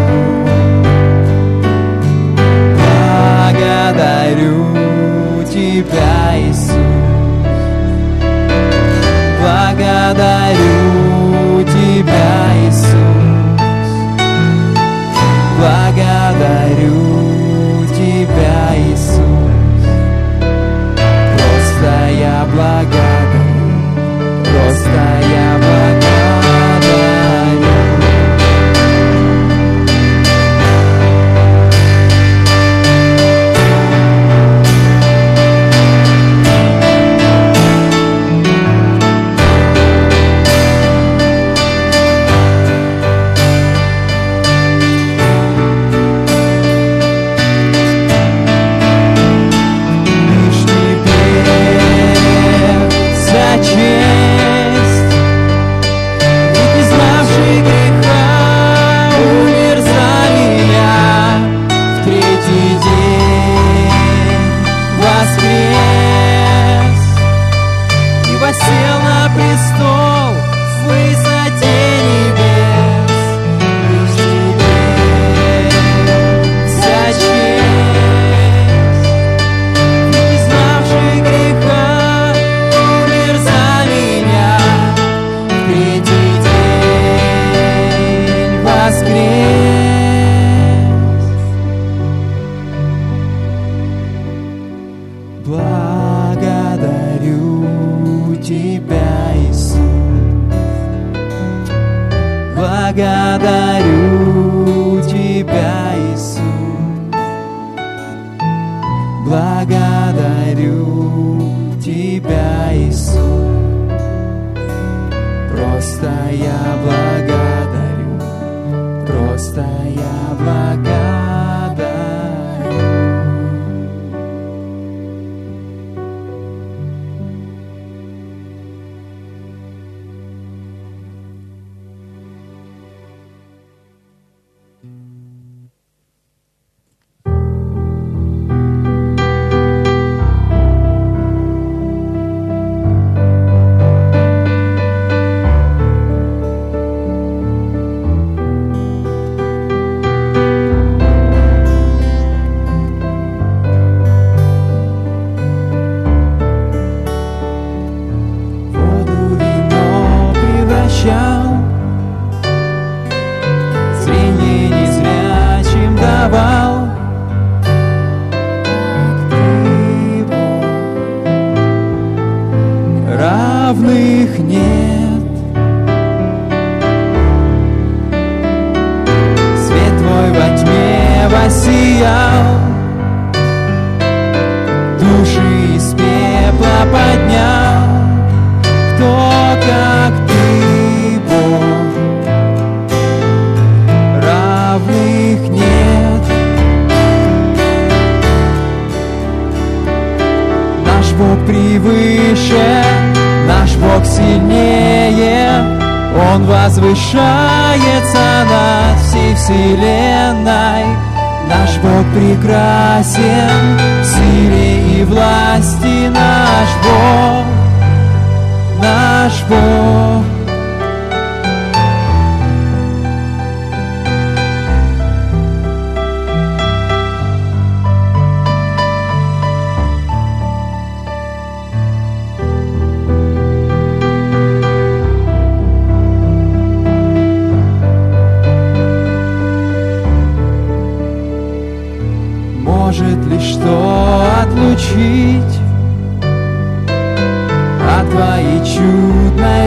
Благодарю Тебя, Иисус. Благодарю Тебя, Иисус. Благодарю Тебя, Иисус. Просто я благодарю, просто я благодарю. Сел на престол в высоте небес, лишь Тебе вся честь. Ведь не знавший греха умер за меня, в третий день воскрес. Благодарю Тебя, Иисус. Благодарю Тебя, Иисус. Благодарю Тебя, Иисус. Просто я благодарю, просто я благодарю. Зрение незрячим давал, Ты, Бог, равных нет. Свет Твой во тьме воссиял, души из пепла поднял. Кто как Ты, Бог, равных нет. Наш Бог превыше, наш Бог сильнее, Он возвышается над всей вселенной. Наш Бог прекрасен в силе и власти, наш Бог, наш Бог.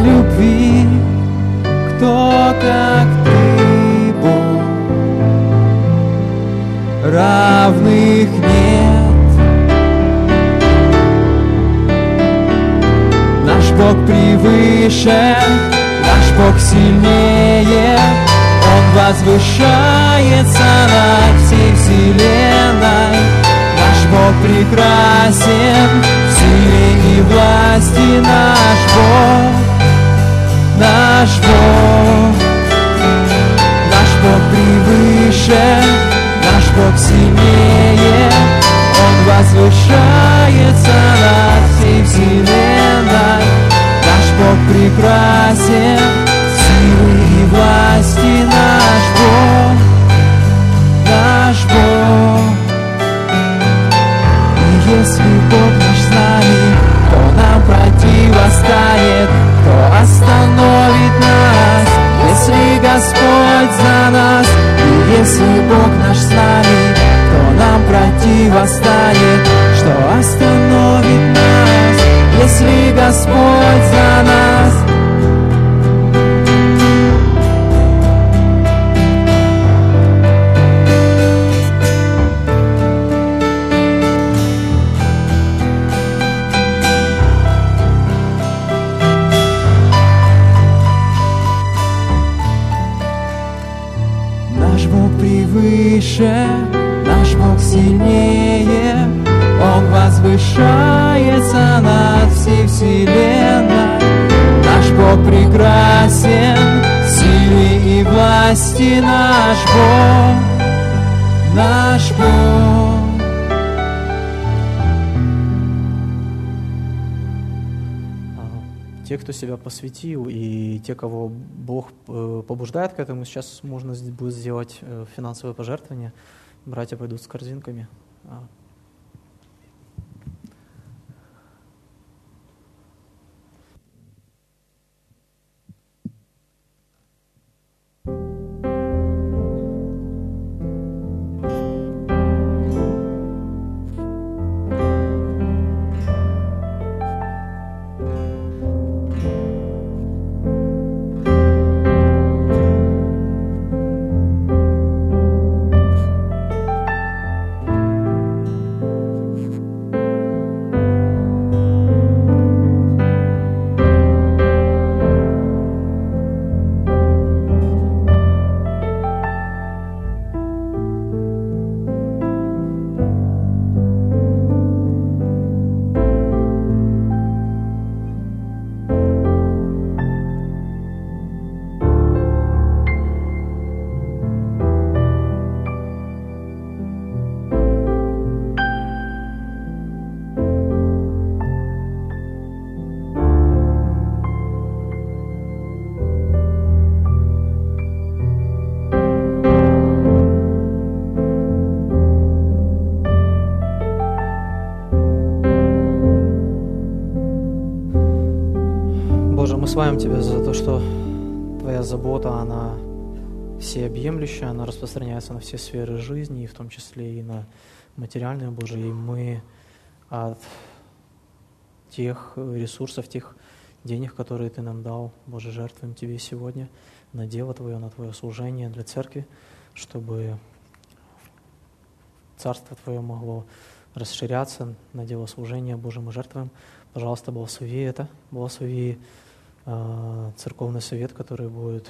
любви, кто как Ты, Бог, равных нет. Наш Бог превыше, наш Бог сильнее, Он возвышается над всей вселенной. Наш Бог прекрасен в силе и власти, наш Бог, наш Бог. Наш Бог превыше, наш Бог сильнее, Он возвышается над всей вселенной. Наш Бог прекрасен в силе и власти, наш Бог, наш Бог. Если Бог наш с нами, кто нам противостанет, кто остановит нас, если Господь за нас? И если Бог наш с нами, кто нам противостанет, что остановит нас, если Господь за нас? Наш Бог превыше, наш Бог сильнее, Он возвышается над всей вселенной. Наш Бог прекрасен в силе и власти, наш Бог, наш Бог. Те, кто себя посвятил, и те, кого Бог побуждает к этому, сейчас можно будет сделать финансовое пожертвование. Братья пойдут с корзинками. Славим Тебя за то, что Твоя забота, она всеобъемлющая, она распространяется на все сферы жизни, и в том числе и на материальные, Боже. И мы от тех ресурсов, тех денег, которые Ты нам дал, Боже, жертвуем Тебе сегодня на дело Твое, на Твое служение для церкви, чтобы Царство Твое могло расширяться на дело служения. Боже, мы жертвуем. Пожалуйста, благослови это, благослови церковный совет, который будет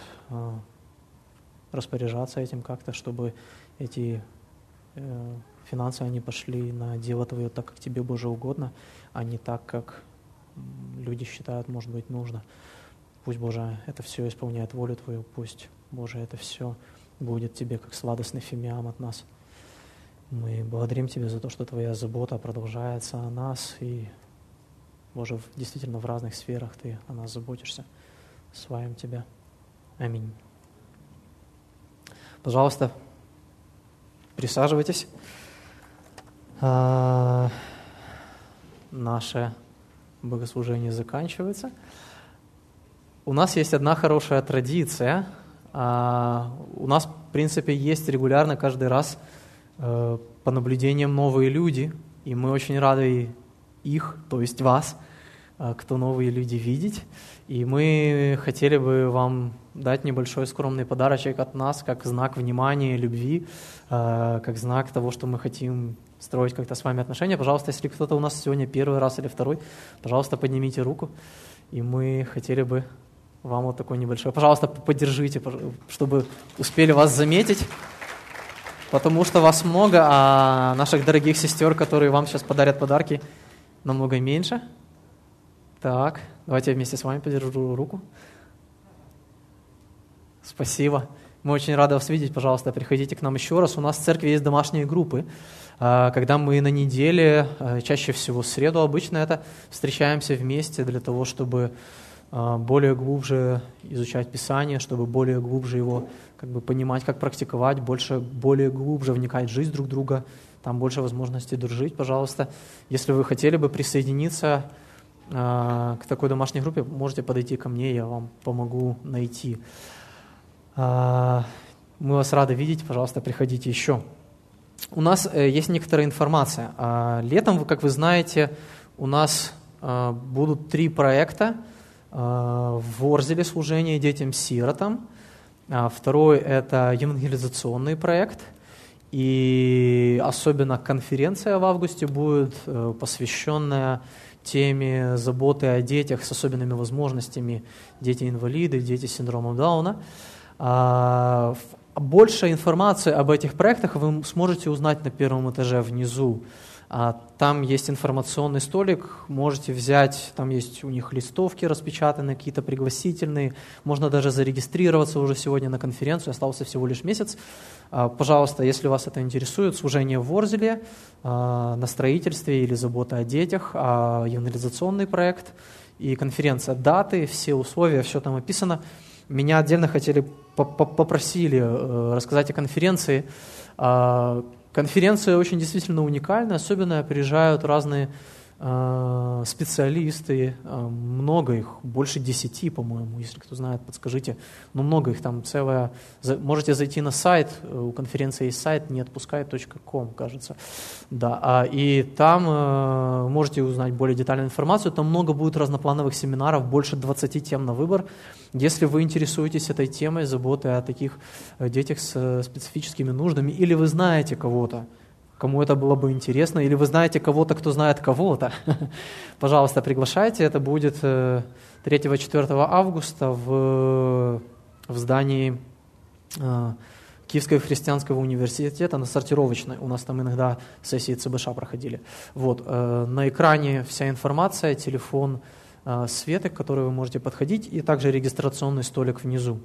распоряжаться этим как-то, чтобы эти финансы, они пошли на дело Твое так, как Тебе, Боже, угодно, а не так, как люди считают, может быть, нужно. Пусть, Боже, это все исполняет волю Твою, пусть, Боже, это все будет Тебе, как сладостный фимиам от нас. Мы благодарим Тебя за то, что Твоя забота продолжается о нас, и Боже, действительно в разных сферах Ты о нас заботишься. Славим Тебя. Аминь. Пожалуйста, присаживайтесь. Наше богослужение заканчивается. У нас есть одна хорошая традиция. У нас, в принципе, есть регулярно каждый раз по наблюдениям новые люди, и мы очень рады их, то есть вас, кто новые люди, видеть. И мы хотели бы вам дать небольшой скромный подарочек от нас, как знак внимания, любви, как знак того, что мы хотим строить как-то с вами отношения. Пожалуйста, если кто-то у нас сегодня первый раз или второй, пожалуйста, поднимите руку, и мы хотели бы вам вот такой небольшой. Пожалуйста, поддержите, чтобы успели вас заметить, потому что вас много, а наших дорогих сестер, которые вам сейчас подарят подарки, намного меньше. Так, давайте я вместе с вами подержу руку. Спасибо. Мы очень рады вас видеть. Пожалуйста, приходите к нам еще раз. У нас в церкви есть домашние группы, когда мы на неделе, чаще всего в среду обычно это, встречаемся вместе для того, чтобы более глубже изучать Писание, чтобы более глубже его как бы понимать, как практиковать, более глубже вникать в жизнь друг друга, там больше возможностей дружить. Пожалуйста, если вы хотели бы присоединиться к такой домашней группе, можете подойти ко мне, я вам помогу найти. Мы вас рады видеть, пожалуйста, приходите еще. У нас есть некоторая информация. Летом, как вы знаете, у нас будут 3 проекта в Ворзеле служение детям-сиротам. Второй – это евангелизационный проект. И особенно конференция в августе будет посвященная теме заботы о детях с особенными возможностями, дети-инвалиды, дети с синдромом Дауна. Больше информации об этих проектах вы сможете узнать на первом этаже внизу. Там есть информационный столик, можете взять, там есть у них листовки распечатанные, какие-то пригласительные, можно даже зарегистрироваться уже сегодня на конференцию, остался всего лишь месяц. Пожалуйста, если вас это интересует, служение в Ворзеле, на строительстве или забота о детях, евангелизационный проект и конференция, даты, все условия, все там описано. Меня отдельно попросили рассказать о конференции. Конференция очень действительно уникальная, особенно приезжают разные специалисты, много их, больше 10, по-моему, если кто знает, подскажите, но много их там целая. Можете зайти на сайт, у конференции есть сайт неотпускай.com, кажется, да, и там можете узнать более детальную информацию, там много будет разноплановых семинаров, больше 20 тем на выбор. Если вы интересуетесь этой темой, заботой о таких детях с специфическими нуждами, или вы знаете кого-то, кому это было бы интересно, или вы знаете кого-то, кто знает кого-то, пожалуйста, приглашайте. Это будет 3-4 августа в здании Киевского христианского университета на Сортировочной. У нас там иногда сессии ЦБШ проходили. Вот. На экране вся информация, телефон Светы, к которой вы можете подходить, и также регистрационный столик внизу.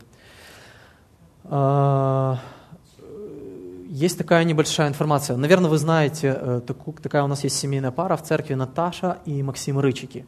Есть такая небольшая информация. Наверное, вы знаете, такая у нас есть семейная пара в церкви, Наташа и Максим Рычики.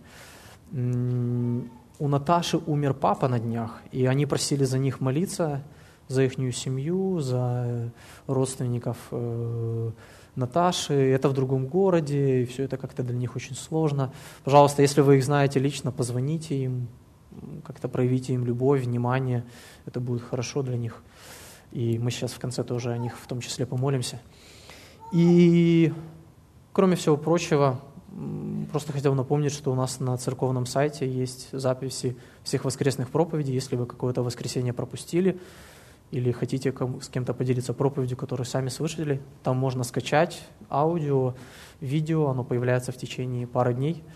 У Наташи умер папа на днях, и они просили за них молиться, за их семью, за родственников Наташи. Это в другом городе, и все это как-то для них очень сложно. Пожалуйста, если вы их знаете лично, позвоните им, как-то проявите им любовь, внимание. Это будет хорошо для них. И мы сейчас в конце тоже о них в том числе помолимся. И, кроме всего прочего, просто хотел напомнить, что у нас на церковном сайте есть записи всех воскресных проповедей. Если вы какое-то воскресенье пропустили или хотите с кем-то поделиться проповедью, которую сами слышали, там можно скачать аудио, видео, оно появляется в течение пары дней.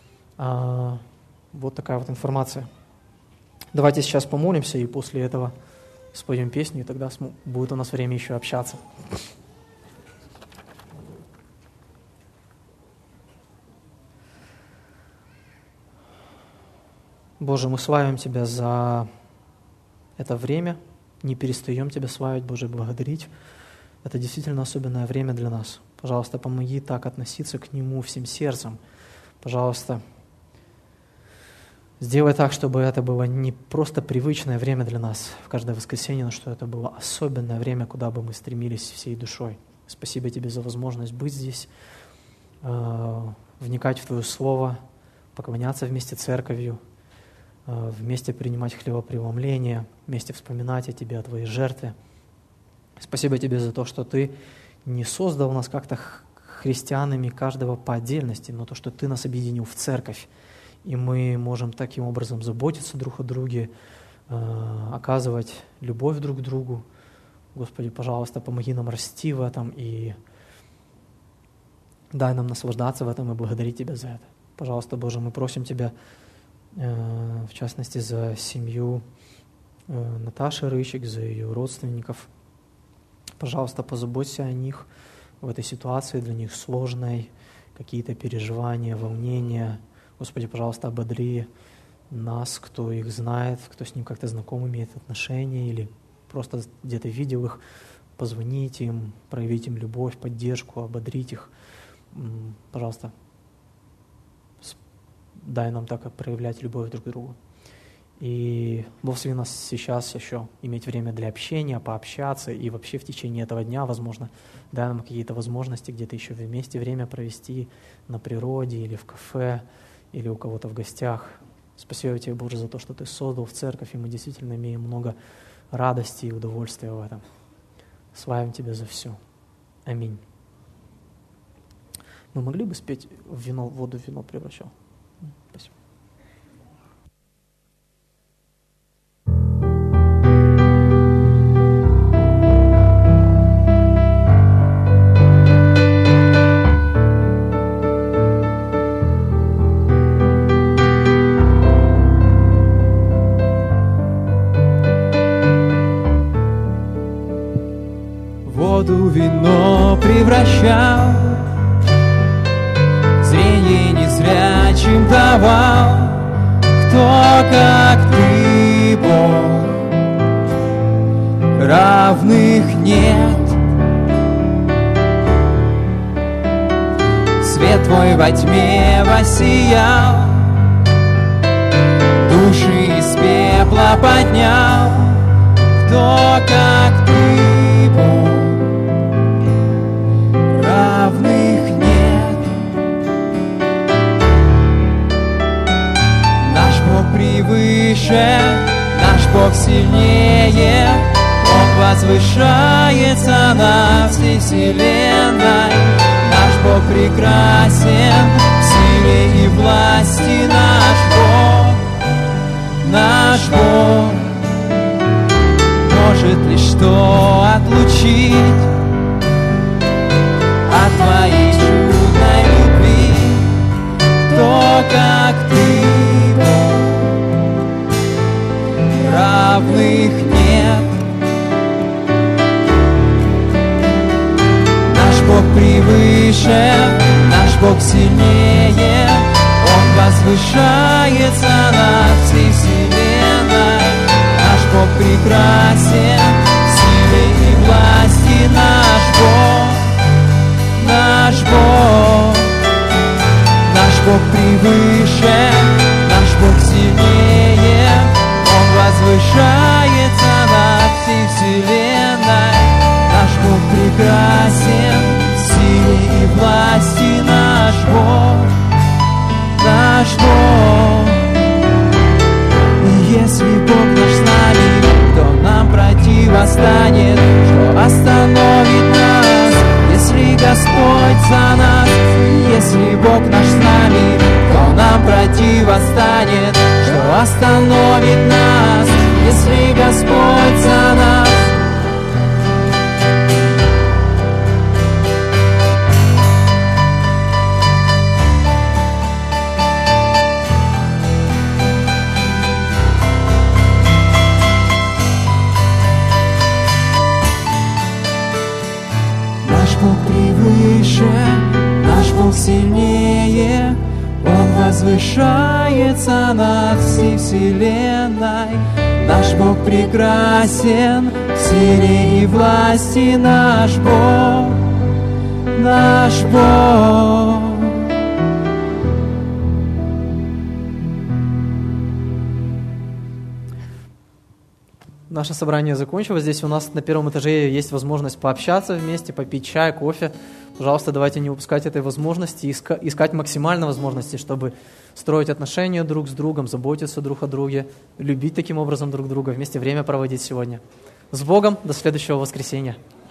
Вот такая вот информация. Давайте сейчас помолимся, и после этого споем песню, и тогда будет у нас время еще общаться. Боже, мы славим Тебя за это время, не перестаем Тебя славить, Боже, благодарить. Это действительно особенное время для нас. Пожалуйста, помоги так относиться к Нему всем сердцем. Пожалуйста, сделай так, чтобы это было не просто привычное время для нас в каждое воскресенье, но что это было особенное время, куда бы мы стремились всей душой. Спасибо Тебе за возможность быть здесь, вникать в Твое Слово, поклоняться вместе с церковью, вместе принимать хлебопреломление, вместе вспоминать о Тебе, о Твоей жертве. Спасибо Тебе за то, что Ты не создал нас как-то христианами каждого по отдельности, но то, что Ты нас объединил в церковь. и мы можем таким образом заботиться друг о друге, оказывать любовь друг к другу. Господи, пожалуйста, помоги нам расти в этом и дай нам наслаждаться в этом и благодарить Тебя за это. Пожалуйста, Боже, мы просим Тебя, в частности, за семью Наташи Рычик, за ее родственников. Пожалуйста, позаботься о них в этой ситуации, для них сложной, какие-то переживания, волнения. Господи, пожалуйста, ободри нас, кто их знает, кто с ним как-то знаком, имеет отношения или просто где-то видел их, позвонить им, проявить им любовь, поддержку, ободрить их. Пожалуйста, дай нам так проявлять любовь друг к другу. И благослови нас сейчас еще иметь время для общения, пообщаться, и вообще в течение этого дня, возможно, дай нам какие-то возможности где-то еще вместе время провести на природе или в кафе, или у кого-то в гостях. Спасибо Тебе, Боже, за то, что Ты создал в церковь, и мы действительно имеем много радости и удовольствия в этом. Славим Тебя за все. Аминь. Мы могли бы спеть «Вино, воду в вино превращал»? Спасибо. Воду в вино превращал, зрение незрячим давал. Кто, как Ты, Бог, равных нет. Свет Твой во тьме воссиял, души из пепла поднял. Кто, как Ты, Бог, равных нет. Наш Бог превыше, наш Бог сильнее, Он возвышается над всей вселенной. Наш Бог прекрасен в силе и власти. Наш Бог может ли что отлучить от Твоей чудной любви? Кто, как Ты, Бог, равных нет. Наш Бог превыше, наш Бог сильнее, Он возвышается над всей вселенной. Наш Бог прекрасен в силе и власти. Наш Бог превыше, наш Бог сильнее, Он возвышается над всей вселенной. Наш Бог прекрасен в силе и власти. Наш Бог. И если Бог наш с нами, кто нам противостанет? Что остановит нас, если Господь за нас? И если Бог наш с нами, кто нам противостанет? Что остановит нас, если Господь за нас? Бог превыше, наш Бог сильнее, Он возвышается над всей вселенной. Наш Бог прекрасен в силе и власти. Наш Бог. Наше собрание закончилось. Здесь у нас на первом этаже есть возможность пообщаться вместе, попить чай, кофе. Пожалуйста, давайте не упускать этой возможности, искать максимально возможности, чтобы строить отношения друг с другом, заботиться друг о друге, любить таким образом друг друга, вместе время проводить сегодня. С Богом! До следующего воскресенья!